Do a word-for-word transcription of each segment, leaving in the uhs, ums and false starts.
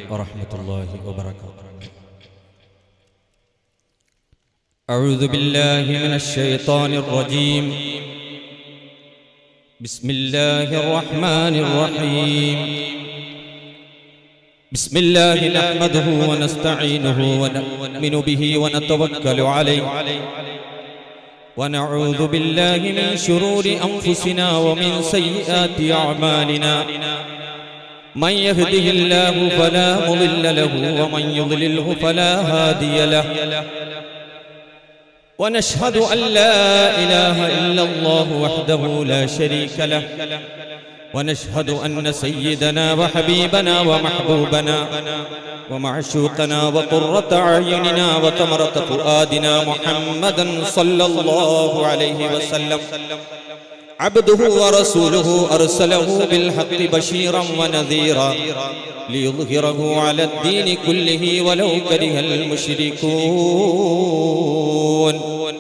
ورحمة الله وبركاته. أعوذ بالله من الشيطان الرجيم. بسم الله الرحمن الرحيم. بسم الله نحمده ونستعينه ونؤمن به ونتوكل عليه ونعوذ بالله من شرور أنفسنا ومن سيئات أعمالنا. من يهده الله فلا مضل له ومن يضلله فلا هادي له. ونشهد أن لا إله إلا الله وحده لا شريك له. ونشهد أن سيدنا وحبيبنا ومحبوبنا ومعشوقنا وقرة أعيننا وثمرة فؤادنا محمدا صلى الله عليه وسلم عبده ورسوله أرسله بالحق بشيرا ونذيرا ليظهره على الدين كله ولو كره المشركون.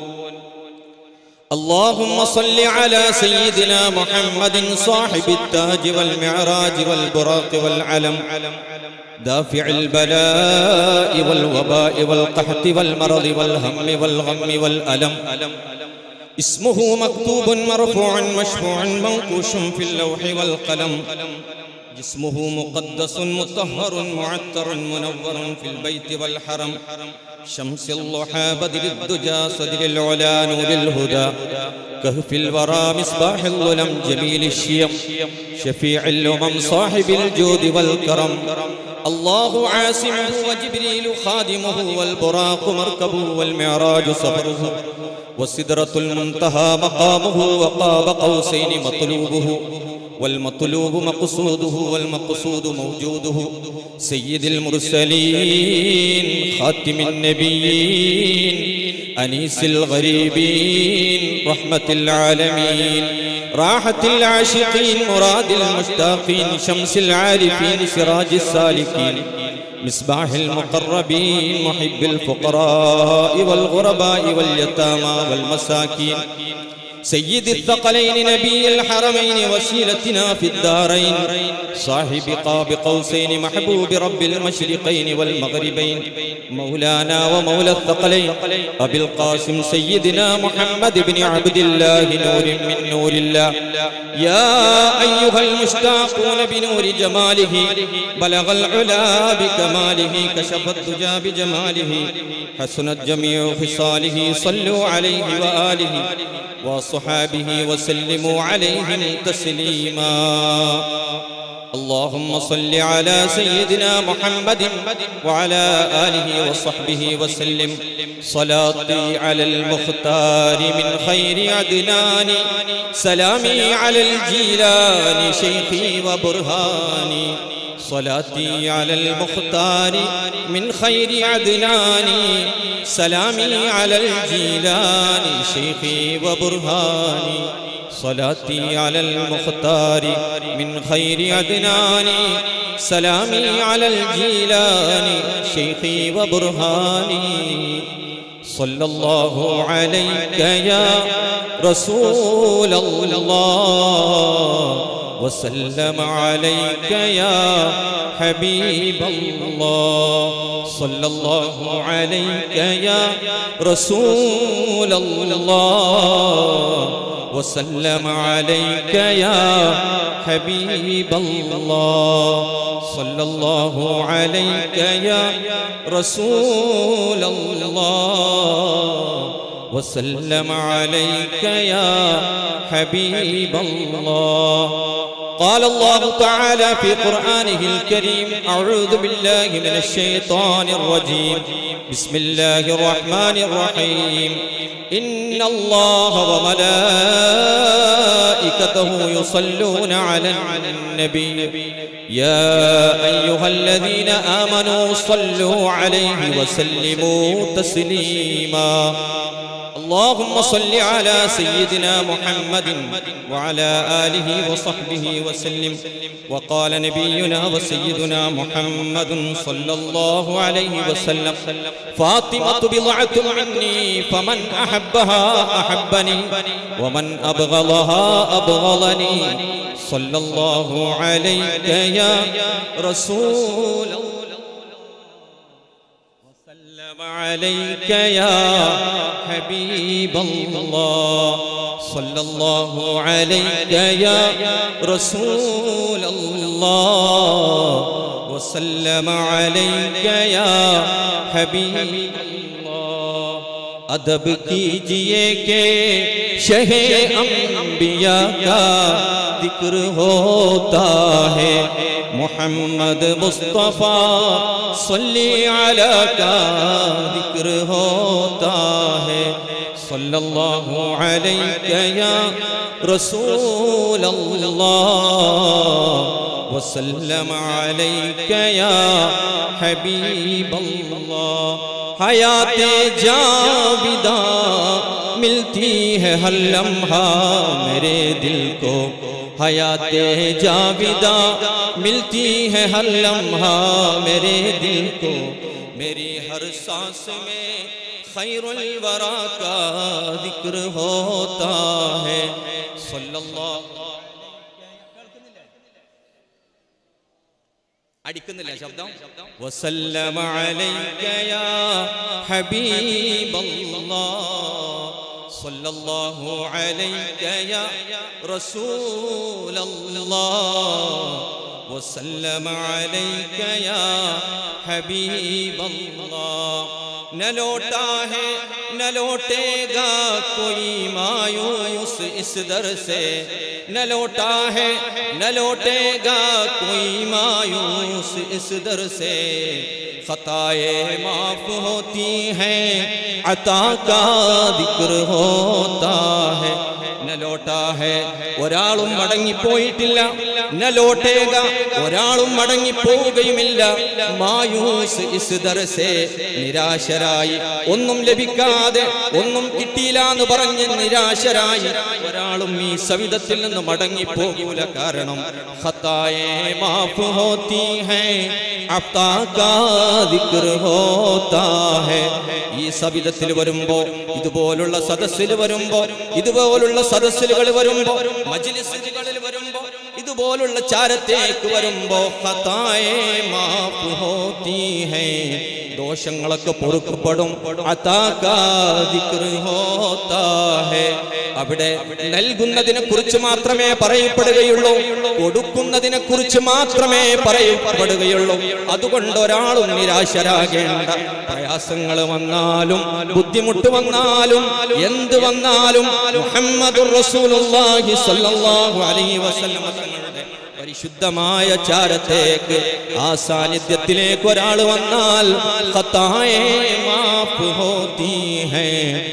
اللهم صل على سيدنا محمد صاحب التاج والمعراج والبراق والعلم دافع البلاء والوباء والقحط والمرض والهم والغم والألم. اسمه مكتوب مرفوع مشفوع منقوش في اللوح والقلم. جسمه مقدس مطهر معطر منور في البيت والحرم. شمس الضحى بدر الدجى صدر العلا نور الهدى كهف الورى مصباح الظلم جميل الشيم شفيع الأمم صاحب الجود والكرم. الله عاصمه وجبريل خادمه والبراق مركبه والمعراج سفره والسدرة المنتهى مقامه وقاب قوسين مطلوبه والمطلوب مقصوده والمقصود موجوده. سيد المرسلين خاتم النبيين أنيس الغريبين رحمة العالمين راحة العاشقين مراد المشتاقين شمس العارفين سراج السالكين مصباح المقربين محب الفقراء والغرباء واليتامى والمساكين. سيد الثقلين نبي الحرمين وسيلتنا في الدارين صاحب قاب قوسين محبوب رب المشرقين والمغربين مولانا ومولى الثقلين أبي القاسم سيدنا محمد بن عبد الله نور من نور الله. يا أيها المشتاقون بنور جماله بلغ العلا بكماله كشف الدجى بجماله حسنت جميع خصاله. صلوا عليه وآله وصحابه وسلموا عليهم تسليما. اللهم صل على سيدنا محمد وعلى آله وصحبه وسلم. صلاتي على المختار من خير عدنان سلامي على الجيلان شيخي وبرهاني. صلاتي على المختار من خير عدنان سلامي على الجيلان شيخي وبرهاني. صلاتي على المختار من خير عدنان سلامي على الجيلان شيخي وبرهاني. صلى الله عليك يا رسول الله وسلم عليك يا حبيب الله. صلى الله عليك يا رسول الله وسلم عليك يا حبيب الله. صلى الله عليك يا رسول الله وسلم عليك يا حبيب الله. قال الله تعالى في قرآنه الكريم أعوذ بالله من الشيطان الرجيم. بسم الله الرحمن الرحيم. إن الله وملائكته يصلون على النبي يا أيها الذين آمنوا صلوا عليه وسلموا تسليما. اللهم صل على سيدنا محمد وعلى آله وصحبه وسلم. وقال نبينا وسيدنا محمد صلى الله عليه وسلم فاطمة بضعة مني فمن أحبها أحبني ومن أبغضها أبغضني. صلى الله عليك يا رسول الله عليك يا حبيب الله صلى الله عليك يا رسول الله وسلم عليك يا حبيب الله अदब कीजिए के शहे अंबिया का जिक्र होता है मोहम्मद मुस्तफ़ा सल्ली अला का जिक्र होता है सल्लल्लाहु अलैहि या रसूल अल्लाह वसल्लम अलैहि या हबीब अल्लाह हयाते जाविदा मिलती है हर लम्हा मेरे दिल को हयाते जाविदा मिलती है हर लम्हा मेरे दिल को मेरी हर सांस में खैरुल वरा का जिक्र होता है सल्लल्लाहु അടിക്കുന്നില്ല ശബ്ദം വസല്ലമ അലൈക യാ ഹബീബല്ലാഹ് സല്ലല്ലാഹു അലൈക യാ റസൂലല്ലാഹ് വസല്ലമ അലൈക യാ ഹബീബല്ലാഹ് न लौटा है न लौटेगा कोई मायूस इस दर से न लौटा है न लौटेगा कोई मायूस इस दर से खताए माफ होती हैं अता का जिक्र होता है न लौटा है ഒരാളും മടങ്ങിപ്പോയിട്ടില്ല न लौटेगा ഒരാളും മടങ്ങിപ്പോവുകയുമില്ല മായൂസ് ഇസ് ദർ സേ നിരാശരായി ഒന്നും ലഭിക്കാതെ ഒന്നും കിട്ടിയില്ല എന്ന് പറഞ്ഞ് നിരാശരായി ഒരാളും ഈ സവിധത്തിൽ നിന്ന് മടങ്ങിപ്പോകൂല കാരണം ഖതായേ മാഫ് ഹോത്തി ഹൈ അഫ്താ കാ ദിക്ർ ഹോതാ ഹൈ ഈ സവിധത്തിൽ വരുമ്പോ ഇതുപോലുള്ള സദസ്സിൽ വരുമ്പോ ഇതുപോലുള്ള സദസ്സുകൾ വരുമ്പോ മജ്ലിസുകളിൽ വരുമ്പോ ഇതുപോലുള്ള ചാരത്തേക്ക് വരുമ്പോ ഖതായേ മാഫ് ഹോത്തി ഹൈ ദോഷങ്ങളൊക്കെ പൊറുക്കപ്പെടും അതാ കാ ദിക്ർ ഹോതാ ഹൈ അവിടെ നൽകുന്നതിനെ കുറിച്ച് മാത്രമേ പറയപ്പെടുകയുള്ളൂ കൊടുക്കുന്നതിനെ കുറിച്ച് മാത്രമേ പറയപ്പെടുകയുള്ളൂ അതുകൊണ്ട് ഒരാളും നിരാശരാകേണ്ട പ്രയാസങ്ങൾ വന്നാലും ബുദ്ധിമുട്ട് വന്നാലും എന്ത് വന്നാലും മുഹമ്മദുർ റസൂലുള്ളാഹി സ്വല്ലല്ലാഹു അലൈഹി വസല്ലം തങ്ങളുടെ പരിശുദ്ധമായ ചാരത്തേക്ക് ആ സാന്നിധ്യത്തിലേക്ക് ഒരാൾ വന്നാൽ ഖതായേ മാഫ് ഹോതി ഹൈ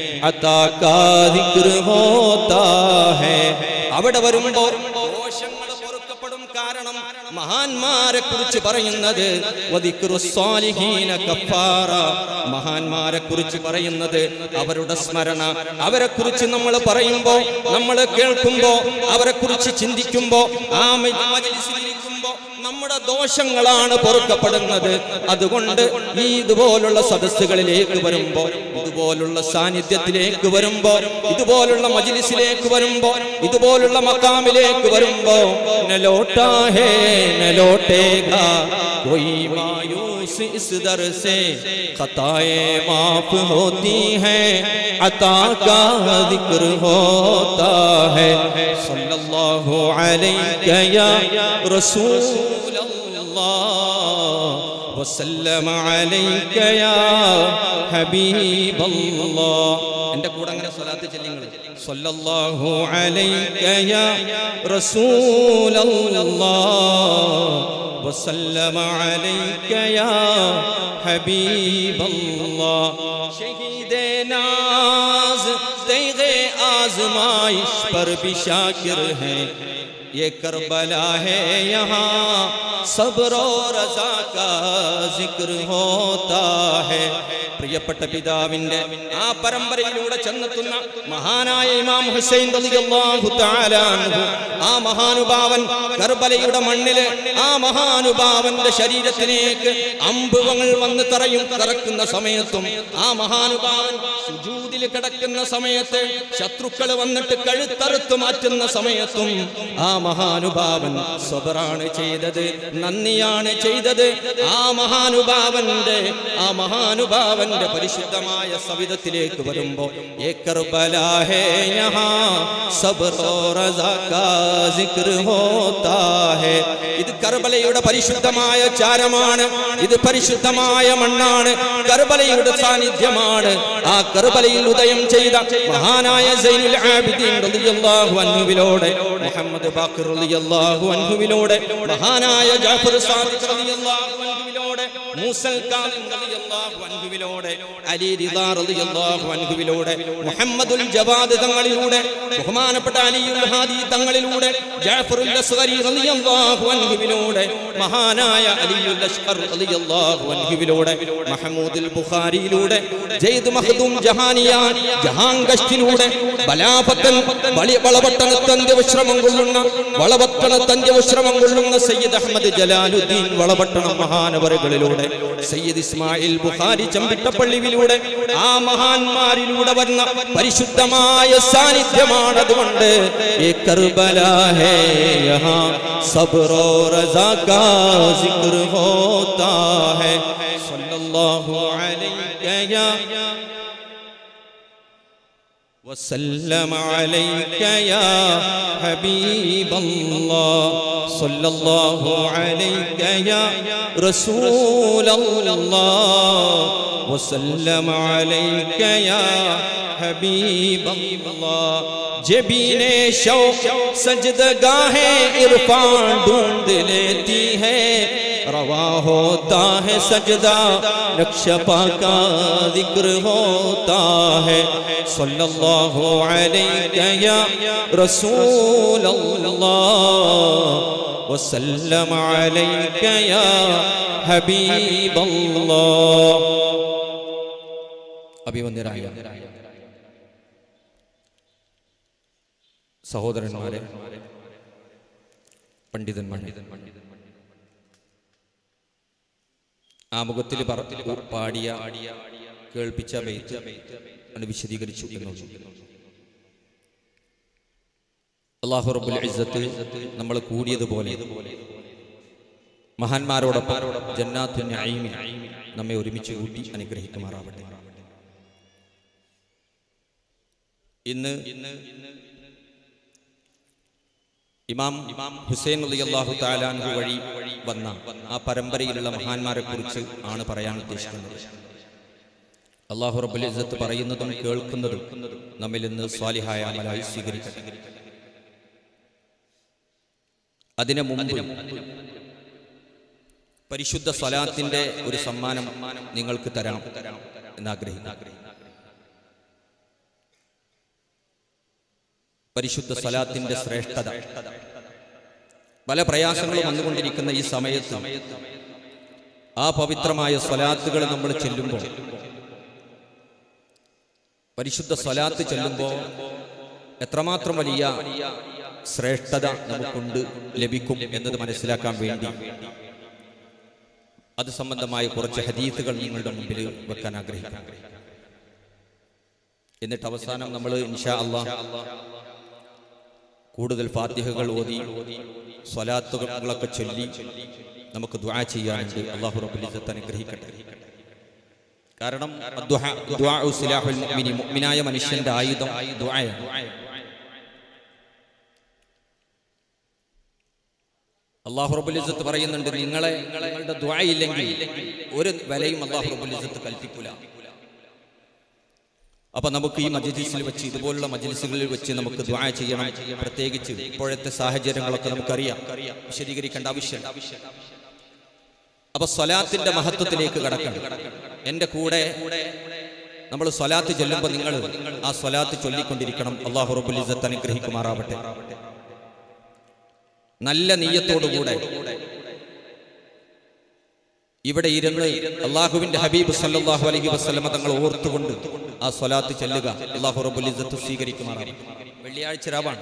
അതാ കാ ദിക്ർ ഹോതാ ഹൈ അവിടെ വരുമ്പോൾ ദോഷങ്ങൾ പൊറുക്കപ്പെടും കാരണം മഹാന്മാരെ കുറിച്ച് പറയുന്നത് വദിക്റുസ് സാലിഹീന കഫാറ മഹാന്മാരെ കുറിച്ച് പറയുന്നത് അവരുടെ സ്മരണ അവരെ കുറിച്ച് നമ്മൾ പറയുമ്പോൾ നമ്മൾ കേൾക്കുമ്പോൾ അവരെ കുറിച്ച് ചിന്തിക്കുമ്പോൾ ആ മജ്ലിസിലിരിക്കുമ്പോൾ നമ്മുടെ ദോഷങ്ങളാണ് പൊറുക്കപ്പെടുന്നത് അതുകൊണ്ട് ഈ ഇതുപോലുള്ള സദസ്സുകളിലേക്ക് വരുമ്പോൾ ഇതുപോലുള്ള സാന്നിധ്യത്തിലേക്ക് വരുമ്പോൾ ഇതുപോലുള്ള മജ്ലിസിലേക്ക് വരുമ്പോൾ ഇതുപോലുള്ള മഖാമിലേക്ക് വരുമ്പോൾ ന ലോട്ടാ ഹേ ന ലോട്ടേഗാ कोई मायूस इस दर से खताएं माफ होती हैं अता का जिक्र होता है सल्लल्लाहु अलैहि या रसूल अल्लाह वसल्लम अलैहि या हबीब अल्लाह എന്റെ കൂടെ അങ്ങനെ സ്വലാത്ത് ചൊല്ലിങ്ങൾ സല്ലല്ലാഹു അലൈഹി യാ റസൂൽ അല്ലാഹ് വസല്ലമ അലൈഹി യാ ഹബീബ് അല്ലാഹ് ശഹീദേ നാസ് തൈഗേ ആസ്മായിश पर भी शाकिर है ये करबला है यहाँ सब्र और रज़ा का जिक्र होता है പ്രിയപ്പെട്ട പിതാവിന്റെ ആ പരമ്പരയിലൂടെ ചെന്നെത്തുന്ന മഹാനായ ഇമാം ഹുസൈൻ റളിയല്ലാഹു തആല അൻഹു ആ മഹാനുഭാവൻ കർബലയുടെ മണ്ണിലെ ആ മഹാനുഭാവന്റെ ശരീരത്തിലേക്ക് അമ്പുകൾ വന്ന് തറയും തറക്കുന്ന സമയത്തും ആ മഹാനുഭാവൻ സുജൂദിൽ കിടക്കുന്ന സമയത്ത് ശത്രുക്കൾ വന്നിട്ട് കഴുത്തറുത്തു മാറ്റുന്ന സമയത്തും ആ മഹാനുഭാവൻ സബറാണ് ചെയ്തത് നന്ദിയാണ് ചെയ്തത് ആ മഹാനുഭാവന്റെ ആ മഹാനുഭാവൻ അവന്റെ പരിശുദ്ധമായ സവിധത്തിലേക്ക് വരുമ്പോൾ ഏ കർബലാ ഹേ യഹാ സബ്ർ ഓർ റസാ കാ സിക്ർ ഹോതാ ഹേ. ഇത് കർബലയുടെ പരിശുദ്ധമായ ചാരമാണ്, ഇത് പരിശുദ്ധമായ മണ്ണാണ്, കർബലയുടെ സാന്നിധ്യമാണ്. ആ കർബലയിൽ ഉദയം ചെയ്ത മഹാനായ സൈനുൽ ആബിദീൻ റളിയല്ലാഹു അൻഹുവിലൂടെ, മുഹമ്മദ് ബാഖിർ റളിയല്ലാഹു അൻഹുവിലൂടെ, മഹാനായ ജാഫർ സാദിഖ് റളിയല്ലാഹു അൻഹുവിലൂടെ, മൂസൽ കാളിം റളിയല്ലാഹു അൻഹുവിലൂടെ, അലി റിളാ റളിയല്ലാഹു അൻഹുവിലൂടെ, മുഹമ്മദുൽ ജവാദ് തങ്ങളിലൂടെ, ബഹുമാനപ്പെട്ട അലിയുൽ ഹാദി തങ്ങളിലൂടെ, ജാഫറുൽ അസ്ഗരി റളിയല്ലാഹു അൻഹുവിലൂടെ, മഹാനായ അലിയുൽ അഷ്ഖർ റളിയല്ലാഹു അൻഹുവിലൂടെ, മഹമൂദുൽ ബുഖാരിയിലൂടെ, ജയ്ദ് മഖ്ദൂം ജഹാനിയാൻ ജഹാംഗഷ്ടിലൂടെ, ബലാപത്തൻ വളപട്ടണത്ത് അന്ത്യവിശ്രമം കൊള്ളുന്ന വളപട്ടണത്ത് അന്ത്യവിശ്രമം കൊള്ളുന്ന സയ്യിദ് അഹ്മദ് ജലാലുദ്ദീൻ വളപട്ടണം മഹാനവറുകളിലൂടെ, സയ്യിദ് ഇസ്മായിൽ ബുഖാരി ചമ്പിട്ടപ്പള്ളിയിലൂടെ, ആ മഹാന്മാരിലൂടെ വരുന്ന പരിശുദ്ധമായ സാന്നിധ്യമാണ്. അതുകൊണ്ട് ഏ കർബലാ ഹേ യഹാ സബ്ർ ഓർ റസാ കാ സിക്ർ ഹോതാ ഹേ. സല്ലല്ലാഹു അലൈക യാ وسلم عليك يا حبيب الله صلى الله عليك يا رسول الله وسلم عليك يا حبيب الله. जबीने शौक सजदगाहे इरफान ढूंढ लेती है, रवा होता है सजदा नक्श पाका जिक्र होता है. सल्लल्लाहु अलैहि या रसूल अल्लाह वसल्लम अलैहि या हबीब अल्लाह. അഭിവന്ദരായ സഹോദരന്മാരെ, പണ്ഡിതന്മാരെ, ആമുഖത്തിൽ പാടിയ കേൾപ്പിച്ച ബൈത്ത് ആണ് വിശദീകരിച്ചു എന്നുള്ളത്. അല്ലാഹു റബ്ബുൽ ഇസ്സത്ത് നമ്മൾ കൂടിയതുപോലെ മഹാന്മാരോടൊപ്പം ജന്നാത്തുൻ നഈമിൽ നമ്മെ ഒരുമിച്ച് കൂട്ടി അനുഗ്രഹിക്കുമാറാവട്ടെ. ഇന്ന് ഇമാം ഹുസൈൻ റളിയല്ലാഹു തആല അൻഹു വഴി വന്ന ആ പരമ്പരയിലുള്ള മഹാന്മാരെ കുറിച്ച് ആണ് പറയാൻ ഉദ്ദേശിക്കുന്നത്. അല്ലാഹു റബ്ബുൽ ഇസ്സത്ത് പറയുന്നതും കേൾക്കുന്നതും നമ്മിൽ നിന്ന് സ്വാലിഹായ അമലായി സ്വീകരിക്കട്ടെ. അതിനു മുമ്പ് പരിശുദ്ധ സ്വലാത്തിന്റെ ഒരു സമ്മാനം നിങ്ങൾക്ക് തരാം എന്നാഗ്രഹിക്കുന്നു. പരിശുദ്ധ സ്വലാത്തിന്റെ ശ്രേഷ്ഠത, പല പ്രയാസങ്ങളും വന്നുകൊണ്ടിരിക്കുന്ന ഈ സമയത്ത് ആ പവിത്രമായ സ്വലാത്തുകൾ നമ്മൾ ചെല്ലുമ്പോൾ, പരിശുദ്ധ സ്വലാത്ത് ചെല്ലുമ്പോൾ എത്രമാത്രം വലിയ ശ്രേഷ്ഠത നമുക്കുണ്ട് ലഭിക്കും എന്നത് മനസ്സിലാക്കാൻ വേണ്ടി അത് സംബന്ധമായ കുറച്ച് ഹദീസുകൾ നിങ്ങളുടെ മുമ്പിൽ വെക്കാൻ ആഗ്രഹിക്കുന്നു. എന്നിട്ട് അവസാനം നമ്മൾ ഇൻഷാ അല്ലാഹ് കൂടുതൽ ഫാത്തിഹകൾ ഓതി സ്വലാത്തുകളൊക്കെ ചൊല്ലി നമുക്ക് ദുആ ചെയ്യാനുണ്ട്. അല്ലാഹു റബ്ബുൽ ഇസ്സത്ത് അനുഗ്രഹിക്കട്ടെ. കാരണം ദുആഉ സിലാഹുൽ മുഅ്മിനി, മുഅ്മിനായ മനുഷ്യന്റെ ആയുധം ദുആയാണ്. അല്ലാഹു റബ്ബുൽ ഇസ്സത്ത് പറയുന്നുണ്ട്, നിങ്ങളെ നിങ്ങളുടെ ദുആ ഇല്ലെങ്കിൽ ഒരു വിലയും അല്ലാഹു റബ്ബുൽ ഇസ്സത്ത് കൽപ്പിക്കൂല. അപ്പൊ നമുക്ക് ഈ മജ്ലിസിൽ വെച്ച്, ഇതുപോലുള്ള മജ്ലിസുകളിൽ വെച്ച് നമുക്ക് ദുആ ചെയ്യണം. പ്രത്യേകിച്ച് ഇപ്പോഴത്തെ സാഹചര്യങ്ങളൊക്കെ നമുക്കറിയാം, വിശദീകരിക്കേണ്ട ആവശ്യം. അപ്പൊ സ്വലാത്തിന്റെ മഹത്വത്തിലേക്ക് കടക്കണം. എന്റെ കൂടെ നമ്മൾ സ്വലാത്ത് ചൊല്ലുമ്പോൾ നിങ്ങൾ ആ സ്വലാത്ത് ചൊല്ലിക്കൊണ്ടിരിക്കണം. അല്ലാഹു റബ്ബുൽ ഇസ്സത്ത് അനുഗ്രഹിക്കുമാറാവട്ടെ. നല്ല നിയ്യത്തോടുകൂടെ ഇവിടെ ഇരുന്ന് അല്ലാഹുവിന്റെ ഹബീബ് സല്ലല്ലാഹു അലൈഹി വസല്ലമ തങ്ങൾ ഓർത്തുകൊണ്ട് ആ സ്വലാത്ത് ചൊല്ലുക. അല്ലാഹു റബ്ബുൽ ഇസ്സത്ത് സ്വീകരിക്കുമാറാവട്ടെ. വെള്ളിയാഴ്ച രാവാണ്.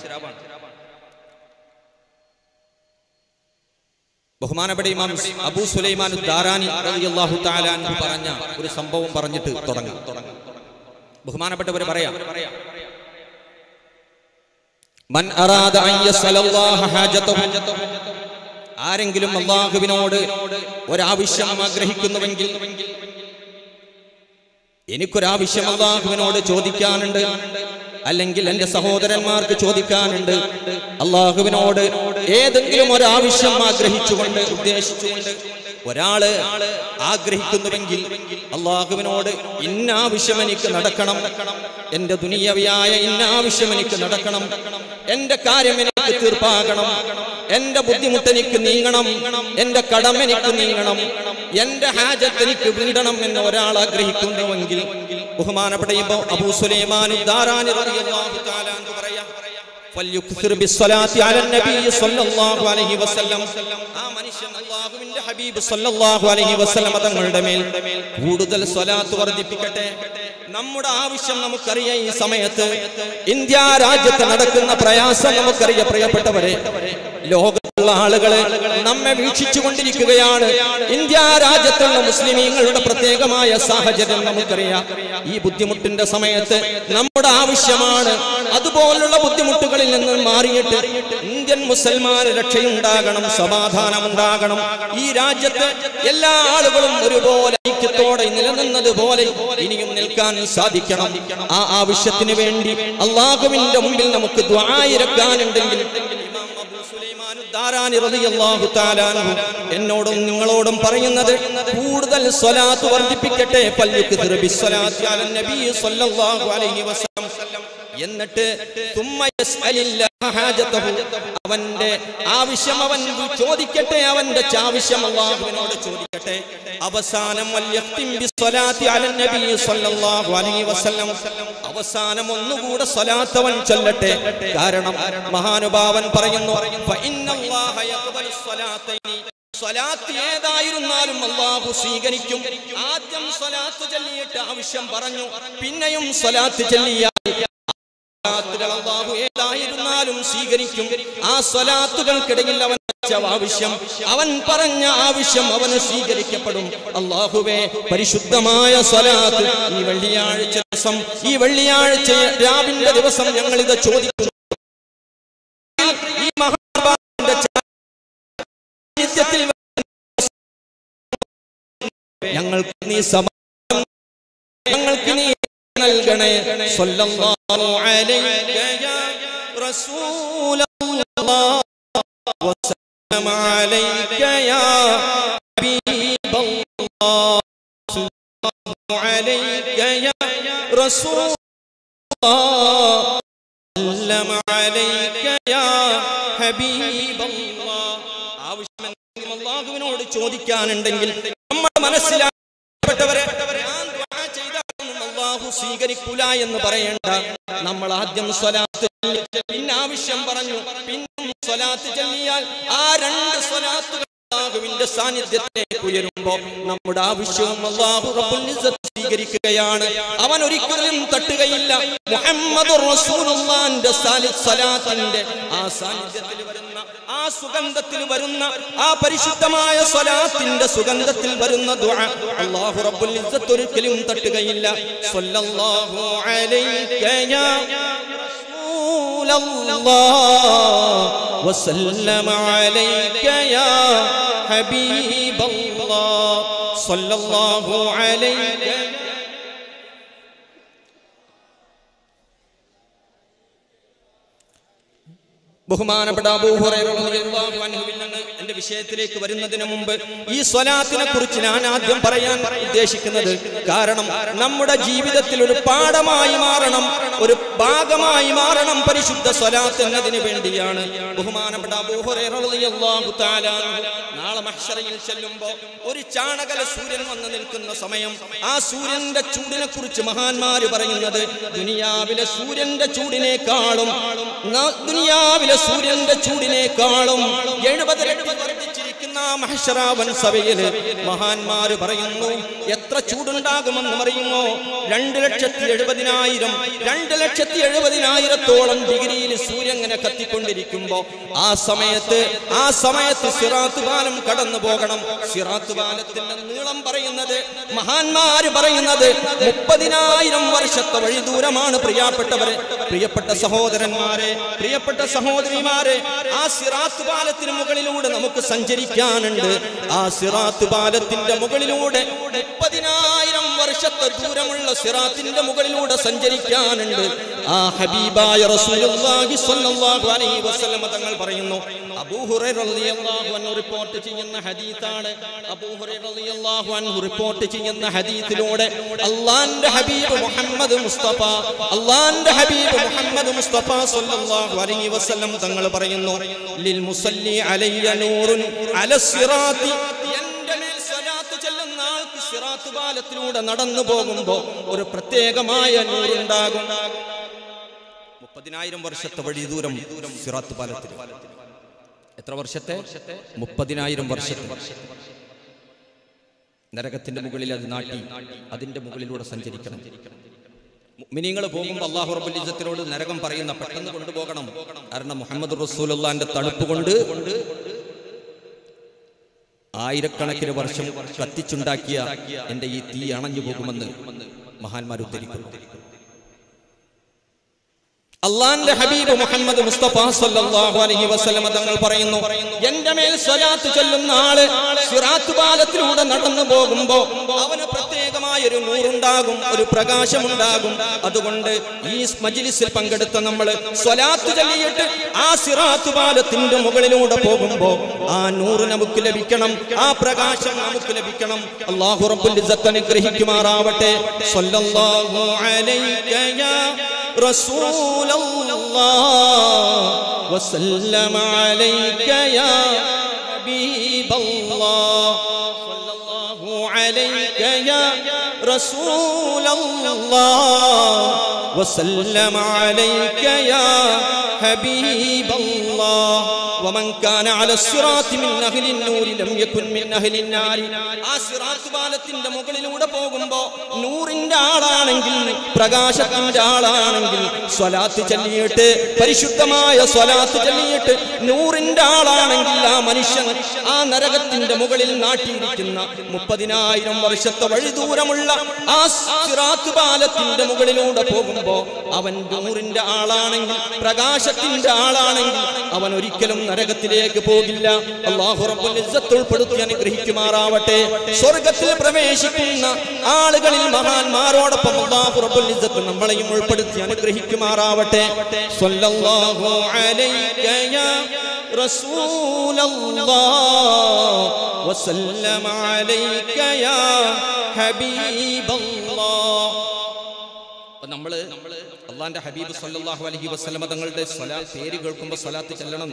ബഹുമാനപ്പെട്ട ഇമാം അബൂ സുലൈമാൻ ദാരാനി റളിയല്ലാഹു തആല അൻഹു പറഞ്ഞ ഒരു സംഭവം പറഞ്ഞിട്ട് തുടങ്ങാം. ബഹുമാനപ്പെട്ടവർ പറയാം, മൻ അറാദ അൻ യസ്അലല്ലാഹ ഹാജതഹു, ആരെങ്കിലും അല്ലാഹുവിനോട് ഒരാവശ്യം ആഗ്രഹിക്കുന്നുവെങ്കിൽ എനിക്കൊരാവശ്യം അല്ലാഹുവിനോട് ചോദിക്കാനുണ്ട്, അല്ലെങ്കിൽ എൻ്റെ സഹോദരന്മാർക്ക് ചോദിക്കാനുണ്ട്. അല്ലാഹുവിനോട് ഏതെങ്കിലും ഒരാവശ്യം ആഗ്രഹിച്ചുകൊണ്ട് ഉദ്ദേശിച്ചുകൊണ്ട് ഒരാള് ആഗ്രഹിക്കുന്നുവെങ്കിൽ അല്ലാഹുവിനോട് ഇന്നാവശ്യം എനിക്ക് നടക്കണം, എൻ്റെ ദുനിയവിയായ ഇന്നാവശ്യം എനിക്ക് നടക്കണം, എൻ്റെ കാര്യം എനിക്ക് തീർപ്പാകണം, എൻ്റെ ബുദ്ധിമുട്ട് എനിക്ക് നീങ്ങണം, എൻ്റെ കടം എനിക്ക് നീങ്ങണം, എൻ്റെ ഹാജത്ത് എനിക്ക് വീടണം എന്ന് ഒരാൾ ആഗ്രഹിക്കുന്നുവെങ്കിൽ ബഹുമാനപ്പെട്ട അബൂ സുലൈമാൻ ദാരാനി റളിയല്ലാഹു തആല അൻഹു പറയാ ഫൽയുക്സിർ ബിസ്സലാത്തി അലൻ നബി സ്വല്ലല്ലാഹു അലൈഹി വസല്ലം. ആ മനുഷ്യൻ അല്ലാഹുവിന്റെ ഹബീബ് സ്വല്ലല്ലാഹു അലൈഹി വസല്ലം തങ്ങളുടെ മേൽ കൂടുതൽ സ്വലാത്ത് വർദ്ധിപ്പിക്കട്ടെ. നമ്മുടെ ആവശ്യം നമുക്കറിയാം. ഈ സമയത്ത് ഇന്ത്യ രാജ്യത്ത് നടക്കുന്ന പ്രയാസം നമുക്കറിയാം. പ്രിയപ്പെട്ടവരെ, ലോകത്തുള്ള ആളുകളെ നമ്മെ വീക്ഷിച്ചു കൊണ്ടിരിക്കുകയാണ്. ഇന്ത്യ രാജ്യത്തുള്ള മുസ്ലിമീങ്ങളുടെ പ്രത്യേകമായ സാഹചര്യം നമുക്കറിയാം. ഈ ബുദ്ധിമുട്ടിന്റെ സമയത്ത് നമ്മുടെ ആവശ്യമാണ് അതുപോലുള്ള ബുദ്ധിമുട്ടുകളിൽ നിന്ന് മാറിയിട്ട് ഇന്ത്യൻ മുസൽമാൻ രക്ഷയുണ്ടാകണം, സമാധാനം ഉണ്ടാകണം. ഈ രാജ്യത്ത് എല്ലാ ആളുകളും ഒരുപോലെ ഐക്യത്തോടെ നിലനിന്നതുപോലെ ഇനിയും നിൽക്കാൻ സാധിക്കണം. ആ ആവശ്യത്തിന് വേണ്ടി അല്ലാഹുവിന്റെ മുമ്പിൽ നമുക്ക് ദുആ ഇറക്കാനുണ്ടെങ്കിൽ എന്നോടും നിങ്ങളോടും പറയുന്നത് കൂടുതൽ സ്വലാത്ത് വർദ്ധിപ്പിക്കട്ടെ. എന്നിട്ട് അവന്റെ ആവശ്യം അവൻ ചോദിക്കട്ടെ, അവന്റെ ആവശ്യം അല്ലാഹുവിനോട് ചോദിക്കട്ടെ. അവസാനം അവസാനം ഒന്നുകൂടെ സ്വലാത്ത് അവൻ ചൊല്ലട്ടെ. കാരണം മഹാനുഭാവൻ പറയുന്നു, സ്വലാത്ത് ഏതായിരുന്നാലും അല്ലാഹു സ്വീകരിക്കും. ആദ്യം സ്വലാത്ത് ചൊല്ലിയിട്ട് ആവശ്യം പറഞ്ഞു, പിന്നെയും സ്വലാത്ത് ചൊല്ലിയാൽ അല്ലാഹു ഏതായിരുന്നാലും സ്വീകരിക്കും. ആ സ്വലാത്തുകൾക്കിടയിൽ അവൻ ആവശ്യം, അവൻ പറഞ്ഞ ആവശ്യം അവന് സ്വീകരിക്കപ്പെടും. അല്ലാഹുവേ, പരിശുദ്ധമായ സ്വലാത്ത് ഈ വെള്ളിയാഴ്ച ദിവസം, ഈ വെള്ളിയാഴ്ച രാവിന്റെ ദിവസം ഞങ്ങൾ ഇത് ചോദിക്കുന്നു. ഈ മഹാഭാരതത്തിന്റെ സാന്നിധ്യത്തിൽ ഞങ്ങൾക്ക് നീ സമാധാനം, ഞങ്ങൾക്ക് നീ നൽകണേ. സ്വല്ലല്ലാഹു അലൈക യാ റസൂലല്ലാഹ് വസല്ലമ അലൈക യാ ഹബീബല്ലാഹ് സ്വല്ലല്ലാഹു അലൈക യാ റസൂലല്ലാഹ് വസല്ലമ അലൈക യാ ഹബീബല്ലാഹ്. ആവശ്യം അല്ലാഹുവിനോട് ചോദിക്കാനുണ്ടെങ്കിൽ നമ്മൾ മനസ്സിലാക്കപ്പെട്ടവരെ അല്ലാഹു സ്വീകരിക്കൂല എന്ന് പറയേണ്ട. നമ്മൾ ആദ്യം സ്വലാത്ത് പിന്നെ ആവശ്യം പറഞ്ഞു, പിന്നെ സ്വലാത്ത് ചൊല്ലിയാൽ ആ രണ്ട് സ്വലാത്തുകൾ അല്ലാഹുവിന്റെ സാന്നിധ്യത്തിലേക്ക് ഉയരുമ്പോ നമ്മുടെ ആവശ്യവും അല്ലാഹു റബ്ബുൽ ഇസ്സത്ത് സ്വീകരിക്കുകയാണ്. അവൻ ഒരിക്കലും തട്ടുകയില്ല. മുഹമ്മദുർ റസൂലുള്ളാഹിന്റെ സ്വലാത്തിന്റെ ആ സാന്നിധ്യത്തിൽ വരുന്ന, ആ സുഗന്ധത്തിൽ വരുന്ന, ആ പരിശുദ്ധമായ സ്വലാത്തിന്റെ സുഗന്ധത്തിൽ വരുന്ന ദുആ അല്ലാഹു റബ്ബുൽ ഇസ്സത്ത് ഒരിക്കലും തട്ടുകയില്ല. സ്വല്ലല്ലാഹു അലൈക യാ റസൂലല്ലാഹ് വസല്ലമ അലൈക യാ ഹബീബല്ലാഹ് സ്വല്ലല്ലാഹു അലൈക. ബഹുമാനപ്പെട്ട അബൂ ഹുറൈറ റളിയല്ലാഹു അൻഹുവിൽ നിന്ന് എന്റെ വിഷയത്തിലേക്ക് വരുന്നതിന് മുമ്പ് ഈ സ്വലാത്തിനെ കുറിച്ച് ഞാൻ ആദ്യം പറയാൻ ഉദ്ദേശിക്കുന്നത്, കാരണം നമ്മുടെ ജീവിതത്തിൽ ഒരു പാഠമായി മാറണം, ഒരു ഭാഗമായി മാറണം പരിശുദ്ധ സ്വലാത്ത് എന്നതിന് വേണ്ടിയാണ്. ബഹുമാനപ്പെട്ട അബൂ ഹുറൈറ റളിയല്ലാഹു തആല നാളെ മഹ്ശറയിൽ ചെല്ലുമ്പോൾ ഒരു ചാണകല സൂര്യൻ വന്ന് നിൽക്കുന്ന സമയം, ആ സൂര്യന്റെ ചൂടിനെ കുറിച്ച് മഹാന്മാര് പറയുന്നത്, ദുനിയാവിലെ സൂര്യന്റെ ചൂടിനേക്കാളും ദുനിയാവിലെ സൂര്യന്റെ ചൂടിനേക്കാളും എഴുപതിരട്ടി വർദ്ധിച്ചിരിക്കുന്ന മഹ്ശറാവൻ സഭയില് മഹാന്മാര് പറയുന്നു, എത്ര ചൂടുണ്ടാകുമെന്ന് അറിയുമോ? രണ്ട് ലക്ഷത്തി എഴുപതിനായിരം രണ്ട് ലക്ഷത്തി എഴുപതിനായിരത്തോളം ഡിഗ്രിയിൽ സൂര്യൻ ഇങ്ങനെ കത്തിക്കൊണ്ടിരിക്കുമ്പോ ആ സമയത്ത് ആ സമയത്ത് സിറാത്ത് പാലം കടന്നു പോകണം. സിറാത്ത് പാലത്തിന്റെ നീളം പറയുന്നത്, മഹാന്മാര് പറയുന്നത് മുപ്പതിനായിരം വർഷത്തെ വഴി ദൂരമാണ്. പ്രിയപ്പെട്ടവരെ, പ്രിയപ്പെട്ട സഹോദരന്മാരെ, പ്രിയപ്പെട്ട സഹോദരിമാരെ, ആ സിറാത്ത് പാലത്തിന് മുകളിലൂടെ നമുക്ക് സഞ്ചരിക്കാനുണ്ട്. ആ സിറാത്ത് പാലത്തിന്റെ മുകളിലൂടെ മുപ്പതിനായിരം വർഷത്തെ വർഷത്തെ ദൂരമുള്ള സിറാത്തിന്റെ മുകളിലൂടെ സഞ്ചരിക്കാനുണ്ട്. ആ ഹബീബായ റസൂലുള്ളാഹി സ്വല്ലല്ലാഹു അലൈഹി വസല്ലം തങ്ങൾ പറയുന്നു. അബൂ ഹുറൈറ റളിയല്ലാഹു അൻഹു റിപ്പോർട്ട് ചെയ്യുന്ന ഹദീസാണ്. അബൂ ഹുറൈറ റളിയല്ലാഹു അൻഹു റിപ്പോർട്ട് ചെയ്യുന്ന ഹദീസിലൂടെ അല്ലാഹുവിന്റെ ഹബീബ് മുഹമ്മദ് മുസ്തഫ അല്ലാഹുവിന്റെ ഹബീബ് മുഹമ്മദ് മുസ്തഫ സ്വല്ലല്ലാഹു അലൈഹി വസല്ലം തങ്ങൾ പറയുന്നു, ലിൽ മുസല്ലി അലയ്യ നൂറുൻ അലസ്സിറാത്തി, എന്റെ മേൽ സ്വലാത്ത് ചൊല്ലുന്ന ആൾക്ക് സിറാത്ത് പാലത്തിലൂടെ നടന്നു പോകുമ്പോൾ ഒരു പ്രത്യേകമായ നൂറുണ്ടാകും. മുപ്പതിനായിരം വർഷത്തെ വഴി ദൂരം സിറാത്ത് പാലത്തിൽ. എത്ര വർഷത്തെ? മുപ്പതിനായിരം വർഷത്തെ. നരകത്തിന്റെ മുകളിൽ അത് നാട്ടി അതിന്റെ മുകളിലൂടെ സഞ്ചരിക്കണം. മുഅ്മിനീങ്ങൾ പോകുമ്പോൾ അല്ലാഹു റബ്ബുൽ ഇസ്സത്തിനോട് നരകം പറയുന്ന പെട്ടെന്ന് കൊണ്ടുപോകണം. കാരണം മുഹമ്മദ് റസൂലുള്ളാഹിന്റെ തണുപ്പ് കൊണ്ട് ആയിരക്കണക്കിന് വർഷം കത്തിച്ചുണ്ടാക്കിയ എന്റെ ഈ തീ അണഞ്ഞു പോകുമെന്ന് മഹാന്മാർ ഉദ്ധരിക്കുന്നു. അല്ലാഹുവിന്റെ ഹബീബ് മുഹമ്മദ് മുസ്തഫ സല്ലല്ലാഹു അലൈഹി വസല്ലം തങ്ങൾ പറയുന്നു, എന്റെ മേൽ സ്വലാത്ത് ചൊല്ലുന്ന ആള് സിറാത്ത് പാലത്തിലൂടെ നടന്നു പോകുമ്പോൾ അവന് പ്രത്യേകമായ ഒരു നൂറുണ്ടാകും, ഒരു പ്രകാശമുണ്ടാകും. അതുകൊണ്ട് ഈ മജ്ലിസിൽ പങ്കെടുത്ത നമ്മൾ സ്വലാത്ത് ചൊല്ലിയിട്ട് ആ സിറാത്ത് പാലത്തിന്റെ മുകളിലൂടെ പോകുമ്പോൾ ആ നൂറ് നമുക്ക് ലഭിക്കണം, ആ പ്രകാശം നമുക്ക് ലഭിക്കണം. അല്ലാഹു റബ്ബുൽ ഇസ്സത്ത് അനുഗ്രഹിക്കുമാറാവട്ടെ. സ്വല്ലല്ലാഹു അലൈക യാ رسول الله وسلم عليك يا حبيب الله صلى الله عليك يا رسول الله وسلم عليك يا حبيب الله ومن كان على الصراط من أهل النور لم يكن من أهل النار. ആ സിറാത്ത് പാലത്തിന്റെ മുകളിലൂടെ പോകുമ്പോൾ നൂറിന്റെ ആളാണെങ്കിൽ, പ്രകാശത്തിന്റെ ആളാണെങ്കിൽ സ്വലാത്ത് ചൊല്ലിയിട്ട്, പരിശുദ്ധമായ സ്വലാത്ത് ചൊല്ലിയിട്ട് നൂറിന്റെ ആളാണെങ്കിൽ ആ മനുഷ്യൻ ആ നരകത്തിന്റെ മുകളിൽ നാട്ടിയിരിക്കുന്ന മുപ്പതിനായിരം വർഷത്തെ വഴി ദൂരമുള്ള ആ സിറാത്ത് പാലത്തിന്റെ മുകളിലൂടെ പോകുമ്പോൾ അവൻ നൂറിന്റെ ആളാണെങ്കിൽ, പ്രകാശത്തിന്റെ ആളാണെങ്കിൽ അവൻ ഒരിക്കലും നരകത്തിലേക്ക് പോകില്ല. അല്ലാഹു റബ്ബുൽ ഇസ്സത്ത് ഉൾപ്പെടുത്തി അനുഗ്രഹിക്കുമാറാവട്ടെ. സ്വർഗ്ഗത്തിൽ പ്രവേശിക്കുന്ന ആളുകളിൽ മഹാന്മാരോടൊപ്പം അല്ലാഹു റബ്ബുൽ ഇസ്സത്ത് നമ്മളെയും ഉൾപ്പെടുത്തി അനുഗ്രഹിക്കുമാറാവട്ടെ. സ്വല്ലല്ലാഹു അലൈക യാ റസൂലല്ലാഹ് വസല്ലമ അലൈക യാ ഹബീബല്ലാഹ്. നമ്മള് അല്ലാഹുവിന്റെ ഹബീബ് സല്ലല്ലാഹു അലൈഹി വസല്ലം തങ്ങളുടെ സ്വലാത്ത് പേര് കേൾക്കുമ്പോൾ സ്വലാത്ത് ചൊല്ലണം.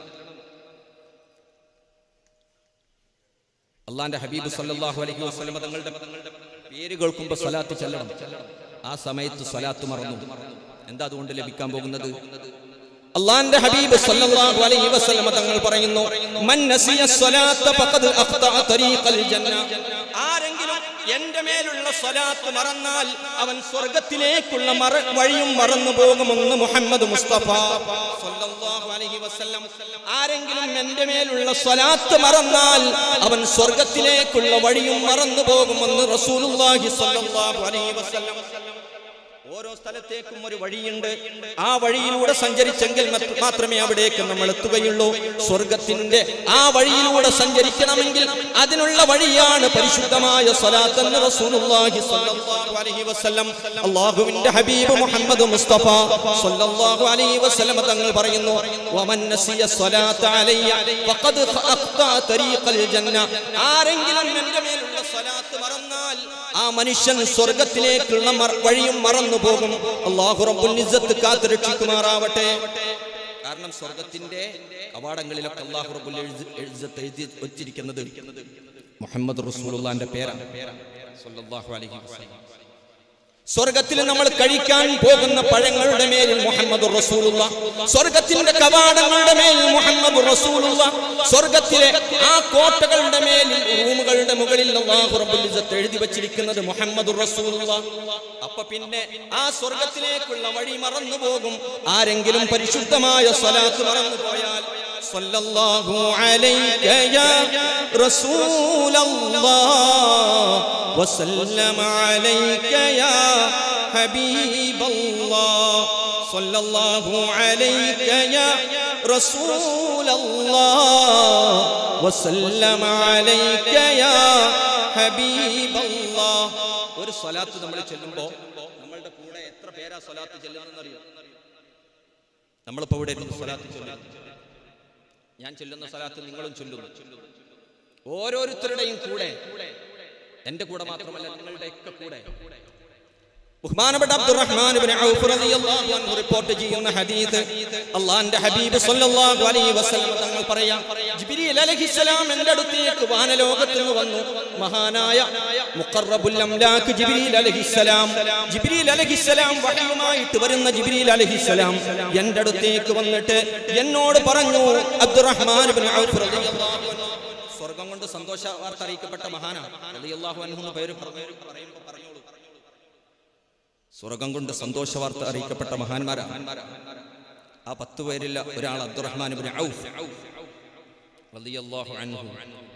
അല്ലാഹുവിന്റെ ഹബീബ് സല്ലല്ലാഹു അലൈഹി വസല്ലം തങ്ങളുടെ പേര് കേൾക്കുമ്പോൾ സ്വലാത്ത് ചൊല്ലണം. ആ സമയത്ത് സ്വലാത്ത് മറന്നു. എന്താ അതുകൊണ്ട് ലഭിക്കാൻ പോകുന്നത്? അല്ലാഹുവിന്റെ ഹബീബ് സല്ലല്ലാഹു അലൈഹി വസല്ലം തങ്ങൾ പറയുന്നു, മൻ നസിയ സ്വലാത്ത ഫഖദ് അഖ്തഅ തരീഖൽ ജന്ന. ആരെങ്കിലും എന്റെ മേലുള്ള സ്വലാത്ത് മറന്നാൽ അവൻ സ്വർഗ്ഗത്തിലേക്കുള്ള വഴിയും മറന്നു പോകുമെന്ന് മുഹമ്മദ് മുസ്തഫ സല്ലല്ലാഹു അലൈഹി വസല്ലം. ആരെങ്കിലും എന്റെ മേലുള്ള സ്വലാത്ത് മറന്നാൽ അവൻ സ്വർഗ്ഗത്തിലേക്കുള്ള വഴിയും മറന്നു പോകുമെന്ന് റസൂലുള്ളാഹി സല്ലല്ലാഹു അലൈഹി വസല്ലം. ഓരോ സ്ഥലത്തേക്കും ഒരു വഴിയുണ്ട്. ആ വഴിയിലൂടെ സഞ്ചരിച്ചെങ്കിൽ മാത്രമേ അവിടേക്ക് നമ്മൾ എത്തുകയുള്ളൂ. സ്വർഗത്തിന്റെ ആ വഴിയിലൂടെ സഞ്ചരിക്കണമെങ്കിൽ അതിനുള്ള വഴിയാണ് പരിശുദ്ധമായ സ്വലാത്ത് എന്ന് റസൂലുള്ളാഹി സ്വല്ലല്ലാഹു അലൈഹി വസല്ലം. അല്ലാഹുവിന്റെ ഹബീബ് മുഹമ്മദ് മുസ്തഫ സ്വല്ലല്ലാഹു അലൈഹി വസല്ലം തങ്ങൾ പറയുന്നു, വമൻ നസിയ സ്വലാത്ത അലയ്യ ഫഖദ് അഖ്തഅ തരീഖൽ ജന്ന. ആരെങ്കിലും എൻ്റെ മേലുള്ള സ്വലാത്ത് മറന്നാൽ ആ മനുഷ്യൻ സ്വർഗ്ഗത്തിലേക്കുള്ള വഴിയും മറന്നു പോകും. അല്ലാഹു റബ്ബുൽ ഇസ്സത്ത് കാത്തു രക്ഷിക്കുമാറാവട്ടെ. കാരണം സ്വർഗ്ഗത്തിന്റെ കവാടങ്ങളിലൊക്കെ അല്ലാഹു റബ്ബുൽ ഇസ്സത്ത് എഴുതി വെച്ചിരിക്കുന്നത് മുഹമ്മദ് റസൂലുള്ളാഹിന്റെ പേരാണ് സ്വല്ലല്ലാഹു അലൈഹി വസല്ലം. സ്വർഗ്ഗത്തിൽ നമ്മൾ കഴിക്കാൻ പോകുന്ന പഴങ്ങളുടെ മേലിൽ മുഹമ്മദ് റസൂലുള്ളാഹ്, സ്വർഗ്ഗത്തിന്റെ കവാടങ്ങളുടെ മേലിൽ മുഹമ്മദ് റസൂലുള്ളാഹ്, സ്വർഗ്ഗത്തിലെ ആ കോട്ടകളുടെ മേലിൽ റൂമുകളുടെ മുകളിൽ അല്ലാഹു റബ്ബുൽ ഇസ്സത്ത് എഴുതി വെച്ചിരിക്കുന്നത് മുഹമ്മദ് റസൂലുള്ളാഹ്. അപ്പൊ പിന്നെ ആ സ്വർഗ്ഗത്തിലേക്കുള്ള വഴി മറന്നു പോകും. ആരെങ്കിലും പരിശുദ്ധമായ സ്വലാത്ത് മറന്നു പോയാൽ സ്വല്ലല്ലാഹു അലൈക യാ റസൂലല്ലാഹ് വസല്ലമ അലൈക യാ ഹബീബല്ലാഹ് സ്വല്ലല്ലാഹു അലൈക യാ റസൂലല്ലാഹ് വസല്ലമ അലൈക യാ ഹബീബല്ലാഹ്. ഒരു സ്വലാത്ത് നമ്മൾ ചൊല്ലുമ്പോൾ നമ്മളുടെ കൂടെ എത്ര പേരാ സ്വലാത്ത് ചെല്ലുന്നറിയോ? നമ്മളിപ്പോ ഇവിടെ ഇരുന്ന് സ്വലാത്ത് ചൊല്ലുന്നു, ഞാൻ ചൊല്ലുന്ന സ്വലാത്ത് നിങ്ങളും ചൊല്ലുന്നു. ഓരോരുത്തരുടെയും കൂടെ, എന്റെ കൂടെ മാത്രമല്ല നിങ്ങളുടെയൊക്കെ കൂടെ. ബഹുമാനപ്പെട്ട അബ്ദുറഹ്മാൻ ഇബ്നു ഔഫ് റളിയല്ലാഹു അൻഹു റിപ്പോർട്ട് ചെയ്യുന്ന ഹദീസ്, അല്ലാഹുവിന്റെ ഹബീബ് സ്വല്ലല്ലാഹു അലൈഹി വസല്ലം തങ്ങൾ പറയാം, ജിബ്രീൽ അലൈഹിസ്സലാം എൻ്റെ അടുത്തേക്ക് വാനലോകത്ത് നിന്ന് വന്നു. മഹാനായ മുഖറബുൽ അംലാക്ക് ജിബ്രീൽ അലൈഹിസ്സലാം, ജിബ്രീൽ അലൈഹിസ്സലാം വഹയുമായിട്ട് വരുന്ന ജിബ്രീൽ അലൈഹിസ്സലാം എൻ്റെ അടുത്തേക്ക് വന്നിട്ട് എന്നോട് പറഞ്ഞു, അബ്ദുറഹ്മാൻ ഇബ്നു ഔഫ് റളിയല്ലാഹു അൻഹു സ്വർഗ്ഗം കൊണ്ട് സന്തോഷ വാർത്ത അറിയിക്കപ്പെട്ട മഹാനാണ്. റളിയല്ലാഹു അൻഹു എന്ന പേര് പറയുമ്പോൾ പറഞ്ഞോളൂ. സ്വർഗം കൊണ്ട് സന്തോഷ വാർത്ത അറിയിക്കപ്പെട്ട മഹാന്മാരാണ്. ആ പത്ത് പേരിൽ ഒരാൾ അബ്ദുറഹ്മാൻ ഇബ്നു ഔഫ് റളിയല്ലാഹു അൻഹു.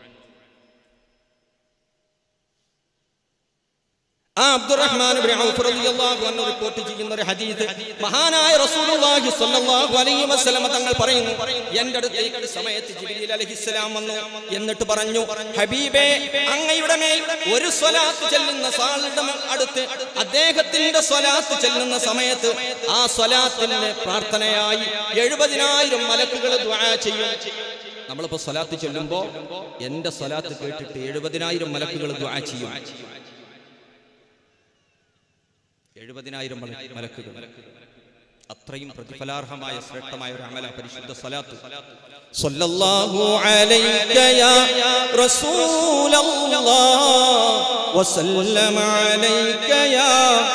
ആ അബ്ദുറഹ്മാൻ ഇബ്നു ഔഫ് റളിയല്ലാഹു അൻഹു റിപ്പോർട്ട് ചെയ്യുന്ന ഒരു ഹദീസ്, മഹാനായ റസൂലുള്ളാഹി സ്വല്ലല്ലാഹു അലൈഹി വസല്ലം തങ്ങൾ പറയുന്നു, എൻ്റെ അടുത്തേക്ക് സമയത്ത് ജിബ്രീൽ അലൈഹിസ്സലാം വന്നു. എന്നിട്ട് പറഞ്ഞു, ഹബീബേ, അങ്ങയുടെ മേൽ ഒരു സ്വലാത്ത് ചെല്ലുന്ന സാളുടെ അടുത്ത് അദ്ദേഹത്തിന്റെ സ്വലാത്ത് ചെല്ലുന്ന സമയത്ത് ആ സ്വലാത്തിന്റെ പ്രാർത്ഥനയായി എഴുപതിനായിരം മലക്കുകൾ ദുആ ചെയ്യും. നമ്മളിപ്പോ സ്വലാത്ത് ചൊല്ലുമ്പോ എന്റെ സ്വലാത്ത് കേട്ടിട്ട് എഴുപതിനായിരം മലക്കുകൾ ദുആ ചെയ്യും. എഴുപതിനായിരം മലക്കുകൾ, അത്രയും പ്രതിഫലാർഹമായ ശ്രേഷ്ഠമായ ഒരു അമല പരിശുദ്ധ സ്വലാത്ത്. സല്ലല്ലാഹു അലൈക യാ റസൂലല്ലാഹ് വസല്ലമ അലൈക യാ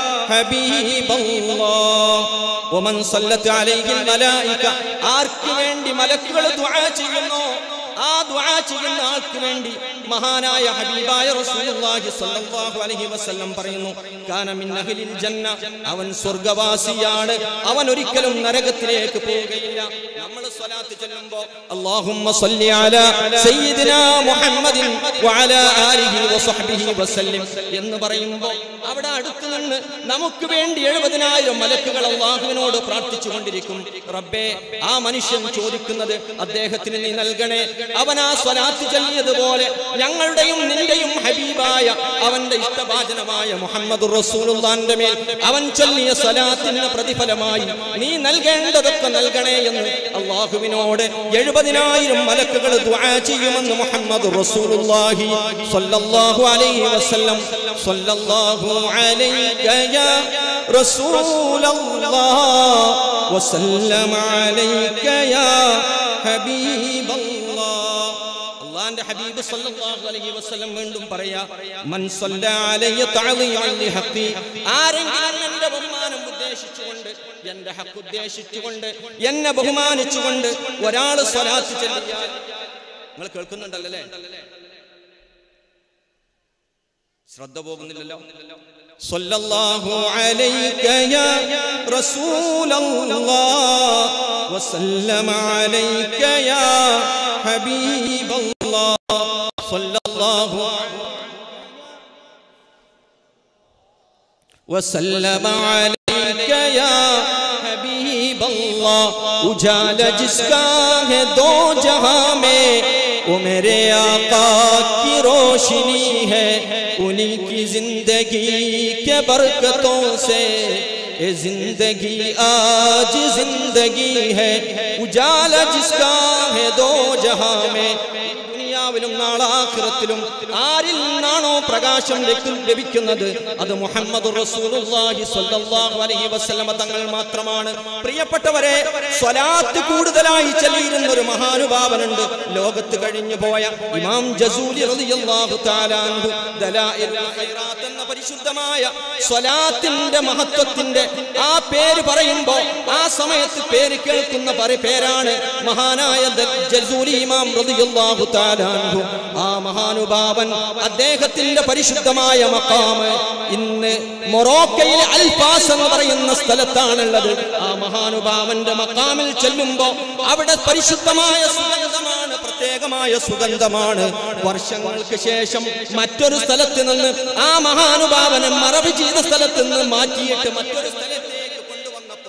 ഹബീബല്ലാഹ് വമൻ സല്ലത അലൈഹിൽ മലായിക. ആർക്ക് വേണ്ടി മലക്കുകൾ ദുആ ചെയ്യുന്നു, ആ ദുആ ചെയ്യുന്ന ആൾക്ക് വേണ്ടി മഹാനായ ഹബീബായ റസൂലുള്ളാഹി സ്വല്ലല്ലാഹു അലൈഹി വസല്ലം പറയുന്നു, കാന മിൻ അഹ്ലിൽ ജന്ന, അവൻ സ്വർഗ്ഗവാസിയാണ്, അവൻ ഒരിക്കലും നരകത്തിലേക്ക് പോവുകയില്ല. നമ്മൾ സ്വലാത്ത് ചൊല്ലുമ്പോൾ അല്ലാഹുമ്മ സ്വല്ലി അലാ സയ്യിദിനാ മുഹമ്മദിൻ വഅലാ ആലിഹി വസഹ്ബിഹി വസല്ലം എന്ന് പറയുമ്പോൾ അവിടെ അടുത്ത് നിന്ന് നമുക്ക് വേണ്ടി എഴുപതിനായിരം മലക്കുകൾ അല്ലാഹുവിനോട് പ്രാർത്ഥിച്ചുകൊണ്ടിരിക്കും. റബ്ബേ, ആ മനുഷ്യൻ ചോദിക്കുന്നത് അദ്ദേഹത്തിന് നീ നൽകണേ. അവൻ ആ സ്വലാത്ത് ചൊല്ലിയതുപോലെ ഞങ്ങളുടെയും നിന്റെയും ഹബീബായ അവന്റെ ഇഷ്ടഭാജനമായ മുഹമ്മദുർ റസൂലുള്ളാഹിന്റെ മേൽ അവൻ ചൊല്ലിയ സ്വലാത്തിന് പ്രതിഫലമായി നീ നൽകേണ്ടതൊക്കെ നൽകണേ എന്ന് അല്ലാഹുവിനോട് എഴുപതിനായിരം മലക്കുകൾ ദുആ ചെയ്യുമെന്ന് മുഹമ്മദുർ റസൂലുള്ളാഹി സ്വല്ലല്ലാഹു അലൈഹി വസല്ലം. സ്വല്ലല്ലാഹു അലൈക യാ റസൂലല്ലാഹ് വസല്ലമ അലൈക യാ ഹബീബല്ലാഹ്. അല്ലാഹുവിന്റെ ഹബീബ് സ്വല്ലല്ലാഹു അലൈഹി വസല്ലം വീണ്ടും പറയാ, മൻ സ്വല്ല അലൈയ തഅളീമൻ ലിഹഖി. ആരെങ്കിലും എന്റെ ബഹുമാനം ഉദ്ദേശിച്ചുകൊണ്ട്, എന്റെ ഹഖ് ഉദ്ദേശിച്ചുകൊണ്ട്, എന്നെ ബഹുമാനിച്ചുകൊണ്ട് ഒരാൾ സ്വലാത്ത് ചൊല്ലിയാൽ, നിങ്ങൾ കേൾക്കുന്നുണ്ടല്ലേ? ശ്രദ്ധ പോകുന്നില്ലല്ലോ. സ്വല്ലല്ലാഹു അലൈക യാ റസൂലല്ലാഹ് വസല്ലമ അലൈക യാ ഹബീബല്ലാഹ്. സ്വല്ലല്ലാഹു വസല്ലമ അലൈക യാ हबीबल्लाह उजाला जिसका है दो जहां में वो मेरे आका की रोशनी है उन्हीं की जिंदगी के बरकतों से ये जिंदगी आज जिंदगी है उजाला जिसका है दो जहां में ദുനിയാവിലും നാളെ ആഖിറത്തിലും ആരിൽ നിന്നാണോ പ്രകാശം ലഭിക്കുന്നത് അത് മുഹമ്മദ് റസൂലുള്ളാഹി സ്വല്ലല്ലാഹു അലൈഹി വസല്ലം തങ്ങൾ മാത്രമാണ്. പ്രിയപ്പെട്ടവരെ, സ്വലാത്ത് കൂടുതലായി ചൊല്ലിയിരുന്ന ഒരു മഹാനുഭാവനുണ്ട്, ലോകത്ത് കഴിഞ്ഞു പോയ ഇമാം ജസൂലി റളിയല്ലാഹു തആല അൻഹു. ദലായിലുൽ ഖൈറാത്ത് എന്ന പരിശുദ്ധമായ സ്വലാത്തിന്റെ മഹത്വത്തിന്റെ ആ പേര് പറയുമ്പോൾ ആ സമയത്ത് പേര് കേൾക്കുന്ന പേരാണ് മഹാനായ ജസൂലി ഇമാം റളിയല്ലാഹു തആല. ആ മഹാനുഭാവൻ അദ്ദേഹത്തിന്റെ പരിശുദ്ധമായ മഖാമ് ഇന്ന് മൊറോക്കയിലെ അൽഫാസ് എന്ന് പറയുന്ന സ്ഥലത്താണുള്ളത്. ആ മഹാനുഭാവന്റെ മഖാമിൽ ചെല്ലുമ്പോൾ അവിടെ പരിശുദ്ധമായ സുഗന്ധമാണ്, പ്രത്യേകമായ സുഗന്ധമാണ്. വർഷങ്ങൾക്ക് ശേഷം മറ്റൊരു സ്ഥലത്ത് നിന്ന് ആ മഹാനുഭാവനെ മറവ് ചെയ്ത സ്ഥലത്ത് നിന്ന് മാറ്റിയിട്ട് മറ്റൊരു സ്ഥലത്തേക്ക് കൊണ്ടുവന്നപ്പോ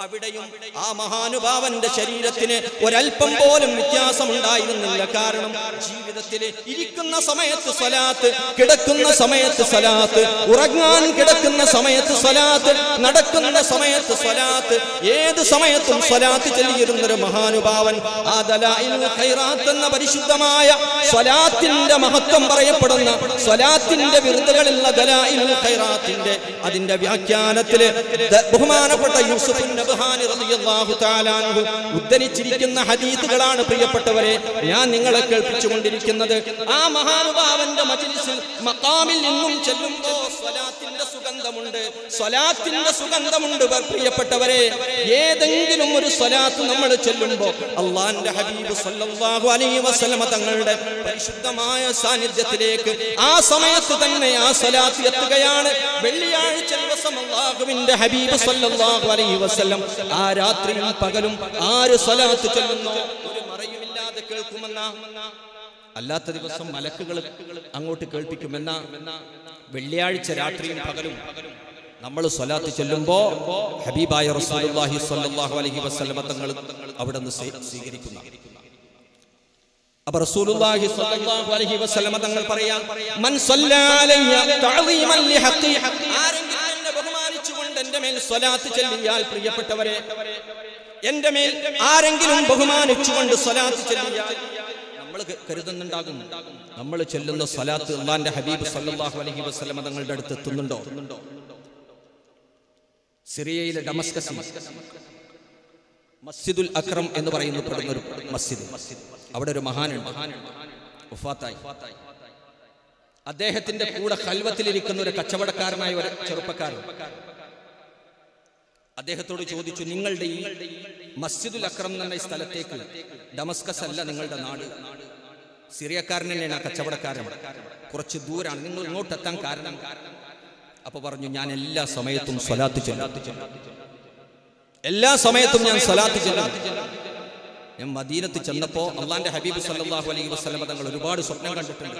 അവിടെയും ആ മഹാനുഭാവന്റെ ശരീരത്തിന് ഒരൽപ്പം പോലും വ്യത്യാസമുണ്ടായിരുന്നില്ല. കാരണം ജീവിതത്തിൽ ഇരിക്കുന്ന സമയത്ത് സ്വലാത്ത്, കിടക്കുന്ന സമയത്ത് സ്വലാത്ത്, ഉറങ്ങാൻ കിടക്കുന്ന സമയത്ത് സ്വലാത്ത്, നടക്കുന്ന സമയത്ത് സ്വലാത്ത്, ഏത് സമയത്തും സ്വലാത്ത് ചൊല്ലിയിരുന്നൊരു മഹാനുഭാവൻ. ആ ദലായിലുൽ ഖൈറാത്ത് എന്ന പരിശുദ്ധമായ സ്വലാത്തിന്റെ മഹത്വം പറയപ്പെടുന്ന സ്വലാത്തിന്റെ വിറുതുകളുള്ള ദലായിലുൽ ഖൈറാത്തിന്റെ അതിന്റെ വ്യാഖ്യാനത്തിൽ ബഹുമാനപ്പെട്ട യൂസുഫ് നബ്ഹാനി റളിയല്ലാഹു തആല അൻഹു ഉദ്ധരിച്ചിരിക്കുന്ന ഹദീസുകളാണ് പ്രിയപ്പെട്ടവരെ ഞാൻ നിങ്ങളെ കേൾപ്പിച്ചുകൊണ്ടിരിക്കുന്നത്. ആ മഹാനുഭാവന്റെ മജ്ലിസിൽ മഖാമിൽ നിന്നും ചെല്ലുമ്പോൾ സ്വലാത്തിന്റെ സുഗന്ധമുണ്ട്, സ്വലാത്തിന്റെ സുഗന്ധമുണ്ട് പ്രിയപ്പെട്ടവരെ. ഏതെങ്കിലും ഒരു സ്വലാത്ത് നമ്മൾ ചെല്ലുമ്പോൾ അല്ലാഹുവിന്റെ ഹബീബ് സല്ലല്ലാഹു അലൈഹി വസല്ലമ തങ്ങളുടെ പരിശുദ്ധമായ സാന്നിധ്യത്തിലേക്ക് ആ സമയത്ത് തന്നെ ആ സ്വലാത്ത് എത്തുകയാണ്. വെള്ളിയാഴ്ച ദിവസം അല്ലാഹുവിന്റെ ഹബീബ് സല്ലല്ലാഹു അലൈഹി വസല്ലം ആ രാത്രിയും പകലും ആര് സ്വലാത്ത് ചൊല്ലുന്നോ ഒരു മറയുമില്ലാതെ കേൾക്കുമെന്ന, അല്ലാത്ത ദിവസം മലക്കുകൾ അങ്ങോട്ട് കേൾപ്പിക്കുമെന്ന. വെള്ളിയാഴ്ച രാത്രിയും പകലും നമ്മൾ സ്വലാത്ത് ചൊല്ലുമ്പോ ഹബീബായ റസൂലുള്ളാഹി സ്വല്ലല്ലാഹു അലൈഹി വസല്ലം തങ്ങൾ അവിടെ നിന്ന് സ്വീകരിക്കുന്ന. അപ്പൊ റസൂലുള്ളാഹി സ്വല്ലല്ലാഹു അലൈഹി വസല്ലം തങ്ങൾ പറയാം, മൻ സ്വല്ലാ അലയ്യ തഅളീമൻ ലിഹഖി, ആരെങ്കിലും എന്നെ ബഹുമാനിച്ചുകൊണ്ട് എന്റെ മേൽ സ്വലാത്ത് ചൊല്ലിയാൽ, പ്രിയപ്പെട്ടവരെ എന്റെ മേൽ ആരെങ്കിലും ബഹുമാനിച്ചുകൊണ്ട് സ്വലാത്ത് ചൊല്ലിയാൽ നമ്മൾ കരുതുന്നുണ്ടാകും നമ്മൾ ചൊല്ലുന്ന സ്വലാത്ത് അല്ലാഹുവിന്റെ ഹബീബ് സല്ലല്ലാഹു അലൈഹി വസല്ലം തങ്ങളുടെ അടുത്ത് എത്തുന്നുണ്ടോ? സിറിയയിലെ ഡമസ്കസിൽ മസ്ജിദുൽ അക്രം എന്ന് പറയുന്ന ഒരു മസ്ജിദ്, അവിടെ ഒരു മഹാനുണ്ട്, വഫാത്തായി. അദ്ദേഹത്തിന്റെ കൂടെ ഖൽവത്തിലിരിക്കുന്ന ഒരു കച്ചവടക്കാരനായ ഒരു ചെറുപ്പക്കാരൻ അദ്ദേഹത്തോട് ചോദിച്ചു, നിങ്ങളുടെ ഈ മസ്ജിദുൽ അക്രം എന്ന സ്ഥലത്തേക്ക്, ഡമസ്കസ് അല്ല നിങ്ങളുടെ നാട്, സിറിയക്കാരൻ തന്നെയാണ് ആ കച്ചവടക്കാരൻ, കുറച്ച് ദൂരാണ്, നിങ്ങൾ ഇങ്ങോട്ട് എത്താൻ കാരണം? അപ്പൊ പറഞ്ഞു, ഞാൻ എല്ലാ സമയത്തും സ്വലാത്ത് ചൊല്ലും, എല്ലാ സമയത്തും ഞാൻ സ്വലാത്ത് ചൊല്ലും. ഞാൻ മദീനത്ത് ചെന്നപ്പോ അല്ലാഹുവിന്റെ ഹബീബ് സല്ലല്ലാഹു അലൈഹി വസല്ലം തങ്ങൾ ഒരുപാട് സ്വപ്നം കണ്ടിട്ടുണ്ട്.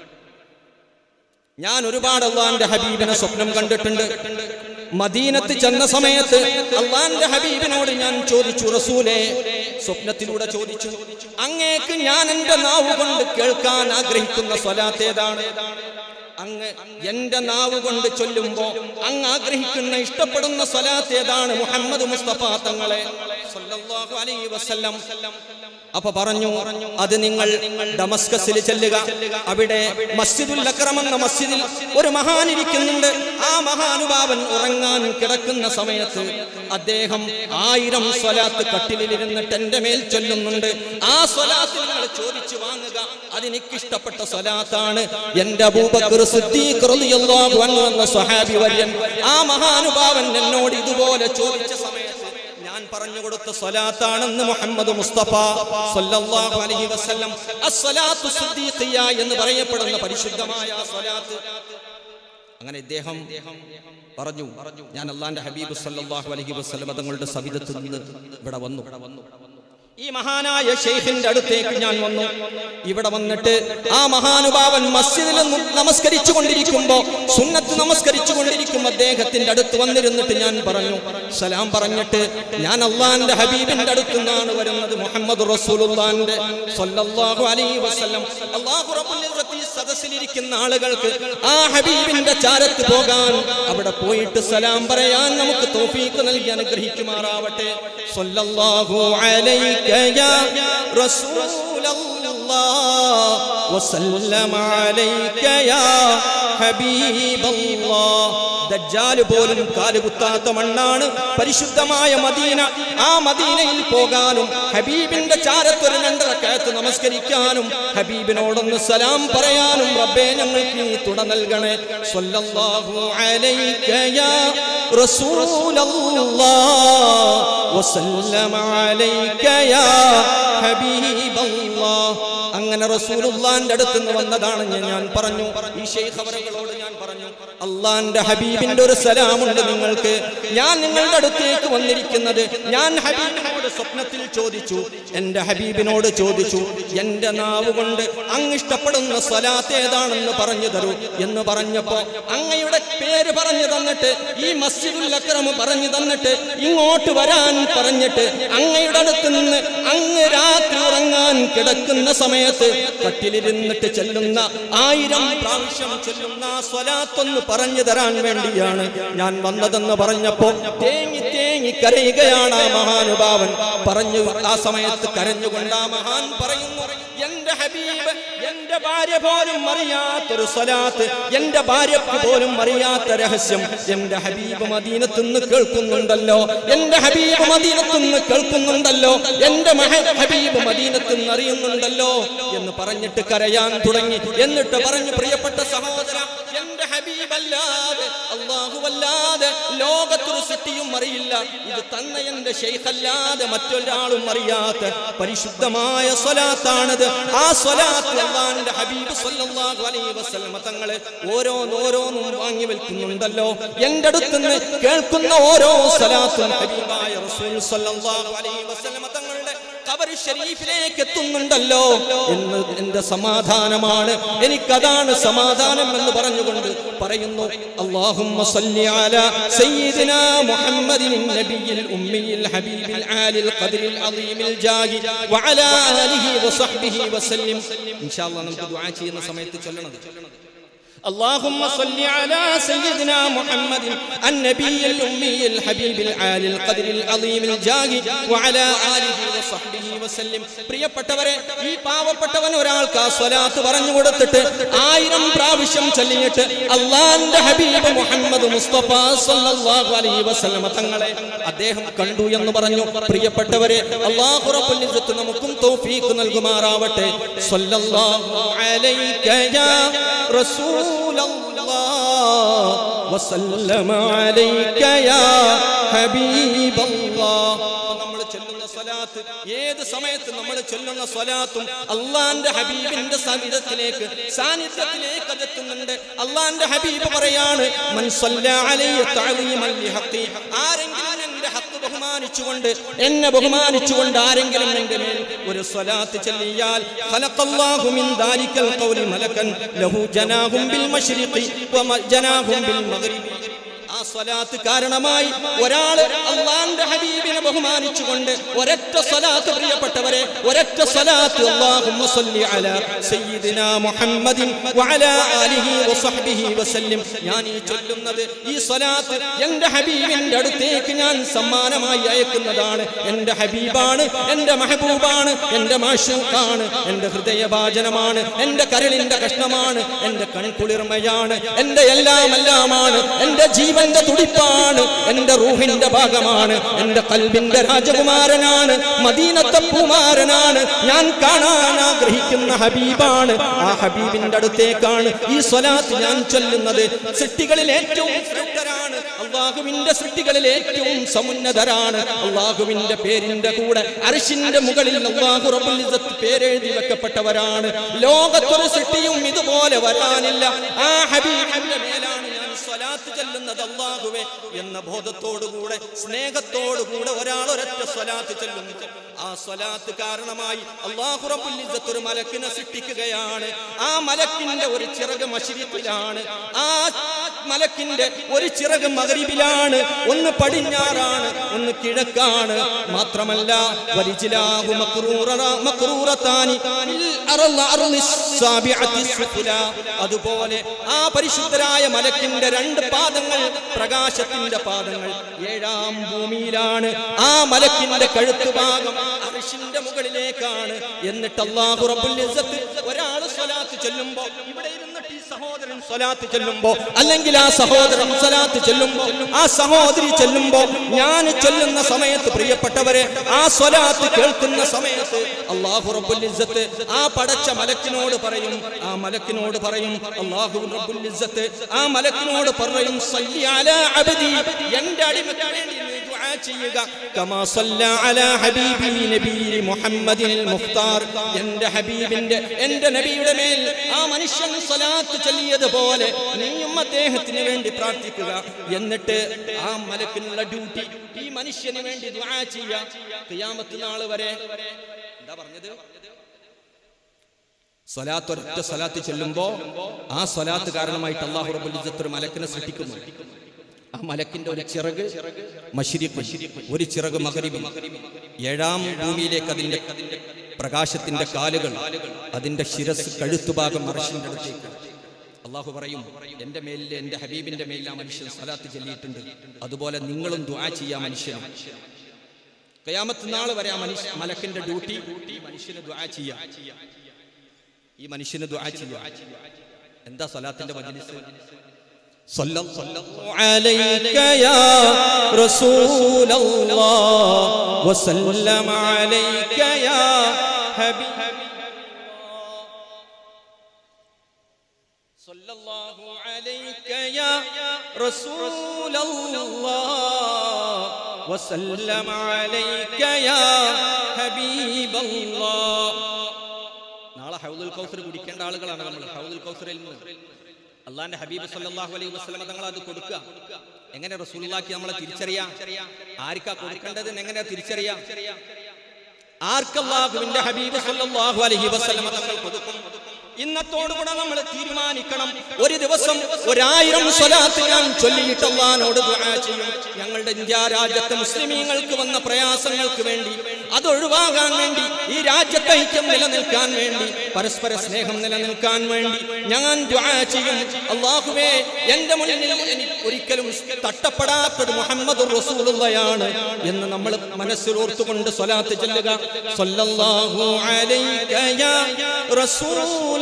ഞാൻ ഒരുപാട് അല്ലാഹുവിന്റെ ഹബീബിനെ സ്വപ്നം കണ്ടിട്ടുണ്ട്. മദീനത്ത് ചെന്ന സമയത്ത് അല്ലാഹുവിന്റെ ഹബീബിനോട് ഞാൻ ചോദിച്ചു, റസൂലേ, സ്വപ്നത്തിലൂടെ ചോദിച്ചു, അങ്ങേക്ക് ഞാൻ എന്റെ നാവ് കൊണ്ട് കേൾക്കാൻ ആഗ്രഹിക്കുന്ന സ്വലാത്ത് ഏതാണ്? അങ്ങ് എന്റെ നാവ് കൊണ്ട് ചൊല്ലുമ്പോ അങ്ങ് ആഗ്രഹിക്കുന്ന ഇഷ്ടപ്പെടുന്ന സ്വലാത്ത് ഏതാണ്? മുഹമ്മദ് മുസ്തഫ തങ്ങളെ സല്ലല്ലാഹു അലൈഹി വസല്ലം. അപ്പൊ പറഞ്ഞു, അത് നിങ്ങൾ ഡമസ്കസിൽ ചെല്ലുക, അവിടെ മസ്ജിദുൽ അക്രം എന്ന മസ്ജിദിൽ ഒരു മഹാൻ ഇരിക്കുന്നുണ്ട്. ആ മഹാനുഭാവൻ ഉറങ്ങാൻ കിടക്കുന്ന സമയത്ത് അദ്ദേഹം ആയിരം സ്വലാത്ത് കട്ടിലിരുന്നിട്ട് എന്റെ മേൽ ചൊല്ലുന്നുണ്ട്. ആ സ്വലാത്ത് നിങ്ങൾ ചോദിച്ചു വാങ്ങുക, അതെനിക്കിഷ്ടപ്പെട്ട സ്വലാത്താണ്. എന്റെ അബൂബക്കർ സിദ്ദീഖ് റളിയല്ലാഹു അൻഹു എന്ന സ്വഹാബി വര്യൻ ആ മഹാനുഭാവൻ എന്നോട് ഇതുപോലെ ചോദിച്ച സമയത്ത് ഞാൻ പറഞ്ഞു കൊടുത്ത സ്വലാത്താണെന്ന് മുഹമ്മദ് മുസ്തഫ സല്ലല്ലാഹു അലൈഹി വസല്ലം അസ്സലാത്തു സിദ്ദീഖിയ എന്ന് പറയപ്പെടുന്ന പരിശുദ്ധമായ സ്വലാത്ത്. അങ്ങനെ ഇദ്ദേഹം പറഞ്ഞു, ഞാൻ അല്ലാഹുവിന്റെ ഹബീബ് സല്ലല്ലാഹു അലൈഹി വസല്ലം തങ്ങളുടെ സവിധത്തിൽ നിന്ന് ഇവിടെ വന്നു. ഈ മഹാനായ ശൈഖിന്റെ അടുത്തേക്ക് ഞാൻ വന്നു. ഇവിടെ വന്നിട്ട് ആ മഹാനുഭാവൻ മസ്ജിദിൽ നമസ്കരിച്ചു കൊണ്ടിരിക്കുമ്പോ, സുന്നത്ത് നമസ്കരിച്ചു കൊണ്ടിരിക്കുമ്പോ അദ്ദേഹത്തിന്റെ അടുത്ത് വന്നിരുന്നിട്ട് ഞാൻ പറഞ്ഞു, സലാം പറഞ്ഞിട്ട്, ഞാൻ അല്ലാഹുവിന്റെ ഹബീബിന്റെ അടുത്ത് നിന്നാണ് വരുന്നത്, മുഹമ്മദ് റസൂലുള്ളാഹിന്റെ സ്വല്ലല്ലാഹു അലൈഹി വസല്ലം. അല്ലാഹു റബ്ബുൽ ഇസ്സത്തി സദസ്സിലിരിക്കുന്ന ആളുകൾക്ക് ആ ഹബീബിന്റെ ചാരത്ത് പോകാൻ, അവിടെ പോയിട്ട് സലാം പറയാൻ നമുക്ക് തൗഫീഖ് നൽകി അനുഗ്രഹിക്കുമാറാവട്ടെ. സ്വല്ലല്ലാഹു അലൈഹി يا رسول الله وسلم عليك يا حبيب الله. ദജ്ജാൽ പോലും കാലുകുത്താത്ത മണ്ണാണ് പരിശുദ്ധമായ മദീന. ആ മദീനയിൽ പോകാനും ഹബീബിന്റെ ചാരത്തൊരു രണ്ട് റക്അത്ത് നമസ്കരിക്കാനും ഹബീബിനോടൊന്ന് സലാം പറയാനും റബ്ബേ ഞങ്ങൾക്ക് നീ തുണ നൽകണേ. സ്വല്ലല്ലാഹു അലൈക യാ റസൂലല്ലാഹ് വസല്ലമ അലൈക യാ ഹബീബല്ലാഹ്. അങ്ങനെ റസൂലുള്ളാഹിന്റെ അടുത്ത് നിന്ന് വന്നതാണ് ഞാൻ പറഞ്ഞു. ഈ ശൈഖ് അവറുകളോട് ഞാൻ പറഞ്ഞു, അല്ലാഹുവിന്റെ ഹബീബിന്റെ ഒരു സലാമുണ്ട് നിങ്ങൾക്ക്. ഞാൻ നിങ്ങളുടെ അടുത്തേക്ക് വന്നിരിക്കുന്നത്, ഞാൻ ഹബീബിനോട് സ്വപ്നത്തിൽ ചോദിച്ചു, എന്റെ ഹബീബിനോട് ചോദിച്ചു, എന്റെ നാവ് കൊണ്ട് അങ്ങ് ഇഷ്ടപ്പെടുന്ന സ്വലാത്ത് ഏതാണെന്ന് പറഞ്ഞു തരൂ എന്ന് പറഞ്ഞപ്പോ അങ്ങയുടെ പേര് പറഞ്ഞു തന്നിട്ട്, ഈ മസ്ജിദുൽ അക്രം പറഞ്ഞു തന്നിട്ട്, ഇങ്ങോട്ട് വരാൻ പറഞ്ഞിട്ട്, അങ്ങയുടെ അടുത്ത് നിന്ന് അങ്ങ് രാത്രി ഉറങ്ങാൻ കിടക്കുന്ന സമയത്ത് കട്ടിലിരുന്നിട്ട് ചെല്ലുന്ന ആയിരം പ്രാവശ്യം ചെല്ലുന്ന സ്വലാത്തൊന്ന് പറഞ്ഞു തരാൻ വേണ്ടിയാണ് ഞാൻ വന്നതെന്ന് പറഞ്ഞപ്പോ തേങ്ങി തേങ്ങി കരയുകയാണ് ആ മഹാനുഭാവൻ. പറഞ്ഞു ആ സമയത്ത് കരഞ്ഞുകൊണ്ട് ആ മഹാൻ പറയുന്നു, എന്റെ ഹബീബ് എന്റെ ഭാര്യ പോലും അറിയാത്തൊരു സ്വലാത്ത്, എന്റെ ഭാര്യക്ക് പോലും അറിയാത്ത രഹസ്യം എന്റെ ഹബീബ് മദീനത്ത് നിന്ന് കേൾക്കുന്നുണ്ടല്ലോ, എന്റെ ഹബീബ് മദീനത്ത് നിന്ന് കേൾക്കുന്നുണ്ടല്ലോ, എന്റെ ഹബീബ് മദീനത്ത് നിന്ന് അറിയുന്നുണ്ടല്ലോ എന്ന് പറഞ്ഞിട്ട് കരയാൻ തുടങ്ങി. എന്നിട്ട് പറഞ്ഞു, പ്രിയപ്പെട്ട സഹോദര, എന്റെ ഹബീബല്ലാതെ അല്ലാഹുവല്ലാതെ ലോകത്തൊരു സൃഷ്ടിയും അറിയില്ല, ഇത് തന്നെ എന്റെ ശൈഖല്ലാതെ മറ്റൊരാളും അറിയാത്ത പരിശുദ്ധമായ സ്വലാത്താണത്. ആ സ്വലാത്ത് അല്ലാഹുവിന്റെ ഹബീബ് സ്വല്ലല്ലാഹു അലൈഹി വസല്ലം തങ്ങളെ ഓരോന്നോരോന്നും വാങ്ങി വെക്കുന്നുണ്ടല്ലോ, എന്റെ അടുത്ത് നിന്ന് കേൾക്കുന്ന ഓരോ സ്വലാത്തും ഹബീബായ റസൂൽ സ്വല്ലല്ലാഹു അലൈഹി വസല്ലം തങ്ങളുടെ ഖബർ ശരീഫിലേക്ക് എത്തുന്നുണ്ടല്ലോ എന്ന് എന്റെ സമാധാനമാണ്, എനിക്കതാണ് സമാധാനം എന്ന് പറഞ്ഞുകൊണ്ട് പറയുന്നു, അല്ലാഹുമ്മ സ്വല്ലി അലാ സയ്യിദിനാ മുഹമ്മദിൻ നബിയിൽ ഉമ്മിയിൽ ഹബീബിൽ ആലിൽ ഖദ്രിൽ അളീമിൽ ജാഹി വഅലാ ആലിഹി വസഹ്ബിഹി വസല്ലം. ഇൻഷാ അല്ലാഹ് നമുക്ക് ദുആ ചെയ്യുന്ന സമയത്ത് ചൊല്ലണം. اللهم صل على سيدنا محمد النبي الأمي الحبيب العالي القدر العظيم الجاه وعلى آله وصحبه وسلم. പ്രിയപ്പെട്ടവരെ, ഈ പാവപ്പെട്ടവൻ ഒരാൾക്ക് ആ സ്വലാത്ത് പറഞ്ഞു കൊടുത്തിട്ട് ആയിരം പ്രാവശ്യം ചൊല്ലിയിട്ട് അല്ലാഹുവിന്റെ ഹബീബ് മുഹമ്മദ് മുസ്തഫ സല്ലല്ലാഹു അലൈഹി വസല്ലം തങ്ങളെ അദ്ദേഹം കണ്ടു എന്ന് പറഞ്ഞു. പ്രിയപ്പെട്ടവരെ, അല്ലാഹു റബ്ബുൽ ഇസ്സത്ത് നമുക്കും തൗഫീഖ് നൽകുമാറാവട്ടെ. സല്ലല്ലാഹു അലൈക യാ റസൂൽ വസല്ലമ അലൈക യാ ഹബീബല്ലാഹ്. നമ്മൾ ചൊല്ലുന്ന സ്വലാത്ത്, ഏത് സമയത്ത് നമ്മൾ ചൊല്ലുന്ന സ്വലാത്തും അല്ലാഹുവിന്റെ ഹബീബിന്റെ സാന്നിധ്യത്തിലേക്ക് സാന്നിധ്യത്തിലേക്ക് അതെത്തുന്നുണ്ട്. അല്ലാഹുവിന്റെ ഹബീബ് പറയാണ്, മൻ സല്ലല്ലാ അലൈഹി തഅലീമൻ ലിഹഖി, ആരെങ്കിലും എന്റെ ഹഖ് ബഹുമാനിച്ചുകൊണ്ട് എന്നെ ബഹുമാനിച്ചുകൊണ്ട് ആരെങ്കിലും എന്റെ മേൽ ഒരു സ്വലാത്ത് ചൊല്ലിയാൽ ഖലഖല്ലാഹു മിൻ ദാലികൽ ഖൗലി മലകൻ ലഹു ജനാഹും ബിൽ മശ്രിഖി വ ജനാഹും ബിൽ മഗ്രിബി. ആ സ്വലാത്ത് കാരണമായി ഒരാൾ അല്ലാഹുവിന്റെ ഹബീബിനെ ബഹുമാനിച്ചുകൊണ്ട് ഒരൊറ്റ സ്വലാത്ത്, പ്രിയപ്പെട്ടവരെ, ഒരൊറ്റ സ്വലാത്ത്, അല്ലാഹുമ്മ സ്വല്ലി അലാ സയ്യിദിനാ മുഹമ്മദിൻ വഅലാ ആലിഹി വസഹ്ബിഹി വസല്ലം, ഞാൻ ഈ ചൊല്ലുന്നത് ഈ സ്വലാത്ത് എന്റെ ഹബീബിന്റെ അടുത്തേക്ക് ഞാൻ സമ്മാനമായി അയക്കുന്നതാണ്. എന്റെ ഹബീബാണ്, എന്റെ മെഹബൂബാണ്, എന്റെ മാശൂഖാണ്, എന്റെ ഹൃദയഭാജനമാണ്, എന്റെ കരളിന്റെ കഷ്ണമാണ്, എന്റെ കൺകുളിർമയാണ്, എന്റെ എല്ലാം എല്ലാമാണ്, എന്റെ ജീവൻ എന്റെ തുടിപ്പാണ്, എന്റെ റൂഹിന്റെ ഭാഗമാണ്, എന്റെ ഖൽബിന്റെ രാജകുമാരനാണ്, മദീനത്തെ പൂമാരനാണ്, ഞാൻ കാണാൻ ആഗ്രഹിക്കുന്ന ഹബീബാണ്. ആ ഹബീബിന്റെ അടുത്തേക്കാണ് ഈ സ്വലാത്ത് ഞാൻ ചൊല്ലുന്നത്. സൃഷ്ടികളിൽ ഏറ്റവും ശ്രേഷ്ഠരാണ്, അല്ലാഹുവിന്റെ സൃഷ്ടികളിൽ ഏറ്റവും സമുന്നതരാണ്. അല്ലാഹുവിന്റെ പേരിന്റെ കൂടെ അർശിന്റെ മുകളിൽ അല്ലാഹു റബ്ബുൽ ഇസ്സത്ത് പേരെഴുതി വെക്കപ്പെട്ടവരാണ്. ലോകത്തൊരു സൃഷ്ടിയും ഇതുപോലെ വരാനില്ല. ആ ഹബീബിന്റെ മേലാണ് സ്വലാത്ത് ചൊല്ലുന്നത്. അല്ലാഹുവേ എന്ന ബോധത്തോടുകൂടെ സ്നേഹത്തോടുകൂടെ ഒരാൾ ഒരൊറ്റ സ്വലാത്ത് ചൊല്ലുന്നു. ആ സ്വലാത്ത് കാരണമായി അല്ലാഹു റബ്ബുൽ ഇസ്സത്ത് ഒരു മലക്കിനെ സൃഷ്ടിക്കുകയാണ്. ആ മലക്കിന്റെ ഒരു ചിറക് മശ്രിഖിലാണ്, ആ മലക്കിന്റെ ഒരു ചിറക് മഗ്രിബിലാണ്, ഒന്ന് പടിഞ്ഞാറാണ്, ഒന്ന് കിഴക്കാണ്. മാത്രമല്ല വരിജിലാഹു മഖ്റൂറതാനി ഫിൽ അർളി സാബിഅതി സുഫുലാ, അതുപോലെ ആ പരിശുദ്ധരായ മലക്കിന്റെ രണ്ട് പാദങ്ങൾ പ്രകാശത്തിന്റെ പാദങ്ങൾ ഏഴാം ഭൂമിയിലാണ്. ആ മലക്കിന്റെ കഴുത്ത് ഭാഗം അർശിന്റെ മുകളിലേക്കാണ്. എന്നിട്ട് അല്ലാഹു റബ്ബുൽ ഇസ്സത്ത് ഒരാൾ സ്വലാത്ത് ചൊല്ലുമ്പോ, ഇവിടെ ഇരുന്നിട്ട് ഈ സഹോദരൻ സ്വലാത്ത് ചൊല്ലുമ്പോ, അല്ലെങ്കിൽ ആ സഹോദരൻ സ്വലാത്ത് ചൊല്ലുമ്പോ, ആ സഹോദരി ചൊല്ലുമ്പോ, ഞാൻ ചൊല്ലുന്ന സമയത്ത്, പ്രിയപ്പെട്ടവരെ, ആ സ്വലാത്ത് കേൾക്കുന്ന സമയത്ത് അല്ലാഹു റബ്ബുൽ ഇസ്സത്ത് ആ പടച്ച മലക്കിനോട് പറയും, ആ മലക്കിനോട് പറയും, അല്ലാഹു റബ്ബുൽ ഇസ്സത്ത് ആ മലക്കിനോട് പറയും, സല്ലി അലാ അബ്ദി, എന്റെ അടിമയ്ക്ക് വേണ്ടി ദുആ ചെയ്യുക. കമാ സല്ല അലാ ഹബീബി നബി മുഹമ്മദിൽ മുഖ്താർ, എൻ്റെ ഹബീബിന്റെ എൻ്റെ നബിയുടെ മേൽ ആ മനുഷ്യൻ സ്വലാത്ത് ചൊല്ലിയതുപോലെ നീയും അദ്ദേഹത്തിന് വേണ്ടി പ്രാർത്ഥിക്കുക. എന്നിട്ട് ആ മലക്കിനുള്ള ഡ്യൂട്ടി ഈ മനുഷ്യന് വേണ്ടി ദുആ ചെയ്യുക. ഖിയാമത്ത് നാൾ വരെ എന്താ പറഞ്ഞത്? സ്വലാത്ത് ഒറ്റ സ്വലാത്ത് ചൊല്ലുമ്പോ ആ സ്വലാത്ത് കാരണമായിട്ട് അല്ലാഹു റബ്ബുൽ ഇസ്സത്ത് ഒരു മലക്കിനെ സൃഷ്ടിക്കുന്നു. ആ മലക്കിന്റെ ഒരു ചിറക് മശ്രിഖ്, ഒരു ചിറക് മഗ്രിബ്. ഏഴാം ഭൂമിയിലേക്ക് അതിന്റെ പ്രകാശത്തിന്റെ കാലുകൾ, അതിന്റെ ശിരസ് കഴുത്തുഭാഗം അർശിന്റെ അടുത്തേക്ക്. അല്ലാഹു പറയും, എൻ്റെ മേലിൽ എൻ്റെ ഹബീബിന്റെ മേലിൽ ആ മനുഷ്യൻ സ്വലാത്ത് ചൊല്ലിയിട്ടുണ്ട്, അതുപോലെ നിങ്ങളും ദുആ ചെയ്യാ മനുഷ്യൻ. ഖിയാമത്ത് നാൾ വരെ ആ മനുഷ്യ മലക്കിന്റെ ഡ്യൂട്ടി ഈ മനുഷ്യന് ദുആ ചെയ്യാ, ഈ മനുഷ്യന് ദുആ ചെയ്യാ. എന്താ സ്വലാത്തിന്റെ മജ്ലിസ്? സല്ലല്ലാഹു അലൈക യാ റസൂലല്ലാഹ് വസല്ലമ അലൈക യാ ഹബീബ്, സല്ലല്ലാഹു അലൈക യാ റസൂലല്ലാഹ് വസല്ലമ അലൈക യാ ഹബീബല്ലാഹ്. നാളെ ഹൗദുൽ കൗസർ കുടിക്കേണ്ട ആളുകളാണ് നമ്മൾ. ഹൗദുൽ കൗസറിൽ നിന്ന് അള്ളാന്റെ ഹബീബ് സല്ലല്ലാഹു അലൈഹി വസല്ലം തങ്ങൾ അത് കൊടുക്കുക. എങ്ങനെ റസൂലുള്ളാഹിക്ക് നമ്മളെ തിരിച്ചറിയാം? ആർക്കാ കൊടുക്കേണ്ടത് എങ്ങനെ തിരിച്ചറിയാം? ആർക്ക് അല്ലാഹുവിന്റെ ഹബീബ് സല്ലല്ലാഹു അലൈഹി വസല്ലം തങ്ങൾ കൊടുക്കും? ഇന്നത്തോടുകൂടെ നമ്മൾ തീരുമാനിക്കണം, ഒരു ദിവസം ഒരായിരം സ്വലാത്ത് ഞാൻ ചൊല്ലിയിട്ട് അല്ലാഹുവോട് ദുആ ചെയ്യും. ഞങ്ങളുടെ ഇന്ത്യ രാജ്യത്തെ മുസ്ലിമീങ്ങൾക്ക് വന്ന പ്രയാസങ്ങൾക്ക് വേണ്ടി, അതൊഴിവാകാൻ വേണ്ടി, ഈ രാജ്യത്തെ ഐക്യം നിലനിൽക്കാൻ വേണ്ടി, പരസ്പര സ്നേഹം നിലനിൽക്കാൻ വേണ്ടി ഞാൻ ദുആ ചെയ്യും. അല്ലാഹുവേ, എൻ്റെ മുന്നിൽ എനിക്ക് ഒരിക്കലും തട്ടപ്പെടാത്തത് മുഹമ്മദുർ റസൂലുള്ളാഹിയാണ് എന്ന് നമ്മൾ മനസ്സിൽ ഓർത്തുകൊണ്ട് സ്വലാത്ത് ചൊല്ലുക. സല്ലല്ലാഹു അലൈക യാ റസൂലല്ലാഹ്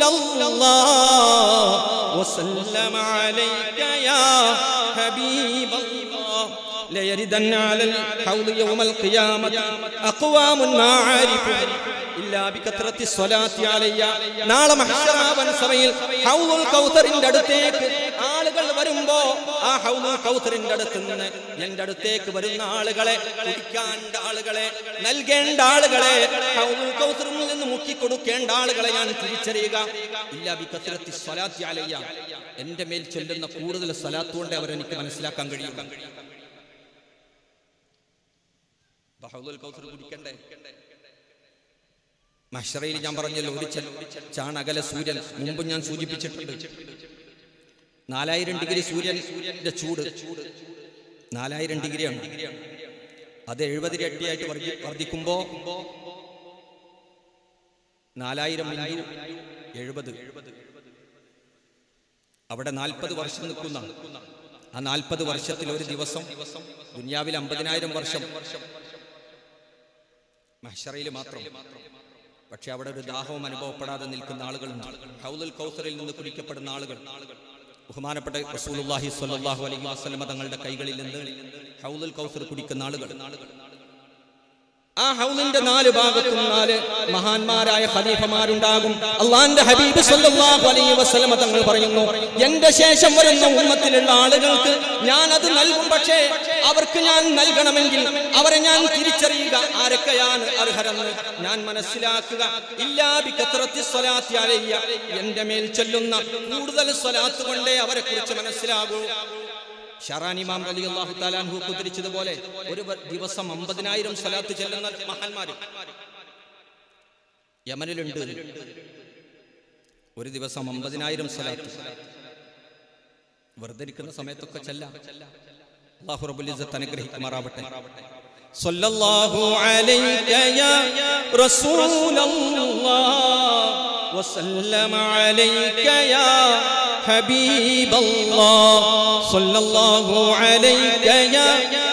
വസല്ലമ അലൈക യാ ഹബീബല്ലാഹ്. ليردن على الحوض يوم القيامة أقوام ما عرفوا إلا بكثرة الصلاة علي. നാളെ മഹ്ശറാവൻ സഭയിൽ ഹൗദുൽ കൗസറിന്റെ അടുത്തേക്ക് ആളുകൾ വരുമ്പോ, ആ ഹൗദുൽ കൗസറിന്റെ അടുത്ത് നിന്ന് എന്റെ അടുത്തേക്ക് വരുന്ന ആളുകളെ, കുടിക്കേണ്ട ആളുകളെ, നൽകേണ്ട ആളുകളെ, ഹൗദുൽ കൗസറിൽ നിന്ന് മുക്കി കൊടുക്കേണ്ട ആളുകളെ ഞാൻ തിരിച്ചറിയുക. ഇല്ലാ ബികഥറത്തി സ്വലാത്തി അലയ്യ, എന്റെ മേൽ ചൊല്ലുന്ന കൂടുതൽ സ്വലാത്ത് കൊണ്ട് അവരെനിക്ക് മനസ്സിലാക്കാൻ കഴിയും. ഹൗദുൽ കൗസർ കുടിക്കണ്ടേ? മഹ്ശറയിൽ ഞാൻ പറഞ്ഞല്ലോ, ഒരു ചാണകല സൂര്യൻ മുമ്പ് ഞാൻ സൂചിപ്പിച്ചിട്ടുണ്ട്. നാലായിരം ഡിഗ്രി സൂര്യന്റെ ചൂട് നാലായിരം ഡിഗ്രിയാണ്. അത് എഴുപത് ഇരട്ടിയായിട്ട് വർദ്ധിക്കുമ്പോ നാലായിരം എഴുപത്, അവിടെ നാൽപ്പത് വർഷം നിൽക്കുന്ന ആ നാൽപ്പത് വർഷത്തിൽ ഒരു ദിവസം, ദുനിയാവിൽ അമ്പതിനായിരം വർഷം, മഹ്ശറയിൽ മാത്രം. പക്ഷെ അവിടെ ഒരു ദാഹവും അനുഭവപ്പെടാതെ നിൽക്കുന്ന ആളുകളുണ്ട്. ഹൗദുൽ കൗസറിൽ നിന്ന് കുടിക്കപ്പെടുന്ന ആളുകൾ, ബഹുമാനപ്പെട്ട റസൂലുള്ളാഹി സ്വല്ലല്ലാഹു അലൈഹി വസല്ലം തങ്ങളുടെ കൈകളിൽ നിന്ന് ഹൗദുൽ കൗസർ കുടിക്കുന്ന ആളുകൾ. ആ ഹൗദിന്റെ നാല് ഭാഗത്തും നാല് മഹാന്മാരായ ഖലീഫമാരുണ്ടാകും. അള്ളാന്റെ ഹബീബ് സല്ലല്ലാഹു അലൈഹി വസല്ലം തങ്ങൾ പറയുന്നു, എന്റെ ശേഷം വരുന്ന ഉമ്മത്തിലുള്ള ആളുകൾക്ക് ഞാൻ അത് നൽകും. പക്ഷേ അവർക്ക് ഞാൻ നൽകണമെങ്കിൽ അവരെ ഞാൻ തിരിച്ചറിയുക, ആരൊക്കെയാണ് അർഹരെന്ന് ഞാൻ മനസ്സിലാക്കുക. ഇല്ലാ ബികഥറത്തി സ്വലാത്തി അലയ്യ, എന്റെ മേൽ ചൊല്ലുന്ന കൂടുതൽ സ്വലാത്ത് കൊണ്ടേ അവരെ കുറിച്ച് മനസ്സിലാകൂ. ഷറാൻ ഇമാം റളിയല്ലാഹു തആല അൻഹു ഉദ്ധരിച്ചതുപോലെ ഒരു ദിവസം അമ്പതിനായിരം സ്വലാത്ത് ചൊല്ലുന്ന മഹാന്മാര് യമനിലുണ്ട്. ഒരു ദിവസം അമ്പതിനായിരം സ്വലാത്ത് വെറുതെ ഇരിക്കുന്ന സമയത്തൊക്കെ ചെല്ലാം. അല്ലാഹു റബ്ബുൽ ഇസ്സത്ത് അനുഗ്രഹിക്കുമാറാവട്ടെ. സല്ലല്ലാഹു അലൈക യാ റസൂലല്ലാഹ് വസല്ലമ അലൈക യാ ഹബീബല്ലാഹ്. സല്ലല്ലാഹു അലൈക യാ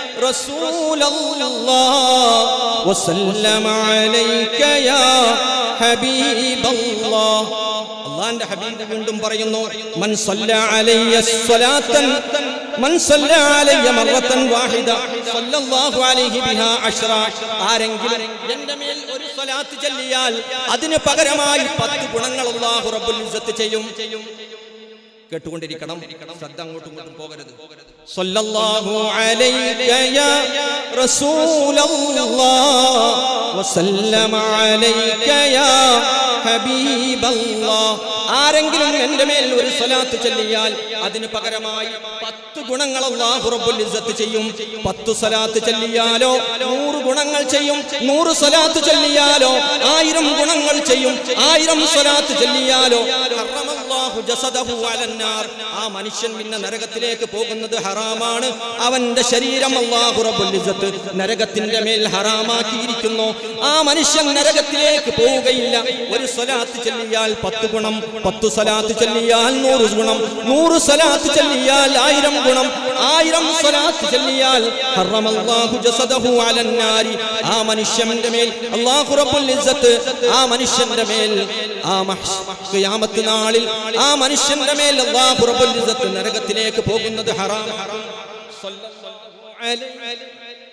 റസൂലല്ലാഹ് വസല്ലമ അലൈക യാ ഹബീബല്ലാഹ്. അല്ലാഹുവിന്റെ ഹബീബ് വീണ്ടും പറയുന്നു, മൻ സല്ല അലയ്യ സ്വലാത്തൻ മൻ സല്ല അലയ്യ മറത്തൻ വാഹിദ സല്ലല്ലാഹു അലൈഹി ബിഹാ അശ്റ. ആരെങ്കിലും എൻ്റെ മേൽ ഒരു സ്വലാത്ത് ചൊല്ലിയാൽ അതിന് പകരമായി പത്ത് ഗുണങ്ങൾ അല്ലാഹു റബ്ബുൽ ഇസ്സത്ത് ചെയ്യും. കേട്ടുകൊണ്ടിരിക്കണം, ശ്രദ്ധ അങ്ങോട്ടും ഇങ്ങോട്ടും പോകരുത്. സല്ലല്ലാഹു അലൈക യാ റസൂലല്ലാഹ് വസല്ലമ അലൈക യാ ഹബീബല്ലാഹ്. ആരെങ്കിലും എൻ്റെ മേൽ ഒരു സ്വലാത്ത് ചൊല്ലിയാൽ അതിന് പകരമായി പത്ത് ഗുണങ്ങൾ അല്ലാഹു റബ്ബുൽ ഇസ്സത്ത് ചെയ്യും. പത്ത് സ്വലാത്ത് ചൊല്ലിയാലോ നൂറ് ഗുണങ്ങൾ ചെയ്യും. നൂറ് സ്വലാത്ത് ചൊല്ലിയാലോ ആയിരം ഗുണങ്ങൾ ചെയ്യും. ആയിരം സ്വലാത്ത് ചൊല്ലിയാലോ ഹറമല്ലാഹു ജസദഹു അലന്നാർ. ആ മനുഷ്യൻ പിന്നെ നരകത്തിലേക്ക് പോകുന്നത് ഹറാമാണ്. അവന്റെ ശരീരം അല്ലാഹു റബ്ബുൽ ഇസ്സത്ത് നരകത്തിന്റെ മേൽ ഹറാമാക്കിയിരിക്കുന്നു. ആ മനുഷ്യൻ നരകത്തിലേക്ക് പോവുകയില്ല. ഒരു സ്വലാത്ത് ചൊല്ലിയാൽ പത്ത് ഗുണം, പത്ത് സ്വലാത്ത് ചൊല്ലിയാൽ നൂറ് ഗുണം, നൂറ് സ്വലാത്ത് ചൊല്ലിയാൽ ആയിരം ഗുണം, ആയിരം സ്വലാത്ത് ചൊല്ലിയാൽ ഹറമല്ലാഹു ജസദഹു അലന്നാരി. ആ മനുഷ്യന്റെ മേൽ അല്ലാഹു റബ്ബുൽ ഇസ്സത്ത് ആ മനുഷ്യന്റെ മേൽ ആ ഖിയാമത്ത് നാളിൽ ആ മനുഷ്യന്റെ മേൽ അല്ലാഹു റബ്ബുൽ ഇസ്സത്ത് നരകത്തിലേക്ക് പോകുന്നത് ഹറാം. സല്ലല്ലാഹു അലൈഹി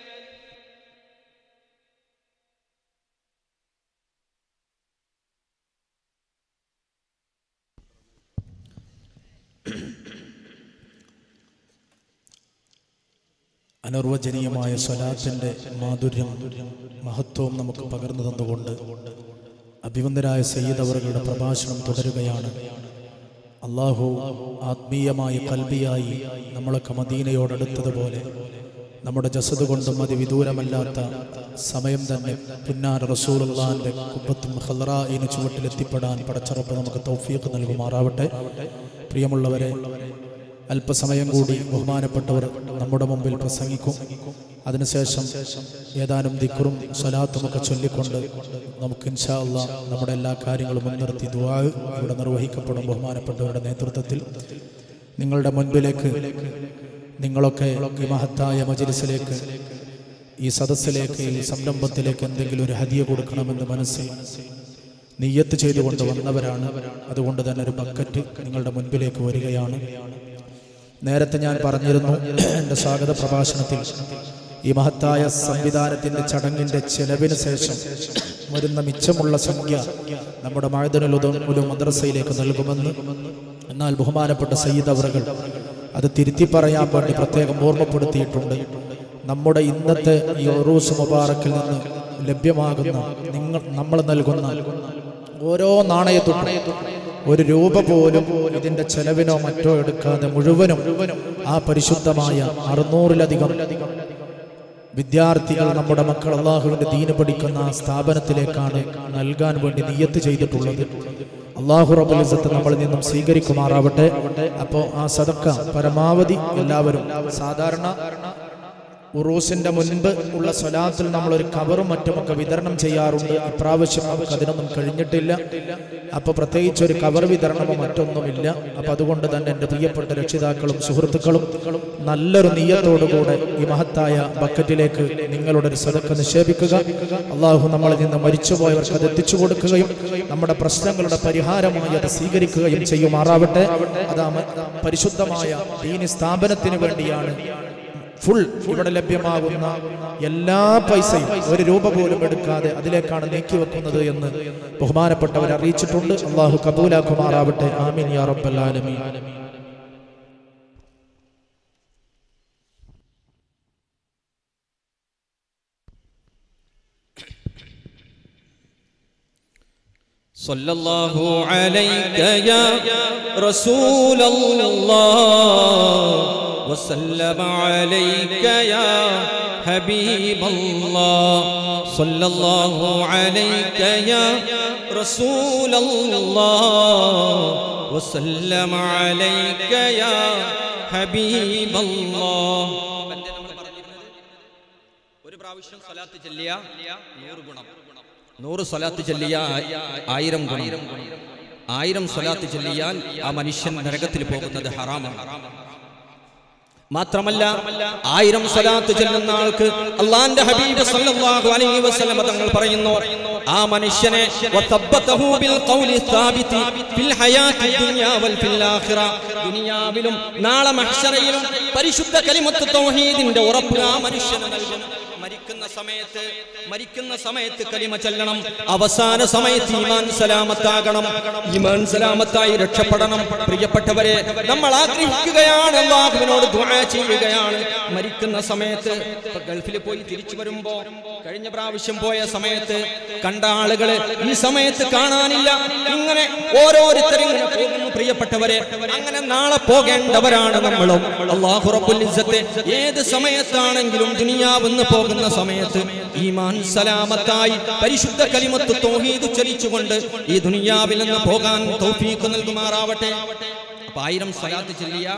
അനിർവചനീയമായ സ്വലാത്തിന്റെ മാധുര്യം മഹത്വവും നമുക്ക് പകർന്നു തന്നുകൊണ്ട് അഭിവന്ദരായ സയ്യിദ് അവറുകളുടെ പ്രഭാഷണം തുടരുകയാണ്. അള്ളാഹു ആത്മീയമായ കൽബിയായി നമ്മളൊക്കെ മദീനയോടടുത്തതുപോലെ നമ്മുടെ ജസദ് കൊണ്ടും അതിവിദൂരമല്ലാത്ത സമയം തന്നെ പുന്നാര റസൂലുള്ളാഹിന്റെ കുബ്ബത്തും ഖൽറാഇന് ചുവട്ടിലെത്തിപ്പെടാൻ പടച്ചറപ്പ് നമുക്ക് തൗഫീഖ് നൽകുമാറാവട്ടെ. പ്രിയമുള്ളവരെ, അല്പസമയം കൂടി ബഹുമാനപ്പെട്ടവർ നമ്മുടെ മുമ്പിൽ പ്രസംഗിക്കും. അതിനുശേഷം ഏതാനും ദിക്റും സ്വലാത്തുമൊക്കെ ചൊല്ലിക്കൊണ്ട് നമുക്ക് ഇൻഷാ അല്ലാഹ് നമ്മുടെ എല്ലാ കാര്യങ്ങളും മുൻനിർത്തി ദുആ ഇവിടെ നിർവഹിക്കപ്പെടും. ബഹുമാനപ്പെട്ടവരുടെ നേതൃത്വത്തിൽ നിങ്ങളുടെ മുൻപിലേക്ക് നിങ്ങളൊക്കെ ഈ മഹത്തായ മജ്ലിസിലേക്ക്, ഈ സദസ്സിലേക്ക്, ഈ സംരംഭത്തിലേക്ക് എന്തെങ്കിലും ഒരു ഹദിയ കൊടുക്കണമെന്ന് മനസ്സിൽ നിയ്യത്ത് ചെയ്തുകൊണ്ട് വന്നവരാണ്. അതുകൊണ്ട് തന്നെ ഒരു ബക്കറ്റ് നിങ്ങളുടെ മുൻപിലേക്ക് വരികയാണ്. നേരത്തെ ഞാൻ പറഞ്ഞിരുന്നു, എൻ്റെ സ്വാഗത പ്രഭാഷണത്തിൽ ഈ മഹത്തായ സംവിധാനത്തിൻ്റെ ചടങ്ങിൻ്റെ ചെലവിന് ശേഷം വരുന്ന മിച്ചമുള്ള സംഖ്യ നമ്മുടെ മഅ്ദനുൽ ഉലൂം മദ്രസയിലേക്ക് നൽകുമെന്ന്. എന്നാൽ ബഹുമാനപ്പെട്ട സയ്യിദ് അവറുകൾ അത് തിരുത്തി പറയാൻ വേണ്ടി പ്രത്യേകം ഓർമ്മപ്പെടുത്തിയിട്ടുണ്ട്. നമ്മുടെ ഇന്നത്തെ ഈ ഉറൂസ് മുബാറക്കിൽ നിന്ന് ലഭ്യമാകുന്ന നിങ്ങൾ നമ്മൾ നൽകുന്ന ഓരോ നാണയത്തുട്ടും ഒരു രൂപ പോലും ഇതിന്റെ ചെലവിനോ മറ്റോ എടുക്കാതെ മുഴുവനും ആ പരിശുദ്ധമായ അറുന്നൂറിലധികം വിദ്യാർത്ഥികൾ, നമ്മുടെ മക്കൾ അള്ളാഹുവിന്റെ ദീന് പഠിക്കുന്ന ആ സ്ഥാപനത്തിലേക്കാണ് നൽകാൻ വേണ്ടി നിയ്യത്ത് ചെയ്തിട്ടുള്ളത്. അള്ളാഹു റബ്ബുൽ ഇസ്സത്ത് നമ്മളിൽ നിന്നും സ്വീകരിക്കുമാറാവട്ടെ. അപ്പോൾ ആ സദക്ക പരമാവധി എല്ലാവരും, സാധാരണ ഉറൂസിന്റെ മുൻപ് ഉള്ള സ്വലാത്തിൽ നമ്മളൊരു കവറും മറ്റുമൊക്കെ വിതരണം ചെയ്യാറുണ്ട്. ഇപ്രാവശ്യം നമുക്ക് അതിനൊന്നും കഴിഞ്ഞിട്ടില്ല. അപ്പൊ പ്രത്യേകിച്ച് ഒരു കവർ വിതരണമോ മറ്റൊന്നുമില്ല. അപ്പൊ അതുകൊണ്ട് തന്നെ എൻ്റെ പ്രിയപ്പെട്ട രക്ഷിതാക്കളും സുഹൃത്തുക്കളും നല്ലൊരു നിയ്യത്തോടുകൂടെ ഈ മഹത്തായ ബക്കറ്റിലേക്ക് നിങ്ങളുടെ ഒരു സദക്ക നിക്ഷേപിക്കുക. അള്ളാഹു നമ്മളിൽ നിന്ന് മരിച്ചുപോയവർക്ക് അത് എത്തിച്ചു കൊടുക്കുകയും നമ്മുടെ പ്രശ്നങ്ങളുടെ പരിഹാരമായി അത് സ്വീകരിക്കുകയും ചെയ്യുമാറാവട്ടെ. അതാ പരിശുദ്ധമായ ദീനി സ്ഥാപനത്തിന് വേണ്ടിയാണ് ഫുൾ ഇവിടെ ലഭ്യമാകുന്ന എല്ലാ പൈസയും ഒരു രൂപ പോലും എടുക്കാതെ അതിലേക്കാണ് നീക്കിവെക്കുന്നത് എന്ന് ബഹുമാനപ്പെട്ടവർ അറിയിച്ചിട്ടുണ്ട്. അള്ളാഹു കബൂലാക്കുമാറാവട്ടെ. ആമീൻ യാ റബ്ബൽ ആലമീൻ. സല്ലല്ലാഹു അലൈക യാ റസൂലല്ലാഹ് വസല്ലമ അലൈക യാ ഹബീബല്ലാഹ്. സല്ലല്ലാഹു അലൈക യാ റസൂലല്ലാഹ് വസല്ലമ അലൈക യാ ഹബീബല്ലാഹ്. ഒരു പ്രാവശ്യം സ്വലാത്ത് ചൊല്ലിയ നൂറ് ഗുണം, നൂറ് സ്വലാത്ത് ചൊല്ലിയ ആയിരം ഗുണം, ആയിരം സ്വലാത്ത് ചൊല്ലിയാൽ ആ മനുഷ്യൻ നരകത്തിൽ പോകുന്നത് ഹറാമാണ്. മാത്രമല്ല ആയിരം സ്വലാത്ത് ചൊല്ലുന്ന ആൾക്ക് അല്ലാഹുവിന്റെ ഹബീബ് സല്ലല്ലാഹു അലൈഹി വസല്ലം തങ്ങൾ പറയുന്നു, ആ മനുഷ്യനെ വതബ്ബതഹു ബിൽ ഖൗലി സാബിതി ഫിൽ ഹയാത്തി ദുനിയ വൽ ഫിൽ ആഖിറ, ദുനിയാവിലും നാളെ മഹ്ശറയിലും പരിശുദ്ധ കലിമത്ത് തൗഹീദിന്റെ ഉറപ്പ് ആ മനുഷ്യന് നൽകും. മരിക്കുന്ന സമയത്ത് മരിക്കുന്ന സമയത്ത് കലിമ ചൊല്ലണം. അവസാന സമയത്ത് ഈമാൻ സലാമത്താകണം. ഈമാൻ സലാമത്തായി രക്ഷപ്പെടണം. പ്രിയപ്പെട്ടവരെ, നമ്മൾ ആഗ്രഹിക്കുകയാണ്, അല്ലാഹുവിനോട് ദുആ ചെയ്യുകയാണ്. മരിക്കുന്ന സമയത്ത് ഗൾഫിൽ പോയി തിരിച്ചു വരുമ്പോ കഴിഞ്ഞ പ്രാവശ്യം പോയ സമയത്ത് കണ്ട ആളുകളെ ഈ സമയത്ത് കാണാനില്ല. ഇങ്ങനെ ഓരോരുത്തരും ഇങ്ങനെ പോകുന്നു. പ്രിയപ്പെട്ടവരെ, അങ്ങനെ നാളെ പോകേണ്ടവരാണ് നമ്മളും. അല്ലാഹു റബ്ബുൽ ഇസ്സത്ത് ഏത് സമയത്താണെങ്കിലും ദുനിയാവെന്ന് പോകുന്ന സമയത്ത് ഈമാൻ സലാമത്തായി പരിശുദ്ധ കലിമത്ത് തൗഹീദ് ചൊല്ലിച്ചുകൊണ്ട് ഈ ദുനിയാവിൽ നിന്ന് പോകാൻ തൗഫീഖ് നൽകുമാറാവട്ടെ. അപ്പൊ ആയിരം സ്വലാത്ത് ചൊല്ലിയ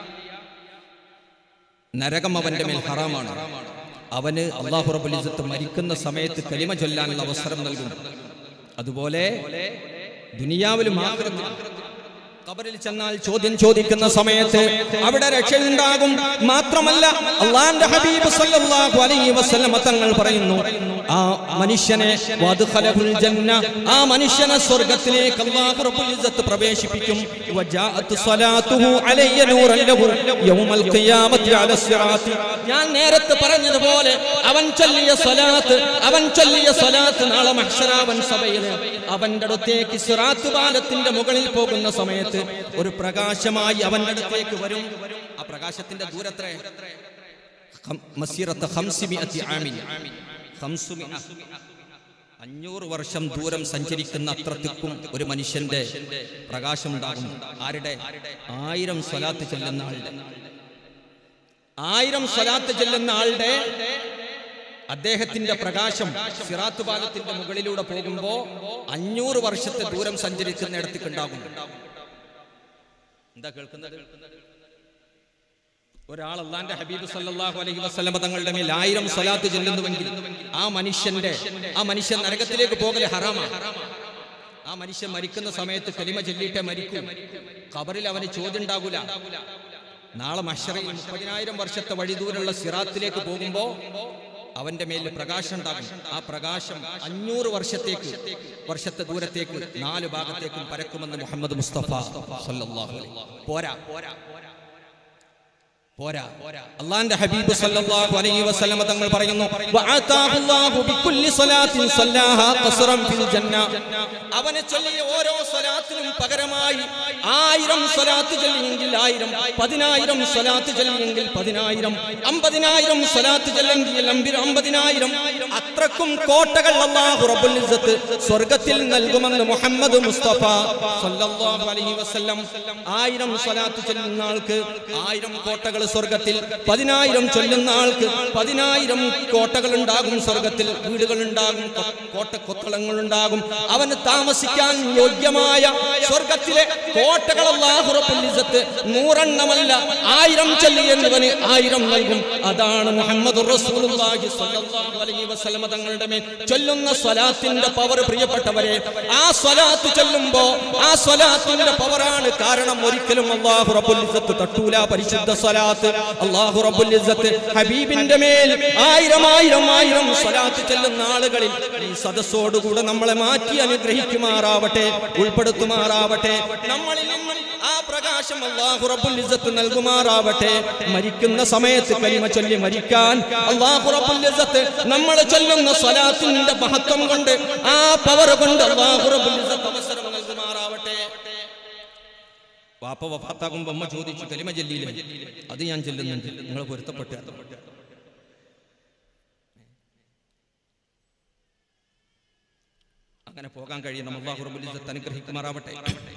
നരകം അവന്റെ മേൽ ഹറാമാണ്. അവന് അല്ലാഹു റബ്ബുൽ ഇസ്സത്ത് മരിക്കുന്ന സമയത്ത് കലിമ ചൊല്ലാനുള്ള അവസരം നൽകും. അതുപോലെ ദുനിയാവിലും ആഖിറത്തിലും ഖബറിൽ ചെന്നാൽ ചോദ്യം ചോദിക്കുന്ന സമയത്ത് അവിടെ രക്ഷയുണ്ടാകും. മാത്രമല്ല അല്ലാഹുവിന്റെ ഹബീബ് സല്ലല്ലാഹു അലൈഹി വസല്ലം തങ്ങൾ പറയുന്നു, ആ മനുഷ്യനെ വദ്ഖലഹുൽ ജന്ന, ആ മനുഷ്യനെ സ്വർഗ്ഗത്തിലേക്ക് അല്ലാഹു റബ്ബുൽ ഇസ്സത്ത് പ്രവേശിപ്പിക്കും. വജാഅത്ത് സ്വലാത്തുഹു അലയ്യ നൂറൻ ലഹു യൗമൽ ഖിയാമത്തി അല സിറാത്ത്. ഞാൻ നേരത്തെ പറഞ്ഞതുപോലെ അവൻ ചൊല്ലിയ സ്വലാത്ത് അവൻ ചൊല്ലിയ സ്വലാത്ത് നാളെ മഹ്ശറ അവൻ സഭയിൽ അവന്റെ അടുത്തേക്ക് സിറാത്ത് പാലത്തിന്റെ മുകളിൽ പോകുന്ന സമയത്ത് ഒരു പ്രകാശമായി അവന്റെ അടുത്തേക്ക് വരും. ആ പ്രകാശത്തിന്റെ ദൂരത്ര മസീറത്ത് ഖംസിമിഅത്തി ആമിൻ, അഞ്ഞൂറ് വർഷം ദൂരം സഞ്ചരിക്കുന്ന അത്രത്തിക്കും ഒരു മനുഷ്യന്റെ പ്രകാശം ഉണ്ടാകും. ആരുടെ? ആയിരം സ്വലാത്ത് ചെല്ലുന്ന ആളുടെ. ആയിരം സ്വലാത്ത് ചെല്ലുന്ന ആളുടെ അദ്ദേഹത്തിന്റെ പ്രകാശം സിറാത്ത് പാലത്തിന്റെ മുകളിലൂടെ പോകുമ്പോ അഞ്ഞൂറ് വർഷത്തെ ദൂരം സഞ്ചരിക്കുന്ന ഇടത്തേക്ക് ഉണ്ടാകും. എന്താ കേൾക്കുന്നത്? ഒരാൾ അല്ലാഹുവിന്റെ ഹബീബ് സല്ലല്ലാഹു അലൈഹി വസല്ലം തങ്ങളുടെ മേൽ ആയിരം സ്വലാത്ത് ചൊല്ലുന്നുവെങ്കിൽ ആ മനുഷ്യന്റെ ആ മനുഷ്യൻ നരകത്തിലേക്ക് പോകൽ ഹറാമാണ്. ആ മനുഷ്യൻ മരിക്കുന്ന സമയത്ത് കലിമ ചൊല്ലിയിട്ടേ മരിക്കും. ഖബറിൽ അവന് ചോദ്യം ഉണ്ടാകൂല. നാളെ മഹ്ശറയിൽ മുപ്പതിനായിരം വർഷത്തെ വഴിദൂരമുള്ള സിറാത്തിലേക്ക് പോകുമ്പോ അവന്റെ മേൽ പ്രകാശം ഉണ്ടാകും. ആ പ്രകാശം അഞ്ഞൂറ് വർഷത്തേക്ക് വർഷത്തെ ദൂരത്തേക്ക് നാല് ഭാഗത്തേക്കും പരക്കുമെന്ന് മുഹമ്മദ് മുസ്തഫ സല്ലല്ലാഹു അലൈഹി വസല്ലം. പോരാ പോരാ അല്ലാഹുവിന്റെ ഹബീബ് സല്ലല്ലാഹു അലൈഹി വസല്ലം തങ്ങൾ പറയുന്നു, വഅതാഹുല്ലാഹു ബികുല്ലി സ്വലാത്തിൻ സല്ലാഹാ ഖസ്റൻ ഫിൽ ജന്ന. അവനെ ചൊല്ലിയ ഓരോ സ്വലാത്തിനും പകരമായി ആയിരം സ്വലാത്ത് ചൊല്ലിയെങ്കിൽ ആയിരം, പതിനായിരം സ്വലാത്ത് ചൊല്ലിയെങ്കിൽ പതിനായിരം, അമ്പതിനായിരം സ്വലാത്ത് ചൊല്ലിയെങ്കിൽ അമ്പതിനായിരം. അത്രക്കും കോട്ടകൾ അല്ലാഹു റബ്ബുൽ ഇസ്സത്ത് സ്വർഗ്ഗത്തിൽ നൽകുമെന്ന് മുഹമ്മദ് മുസ്തഫ സല്ലല്ലാഹു അലൈഹി വസല്ലം. ആയിരം സ്വലാത്ത് ചൊല്ലുന്ന ആൾക്ക് ആയിരം കോട്ടകൾ സ്വർഗ്ഗത്തിൽ, പതിനായിരം ചൊല്ലുന്ന ആൾക്ക് പതിനായിരം കോട്ടകൾ ഉണ്ടാകും സ്വർഗ്ഗത്തിൽ. വീടുകൾ ഉണ്ടാകും, കോട്ട കൊത്തളങ്ങൾ ഉണ്ടാകും. അവന് താമസിക്കാൻ യോഗ്യമായ സ്വർഗ്ഗത്തിലെ കോട്ടകൾ അല്ലാഹു റബ്ബുൽ ഇസ്സത്ത് നൂറെണ്ണമല്ല ആയിരം ചൊല്ലിയെന്നവന് ആയിരം നൽകും. അതാണ് മുഹമ്മദുർ റസൂലുള്ളാഹി സ്വല്ലല്ലാഹു അലൈഹി വസല്ലം തങ്ങളുടെ മേൽ ചൊല്ലുന്ന സ്വലാത്തിന്റെ പവർ. പ്രിയപ്പെട്ടവരെ, ആ സ്വലാത്ത് ചൊല്ലുമ്പോ ആ സ്വലാത്തിന്റെ പവറാണ് കാരണം. ഒരിക്കലും അല്ലാഹു റബ്ബുൽ ഇസ്സത്ത് തട്ടൂല പരിശുദ്ധ സ്വലാത്ത്. അല്ലാഹു റബ്ബുൽ ഇസ്സത്ത് ഹബീബിന്റെ മേൽ ആയിരം ആയിരം ആയിരം സ്വലാത്ത് ചൊല്ലുന്ന ആളുകളിൽ ഈ സദസ്സോടുകൂടെ നമ്മളെ മാറ്റി അനുഗ്രഹിക്കുമാറാവട്ടെ, ഉൾപ്പെടുത്തുമാറാവട്ടെ. നമ്മളിൽ നിന്നും ആ പ്രകാശം അല്ലാഹു റബ്ബുൽ ഇസ്സത്ത് നൽകുമാറാവട്ടെ. മരിക്കുന്ന സമയത്ത് കലിമ ചൊല്ലി മരിക്കാൻ അല്ലാഹു റബ്ബുൽ ഇസ്സത്ത് നമ്മൾ ചൊല്ലുന്ന സ്വലാത്തിന്റെ മഹത്വം കൊണ്ട്, ആ പവർ കൊണ്ട് അല്ലാഹു റബ്ബുൽ ഇസ്സത്ത് അവസരം നൽകുമാറാവട്ടെ. വാപ്പ വഫാത്താകുമ്പോ അമ്മ ചോദിച്ചു, കലിമ ചൊല്ലിയില്ലേ? അത് ഞാൻ ചൊല്ലുന്നുണ്ട്, നിങ്ങൾ പൊരുത്തപ്പെട്ടു. അങ്ങനെ പോകാൻ കഴിയണം. അല്ലാഹു റബ്ബുൽ ഇസ്സത്ത് അനുഗ്രഹിക്കുമാറാവട്ടെ.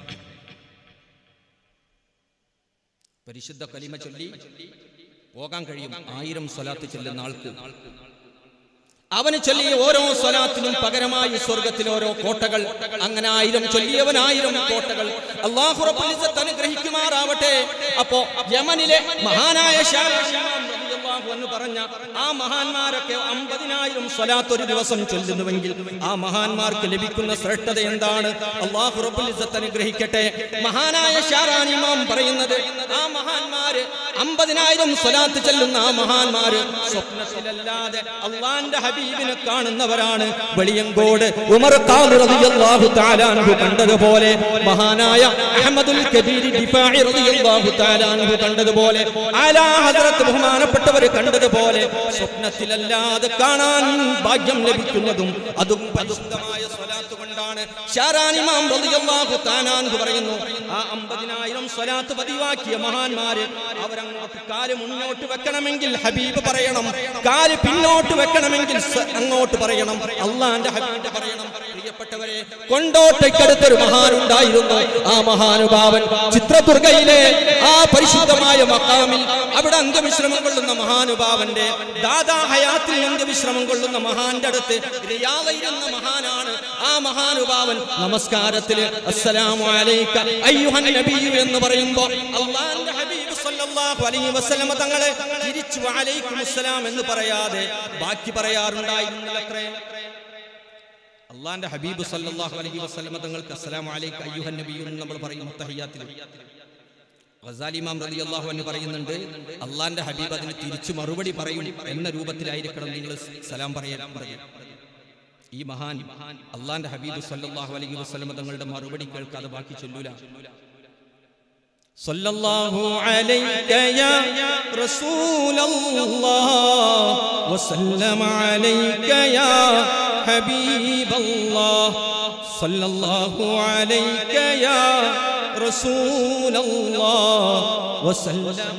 പരിശുദ്ധ കലിമ ചൊല്ലി പോകാൻ കഴിയും ആയിരം സ്വലാത്ത് ചൊല്ലുന്ന ആൾക്ക്. അവന് ചൊല്ലിയ ഓരോ സ്വലാത്തിനും പകരമായി സ്വർഗ്ഗത്തിൽ ഓരോ കോട്ടകൾ. അങ്ങനെ ആയിരം ചൊല്ലിയവൻ ആയിരം കോട്ടകൾ. അല്ലാഹു റബ്ബുൽ ഇസ്സത്ത് അനുഗ്രഹിക്കുമാറാവട്ടെ. അപ്പോ യമനിലെ മഹാനായ എന്ന് പറഞ്ഞ ആ മഹാന്മാരൊക്കെ അമ്പതിനായിരം സ്വലാത്ത് ഒരു ദിവസം ചൊല്ലുന്നുവെങ്കിൽ ആ മഹാന്മാർക്ക് ലഭിക്കുന്ന ശ്രേഷ്ഠത എന്താണ്? അല്ലാഹു റബ്ബുൽ ഇസ്സത്ത് അനുഗ്രഹിക്കട്ടെ. മഹാനായ ഷാറാൻ ഇമാം പറയുന്നത്, ആ മഹാന്മാര് അമ്പതിനായിരം സ്വലാത്ത് ചെല്ലുന്ന ആ മഹാന്മാര് സ്വപ്നത്തിലല്ലാതെ അള്ളാന്റെ ഹബീബിനെ കാണുന്നവരാണ്. വെളിയങ്കോട് ഉമർ ഖാദി റളിയല്ലാഹു തആല അൻഹു കണ്ടതുപോലെ, മഹാനായ അഹ്മദുൽ കബീർ ദിഫാഇ റളിയല്ലാഹു തആല അൻഹു കണ്ടതുപോലെ, ആലാ ഹദ്റത്ത് ബഹുമാനപ്പെട്ടവർ കണ്ടതുപോലെ സ്വപ്നത്തിലല്ലാതെ കാണാൻ ഭാഗ്യം ലഭിക്കുന്നതും അതും പരിശുദ്ധമായ സ്വലാത്ത് കൊണ്ടാണ്. ഷാരാനി ഇമാം റളിയല്ലാഹു തആല അൻഹു പറയുന്നു, ആ അമ്പതിനായിരം സ്വലാത്ത് പതിവാക്കിയ മഹാന്മാര് അവരങ്ങോട്ട് കാല് മുന്നോട്ട് വെക്കണമെങ്കിൽ ഹബീബ് പറയണം, കാല് പിന്നോട്ട് വെക്കണമെങ്കിൽ അങ്ങോട്ട് പറയണം, അള്ളാന്റെ ഹബീബ് പറയണം. പ്രിയപ്പെട്ടവരെ, കൊണ്ടോട്ടയ്ക്കടുത്തൊരു മഹാനുണ്ടായിരുന്നു. ആ മഹാനുഭാവൻ ചിത്രദുർഗയിലെ ആ പരിശുദ്ധമായ മഖാമിൽ അവിടെ അന്ത്യവിശ്രമം കൊള്ളുന്ന മഹാനുഭാവന്റെ ദാദാ ഹയാത്തിൽ അന്ത്യവിശ്രമം കൊള്ളുന്ന മഹാന്റെ അടുത്ത് റിയാദിലിരുന്ന മഹാനാണ്. ആ മഹാനുഭാവൻ നമസ്കാരത്തിൽ അസ്സലാമു അലൈക അയ്യുഹൻ നബിയ്യു എന്ന് പറയുമ്പോൾ അല്ലാഹുവിന്റെ ഹബീബ് സല്ലല്ലാഹു അലൈഹി വസല്ലം തങ്ങളെ തിരിച്ചു വഅലൈക്കും അസ്സലാം എന്ന് പറയാതെ ബാക്കി പറയാറുണ്ടായിരുന്നത്രേ. അല്ലാഹുവിന്റെ ഹബീബ് സല്ലല്ലാഹു അലൈഹി വസല്ലം തങ്ങൾക്ക് അസ്സലാമു അലൈക അയ്യുഹൻ നബിയ്യു എന്ന് നമ്മൾ പറയും തഹിയ്യാത്തിൽ. ഗസാലി ഇമാം റളിയല്ലാഹു അൻഹു പറയുന്നുണ്ട്, അല്ലാഹുവിന്റെ ഹബീബ് അതിന് തിരിച്ചു മറുപടി പറയും എന്ന രൂപത്തിലായിരിക്കണം നിങ്ങൾ സലാം പറയാൻ. ഈ മഹാൻ അല്ലാഹുവിന്റെ ഹബീബ് സല്ലല്ലാഹു അലൈഹി വസല്ലം തങ്ങളുടെ മറുപടി കേൾക്കാതെ ബാക്കി ചൊല്ലൂല. സല്ലല്ലാഹു അലൈക യാ റസൂലല്ലാഹ് വസല്ലമ അലൈക യാ ഹബീബല്ലാഹ് സല്ലല്ലാഹു അലൈക യാ റസൂലല്ലാഹ് വസല്ലമ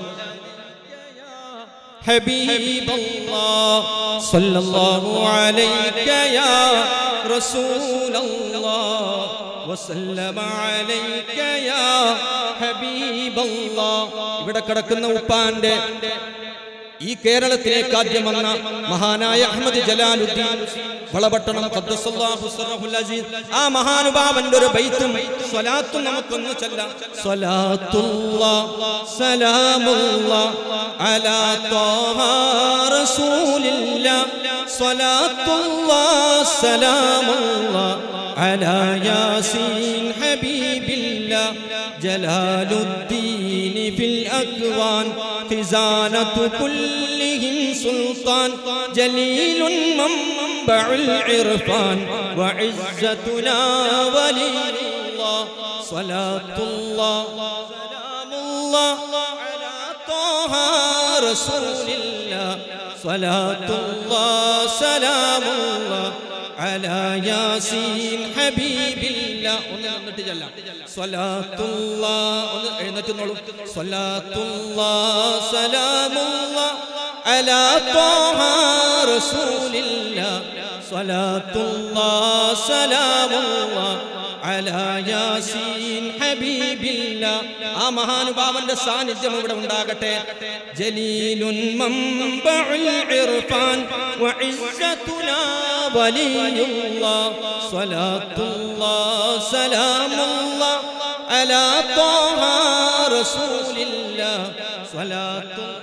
حبيب الله صلى الله عليك يا رسول الله وسلم عليك يا حبيب الله. ഇവിടെ കിടക്കുന്ന ഉപ്പാന്റെ ഈ കേരളത്തിലേക്ക് ആദ്യം വന്ന മഹാനായ അഹ്മദ് ജലാലുദ്ദീൻ വളപട്ടണം ഖദ്ദസല്ലാഹു സിറഹുൽ അസീസ്, ആ മഹാനുഭാവന്റെ ഒരു ബൈത്തും സ്വലാത്തും നമുക്കൊന്ന് ചൊല്ലാം. സ്വലാത്തുല്ലാഹ് സലാമുല്ലാഹ് അലാ ത്വാഹ റസൂലില്ലാഹ് സ്വലാത്തുല്ലാഹ് സലാമുല്ലാഹ് അലാ യാസീൻ ഹബീബില്ലാഹ് ജലാലുദ്ദീൻ ഫിൽ അക്വാൻ خزانة كلهم سلطان جليل منبع العرفان وعزتنا ولي الله صلاة الله سلام الله على طه رسول الله صلاة الله سلام الله على ياسين حبيب الله. സ്വലാത്തുല്ലാഹ് എഴുന്നേറ്റുന്നോളൂ. സ്വലാത്തുല്ലാഹ് സലാമുല്ലാഹ് അലാ ത്വാഹ റസൂലില്ലാഹ് സ്വലാത്തുല്ലാഹ് സലാമുല്ലാഹ് അലാ യാസീൻ ഹബീബില്ലാഹ്. ആ മഹാനുഭാവന്റെ സാന്നിധ്യം ഇവിടെ ഉണ്ടാകട്ടെ. ജലീലുൻ മംബഉൽ ഇർഫാൻ വഇസ്സതുനാ വലിയുല്ലാഹ് സ്വലാത്തുല്ലാഹ് സലാമുല്ലാഹ് അലാ ത്വാഹ റസൂലില്ലാഹ് സ്വലാത്തുല്ലാഹ്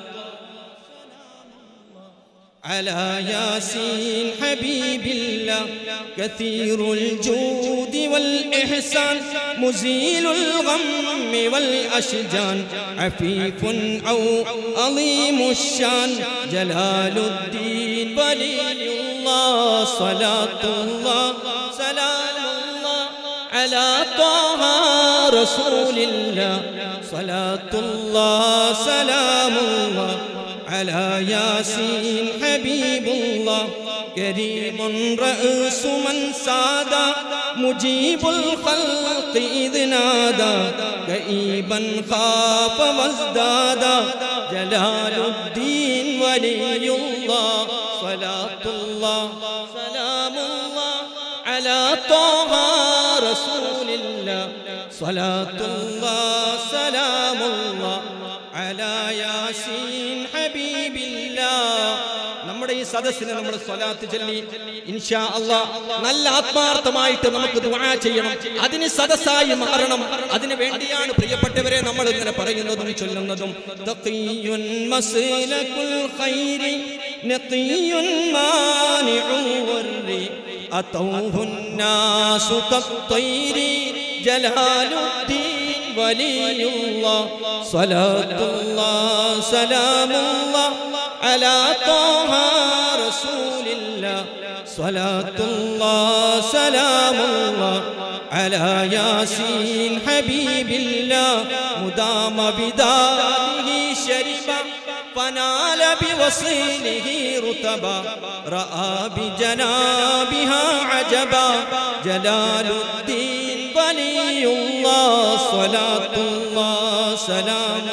على ياسين حبيب الله كثير الجود والإحسان مزيل الغم والأشجان عفيف أو عظيم الشان جلال الدين ولي الله صلاة الله سلام الله على طه رسول الله صلاة الله سلام الله على ياسين حبيب الله كريم رأس من سادا مجيب الخلق إذ نادى كئيبا خاف وازدادا جلال الدين ولي الله صلاة الله سلام الله على طه رسول الله صلاة الله سلام الله على ياسين حبيب الله. നമ്മുടെ ഈ സദസ്സിനെ നമ്മൾ സ്വലാത്ത് ചൊല്ലി ഇൻഷാ അല്ലാഹ് നല്ല ആത്മാർത്ഥമായിട്ട് നമുക്ക് ദുആ ചെയ്യണം. അതിന് സദസ്സായി മാറണം. അതിനു വേണ്ടിയാണ് പ്രിയപ്പെട്ടവരെ നമ്മൾ ഇങ്ങനെ പറയുന്നതും ചൊല്ലുന്നതും. തഖിയുൻ മസ്ലകുൽ ഖൈരി നഖിയുൻ മാനിഉൻ വർരി അതൗഹുൻ നാസു കത്തൈരി ജലാലുദ്ദീൻ വലിയുല്ലാ സ്വലാത്തുല്ലാഹ് സലാമുല്ലാഹ് അലാ ത്വാഹ റസൂലില്ലാഹ് സ്വലാത്തുല്ലാഹ് സലാമുല്ലാഹ് അലാ യാസീൻ ഹബീബില്ലാഹ് മുദാമ ബിദാദിഹി ശരിബ فنال بوصيله رتبا رأى بجنابها عجبا جلال الدين ولي الله صلاة الله سلام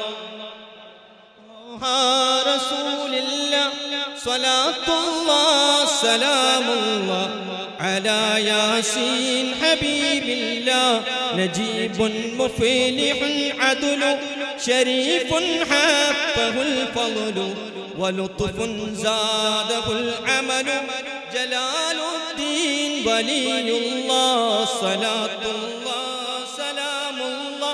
الله رسول الله صلاة الله سلام الله على ياسين حبيب الله نجيب مفلح عدل شريف حفه الفضل ولطف زاده العمل جلال الدين ولي الله صلاة الله سلام الله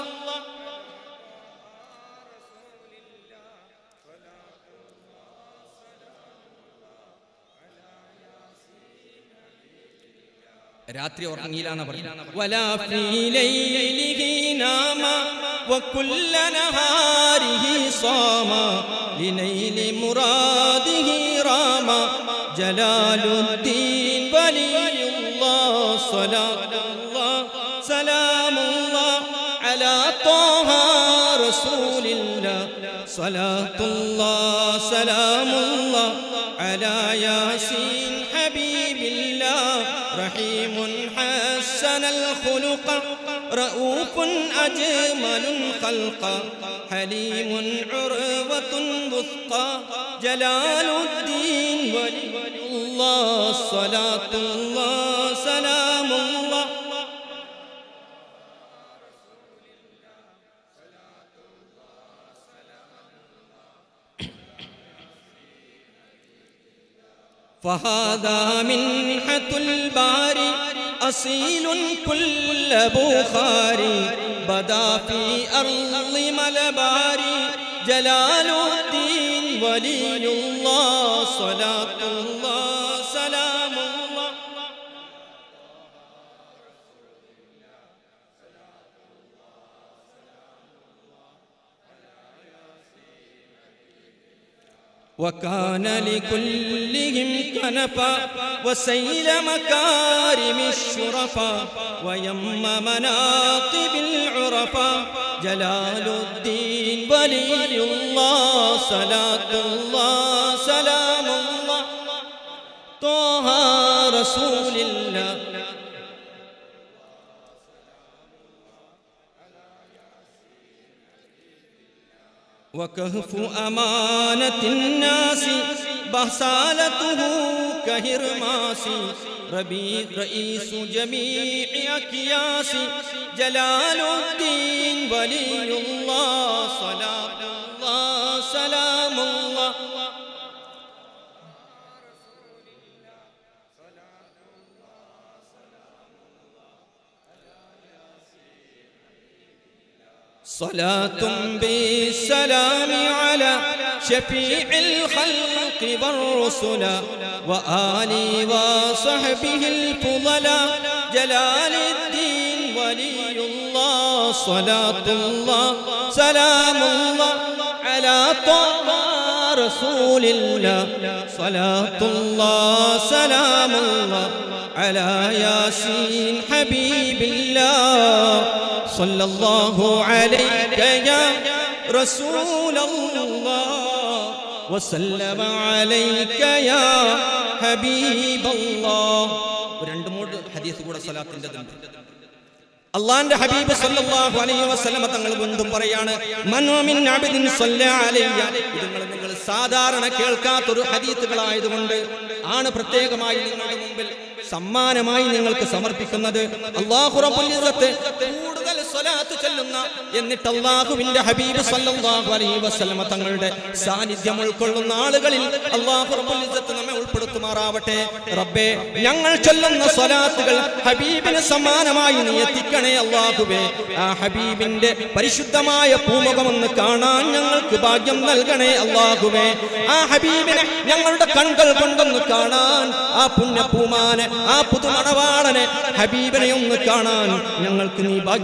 രാത്രി ഉറങ്ങിയില്ലാന്ന് പറഞ്ഞു വലാ ഫീ ലൈലിഹി നാമ വകുല്ല നഹാരിഹി സാമ ലിനൈലി മുറാദിഹി റാമ ജലാലുദ്ദീൻ വലിയുല്ലാഹ് സ്വലാത്തുല്ലാഹ് സലാമുല്ലാഹ് അലാ ത്വാഹ റസൂലില്ലാഹ് സ്വലാത്തുല്ലാഹ് സലാമുല്ലാഹ് അലാ യാസീൻ ഹബീബില്ലാഹ് رحيم حسن الخلق رؤوف أجمل خلقا حليم عروة وثقا جلال الدين ولي الله صلاة الله سلام الله فهذا منحة الباري أصيل كل بخاري بدا في أرض ملباري جلال الدين ولي الله صلاة الله سلام الله وكان لكلهم كنفا وسيل مكارم الشرفا ويم مناقب العرفا جلال الدين ولي الله صلاة الله سلام الله طه رسول الله وكهف أمانة الناس بصالته كهرماس ربيع رئيس جميع أكياس جلال الدين ولي الله صلاة الله سلام الله صلاة بالسلام على شفيع الخلق والرسل وآله وصحبه الفضلاء جلال الدين ولي الله صلاة الله سلام الله على طه رسول الله صلاة الله سلام الله على ياسين حبيب الله صلى الله عليك يا رسول الله وسلم عليك يا حبيب الله രണ്ട് മൂന്ന് ഹദീസ് കൂടെ സ്വലാത്തിൻ്റെതുണ്ട്. അള്ളാന്റെ ഹബീബ് സല്ലല്ലാഹു അലൈഹി വസല്ലം തങ്ങൾ വീണ്ടും പറയാണ് മൻ മിൻ അബ്ദിൻ സല്ല അലയ്യ. ഇത് നിങ്ങൾ സാധാരണ കേൾക്കാത്തൊരു ഹദീസുകളായതുകൊണ്ട് ആണ് പ്രത്യേകമായി നിങ്ങളുടെ മുമ്പിൽ സമ്മാനമായി നിങ്ങൾക്ക് സമർപ്പിക്കുന്നത്. അല്ലാഹു റബ്ബുൽ ഇസ്സത്ത് കൂടുതൽ സ്വലാത്ത് ചൊല്ലുന്ന എന്നിട്ട് അല്ലാഹുവിന്റെ ഹബീബ് സല്ലല്ലാഹു അലൈഹി വസല്ലം തങ്ങളുടെ സാന്നിധ്യം ഉൾക്കൊള്ളുന്ന ആളുകളിൽ അല്ലാഹു റബ്ബുൽ ഇസ്സത്ത് നമ്മെ ഉൾപ്പെടുത്തുമാറാവട്ടെ. റബ്ബേ, ഞങ്ങൾ ചൊല്ലുന്ന സ്വലാത്തുകൾ ഹബീബിന് സമ്മാനമായി നീ എത്തിക്കണേ അല്ലാഹുവേ. ആ ഹബീബിന്റെ പരിശുദ്ധമായ പൂമുഖമൊന്ന് കാണാൻ ഞങ്ങൾക്ക് ഭാഗ്യം നൽകണേ അല്ലാഹുവേ. ആ ഹബീബിനെ ഞങ്ങളുടെ കൺകൾ കൊണ്ടൊന്ന് കാണാൻ, ആ പുണ്യപൂമാനെ, ആ പുതുമണവാളനെ, ഹബീബിനെ ഒന്ന് കാണാൻ ഞങ്ങൾക്ക് നീ ഭാഗ്യം നൽകണേ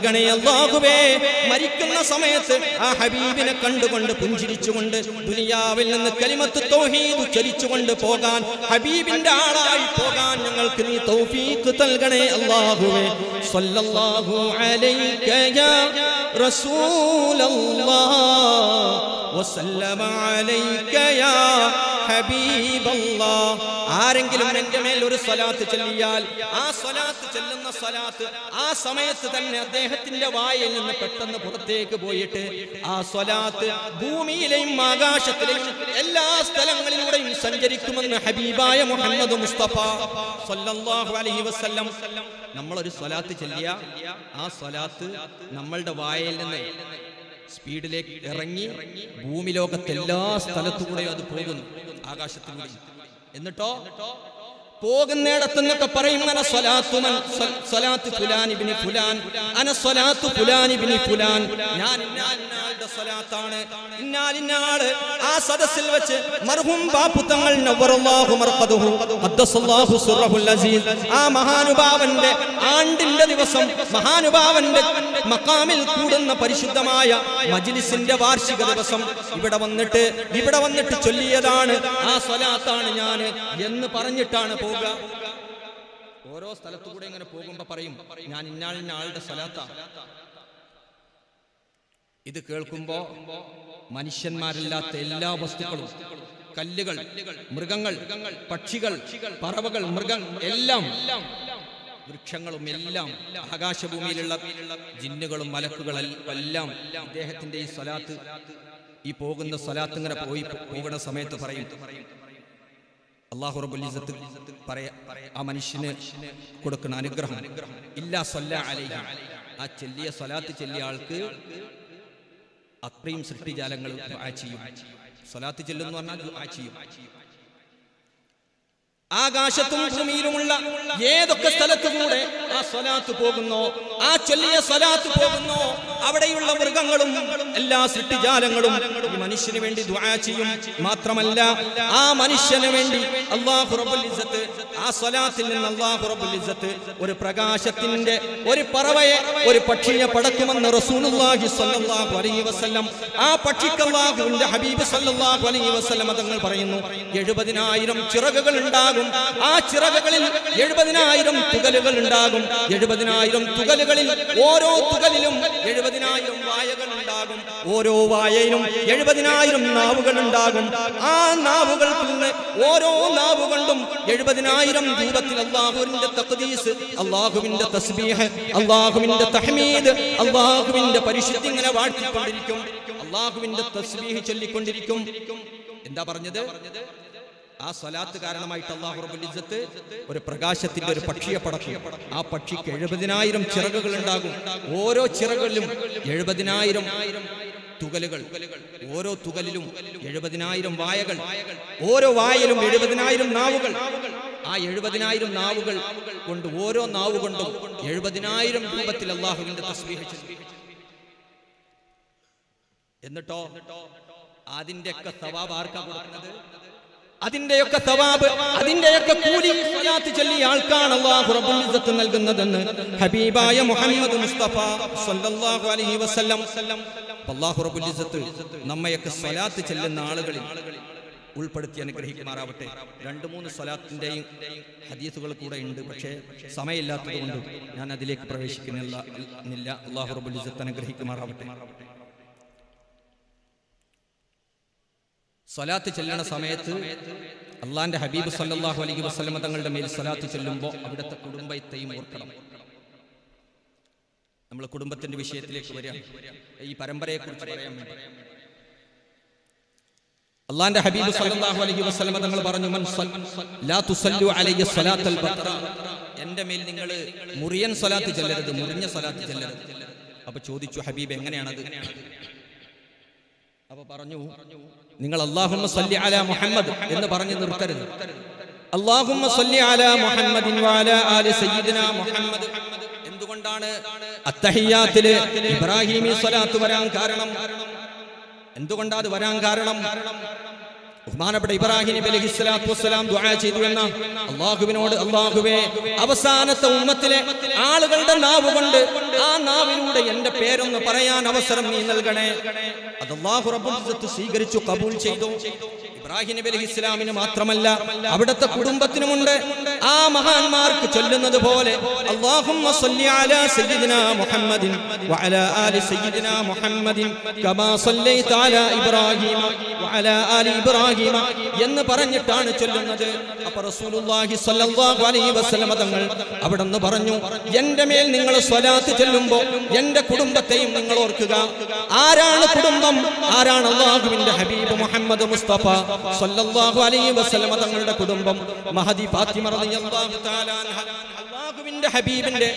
നൽകണേ അല്ലാഹുവേ. മരിക്കുന്ന സമയത്ത് ആ ഹബീബിനെ കണ്ടുകൊണ്ട് പുഞ്ചിരിച്ചുകൊണ്ട് ദുനിയാവിൽ നിന്ന് കലിമത്ത് തൗഹീദ് ഉച്ചരിച്ചുകൊണ്ട് പോകാൻ, ഹബീബിന്റെ ആളായി പോകാൻ ഞങ്ങൾക്ക് നീ തൗഫീഖ് നൽകണേ അല്ലാഹുവേ. സല്ലല്ലാഹു അലൈക യാ റസൂലല്ലാഹ് വസല്ലമ അലൈക യാ ഹബീബല്ലാഹ്. ആരെങ്കിലും എൻ്റെ മേൽ ഒരു സ്വലാത്ത് ചൊല്ലിയാൽ ആ സ്വലാത്ത് ചെല്ലുന്ന സ്വലാത്ത് ആ സമയത്ത് തന്നെ അദ്ദേഹത്തിന്റെ വായിൽ നിന്ന് പെട്ടെന്ന് പുറത്തേക്ക് പോയിട്ട് ആ സ്വലാത്ത് ഭൂമിയിലെയും ആകാശത്തിലെയും എല്ലാ സ്ഥലങ്ങളിലൂടെയും സഞ്ചരിക്കുമെന്ന് ഹബീബായ മുഹമ്മദ് മുസ്തഫ സല്ലല്ലാഹു അലൈഹി വസല്ലം. നമ്മളൊരു സ്വലാത്ത് ചൊല്ലിയ ആ സ്വലാത്ത് നമ്മളുടെ വായിൽ നിന്ന് സ്പീഡിലേക്ക് ഇറങ്ങി ഭൂമി ലോകത്തെ എല്ലാ സ്ഥലത്തുകൂടെയും അത് പോകുന്നു, ആകാശത്തിലൂടെ. എന്നിട്ടോ പോകുന്നിടത്തുനിന്നൊക്കെ പറയും അന സ്വലാത്തു മൻ സ്വലാത്തു ഫുലാൻ ഇബ്നു ഫുലാൻ, അന സ്വലാത്തു ഫുലാൻ ഇബ്നു ഫുലാൻ, ഞാൻ ഇന്നാലിന്നാളുടെ സ്വലാത്താണ് ഇന്നാലിന്നാള്. ആ സദസ്സിൽ വെച്ച് മർഹൂം ബാപ്പു തങ്ങൾ നവ്വറല്ലാഹു മർഖദുഹു ഖദ്ദസല്ലാഹു സിർറഹുൽ അസീസ്, ആ മഹാനുഭാവന്റെ ആണ്ടിന്റെ ദിവസം മഹാനുഭാവന്റെ മഖാമിൽ കൂടുന്ന പരിശുദ്ധമായ മജ്ലിസിന്റെ വാർഷിക ദിവസം ഇവിടെ വന്നിട്ട് ഇവിടെ വന്നിട്ട് ചൊല്ലിയതാണ് ആ സ്വലാത്താണ് ഞാൻ എന്ന് പറഞ്ഞിട്ടാണ് പോവുക. ഓരോ സ്ഥലത്തുകൂടെ ഇങ്ങനെ പോകുമ്പോ പറയും ഞാൻ ഇന്നാളിന്ന ആളുടെ സ്വലാത്താണ്. ഇത് കേൾക്കുമ്പോ മനുഷ്യന്മാരില്ലാത്ത എല്ലാ വസ്തുക്കളും, കല്ലുകൾ, മൃഗങ്ങൾ, പക്ഷികൾ, പറവകൾ, മൃഗം എല്ലാം, വൃക്ഷങ്ങളും എല്ലാം, ആകാശഭൂമിയിലുള്ള ജിന്നുകളും മലക്കുകളും എല്ലാം അദ്ദേഹത്തിന്റെ ഈ സ്വലാത്ത്, ഈ പോകുന്ന സ്വലാത്ത് ഇങ്ങനെ പോയി പോകുന്ന സമയത്ത് പറയും അല്ലാഹു റബ്ബുൽ ഇസ്സത്ത് പറയാ ആ മനുഷ്യന് കൊടുക്കുന്ന അനുഗ്രഹം ഇല്ലാ സല്ലല്ലാഹു അലൈഹി, ആ ചെല്ലിയ സ്വലാത്ത് ചെല്ലിയ ആൾക്ക് അത്രയും സൃഷ്ടിജാലങ്ങൾ ദുആ ചെയ്യും. സ്വലാത്ത് ചെല്ലുന്നു പറഞ്ഞാൽ ദുആ ചെയ്യും. ആകാശത്തും ഭൂമിയിലുമുള്ള ഏതൊക്കെ സ്ഥലത്തുകൂടെ ആ സ്വലാത്ത് പോകുന്നോ, ആ ചൊല്ലിയ സ്വലാത്ത് പോകുന്നോ, അവിടെയുള്ള മൃഗങ്ങളും എല്ലാ സൃഷ്ടിജാലങ്ങളും ഈ മനുഷ്യന് വേണ്ടി ദുആ ചെയ്യും. മാത്രമല്ല ആ മനുഷ്യന് വേണ്ടി അല്ലാഹു റബ്ബുൽ ഇസ്സത്ത് ആ സ്വലാത്തിൽ നിന്ന് അല്ലാഹു റബ്ബുൽ ഇസ്സത്ത് ഒരു പ്രകാശത്തിന്റെ ഒരു പറവയെ, ഒരു പക്ഷിയെ പടക്കുമെന്ന് റസൂലുള്ളാഹി സ്വല്ലല്ലാഹു അലൈഹി വസല്ലം. ആ പക്ഷിക്ക് അല്ലാഹുവിന്റെ ഹബീബ് സ്വല്ലല്ലാഹു അലൈഹി വസല്ലം തങ്ങൾ പറയുന്നു എഴുപതിനായിരം ചിറകുകൾ ഉണ്ടാകും. ആ ചിറകുകളിൽ എഴുപതിനായിരം തുകലുകൾ ഉണ്ടാകും. എഴുപതിനായിരം തുകലുകളിൽ ഓരോ തുകലിലും എഴുപതിനായിരം വായകൾ ഉണ്ടാകും. ഓരോ വായയിലും എഴുപതിനായിരം നാവുകൾ ഉണ്ടാകും. ആ നാവുകൾക്ക് നിന്ന് ഓരോ നാവ് കൊണ്ടും എഴുപതിനായിരം രൂപത്തിൽ അല്ലാഹുവിന്റെ തഖ്ദീസ്, അല്ലാഹുവിന്റെ തസ്ബീഹ്, അല്ലാഹുവിന്റെ തഹ്മീദ്, അല്ലാഹുവിന്റെ പരിശുദ്ധി ഇങ്ങനെ വാഴ്ത്തിക്കൊണ്ടിരിക്കും. അല്ലാഹുവിന്റെ തസ്ബീഹ് ചൊല്ലിക്കൊണ്ടിരിക്കും. എന്താ പറഞ്ഞത്? ആ സ്വലാത്ത് കാരണമായിട്ട് അല്ലാഹു റബ്ബുൽ ഇസ്സത്ത് ഒരു പ്രകാശത്തിന്റെ ഒരു പക്ഷിയെ പടക്കും. ആ പക്ഷിക്ക് എഴുപതിനായിരം ചിറകുകൾ ഉണ്ടാകും. ഓരോ ചിറകളിലും എഴുപതിനായിരം തുകലുകൾ, ഓരോ തുകലിലും എഴുപതിനായിരം വായകൾ, ഓരോ വായയിലും എഴുപതിനായിരം നാവുകൾ. ആ എഴുപതിനായിരം നാവുകൾ കൊണ്ട് ഓരോ നാവ് കൊണ്ടും എഴുപതിനായിരം രൂപത്തിൽ അല്ലാഹുവിന്റെ തസ്ബീഹ് ചൊല്ലും. എന്നിട്ടോ അതിന്റെയൊക്കെ സവാബ് ആർക്കാ കൊടുക്കുന്നത്? അതിന്റെയൊക്കെ സവാബ്, അതിന്റെയൊക്കെ കൂലി സ്വലാത്ത് ചൊല്ലിയ ആൾക്കാണ് അല്ലാഹു റബ്ബുൽ ഇസ്സത്ത് നൽകുന്നതെന്ന് ഹബീബായ മുഹമ്മദ് മുസ്തഫ സല്ലല്ലാഹു അലൈഹി വസല്ലം. അല്ലാഹു റബ്ബുൽ ഇസ്സത്ത് നമ്മയൊക്കെ സ്വലാത്ത് ചെല്ലുന്ന ആളുകളിൽ ഉൾപ്പെടുത്തി അനുഗ്രഹിക്കുമാറാവട്ടെ. രണ്ട് മൂന്ന് സ്വലാത്തിന്റെയും ഹദീസുകൾ കൂടെ ഉണ്ട്, പക്ഷേ സമയമില്ലാത്തത് കൊണ്ട് ഞാൻ അതിലേക്ക് പ്രവേശിക്കുന്നില്ല. അല്ലാഹു റബ്ബുൽ ഇസ്സത്ത് അനുഗ്രഹിക്കുമാറാവട്ടെ. സ്വലാത്ത് ചെല്ലണ സമയത്ത് അള്ളാന്റെ ഹബീബ് സല്ലല്ലാഹു അലൈഹി വസല്ലം തങ്ങളുടെ മേൽ സ്വലാത്ത് ചെല്ലുമ്പോൾ അവിടുത്തെ കുടുംബത്തെയും ഓർക്കണം. നമ്മൾ കുടുംബത്തിന്റെ വിഷയത്തിലേക്ക് വരിക, ഈ പരമ്പരയെ കുറിച്ച് പറയാൻ വേണ്ടി. അള്ളാന്റെ ഹബീബ് സല്ലല്ലാഹു അലൈഹി വസല്ലം തങ്ങൾ പറഞ്ഞു മൻ ലാ തുസല്ലു അലൈഹി സ്വലാത്തൽ ബഖറ, എന്റെ മേൽ നിങ്ങൾ മുറിയൻ സ്വലാത്ത് ചെല്ലരുത്, മുറിഞ്ഞ സ്വലാത്ത് ചെല്ലരുത്. അപ്പൊ ചോദിച്ചു ഹബീബ് എങ്ങനെയാണത്? അപ്പൊ പറഞ്ഞു നിങ്ങൾ അല്ലാഹുമ്മ സ്വല്ലി അലാ മുഹമ്മദ് എന്ന് പറഞ്ഞു നിർത്തരുത്. അല്ലാഹുമ്മ സ്വല്ലി അലാ മുഹമ്മദിൻ വഅലാ ആലി സയ്യിദിനാ മുഹമ്മദ്. എന്തുകൊണ്ടാണ് അത്തഹിയ്യാത്തില് ഇബ്രാഹിമി സ്വലാത്ത് വരാൻ കാരണം? എന്തുകൊണ്ടാ അത് വരാൻ കാരണം? ബഹുമാനപ്പെട്ട ഇബ്രാഹിം നബി അലൈഹിസ്സലാത്തു വസ്സലാം ദുആ ചെയ്തു എന്ന അല്ലാഹുവിനോട്, അല്ലാഹുവേ അവസാനത്തെ ഉമ്മത്തിലെ ആളുകളുടെ നാവ് കൊണ്ട് ആ നാവിലൂടെ എന്റെ പേരൊന്ന് പറയാൻ അവസരം നീ നൽകണേ. അത് അല്ലാഹു റബ്ബുൽ ഇസ്സത്ത് സ്വീകരിച്ചു, കബൂൽ ചെയ്തു. ഇബ്രാഹിം നബി അലൈഹിസ്സലാമിന് മാത്രമല്ല അവിടുത്തെ കുടുംബത്തിനുമുണ്ട് ആ മഹാന്മാർക്ക് ചൊല്ലുന്നത് പോലെ അല്ലാഹുമ്മ സ്വല്ലി അലാ സയ്യിദിനാ മുഹമ്മദിൻ വഅലാ ആലി സയ്യിദിനാ മുഹമ്മദിൻ കമാ സ്വല്ലൈത അലാ ഇബ്രാഹിമ വഅലാ ആലി ഇബ്രാഹിമ എന്ന് പറഞ്ഞിട്ടാണ് ചൊല്ലുന്നത്. അപ്പോൾ റസൂലുള്ളാഹി സ്വല്ലല്ലാഹു അലൈഹി വസല്ലം തങ്ങൾ അവിടുന്ന് പറഞ്ഞു, എന്റെ മേൽ നിങ്ങൾ സ്വലാത്ത് ചൊല്ലുമ്പോൾ എന്റെ കുടുംബത്തെയും നിങ്ങൾ ഓർക്കുക. ആരാണ് കുടുംബം? ആരാണ്? അല്ലാഹുവിന്റെ ഹബീബ് മുഹമ്മദ് മുസ്തഫ സ്വല്ലല്ലാഹു അലൈഹി വസല്ലം തങ്ങളുടെ കുടുംബം. മഹദി ഫാത്തിമ റളിയല്ലാഹു തആല അൻഹ അല്ലാഹുവിന്റെ ഹബീബിന്റെ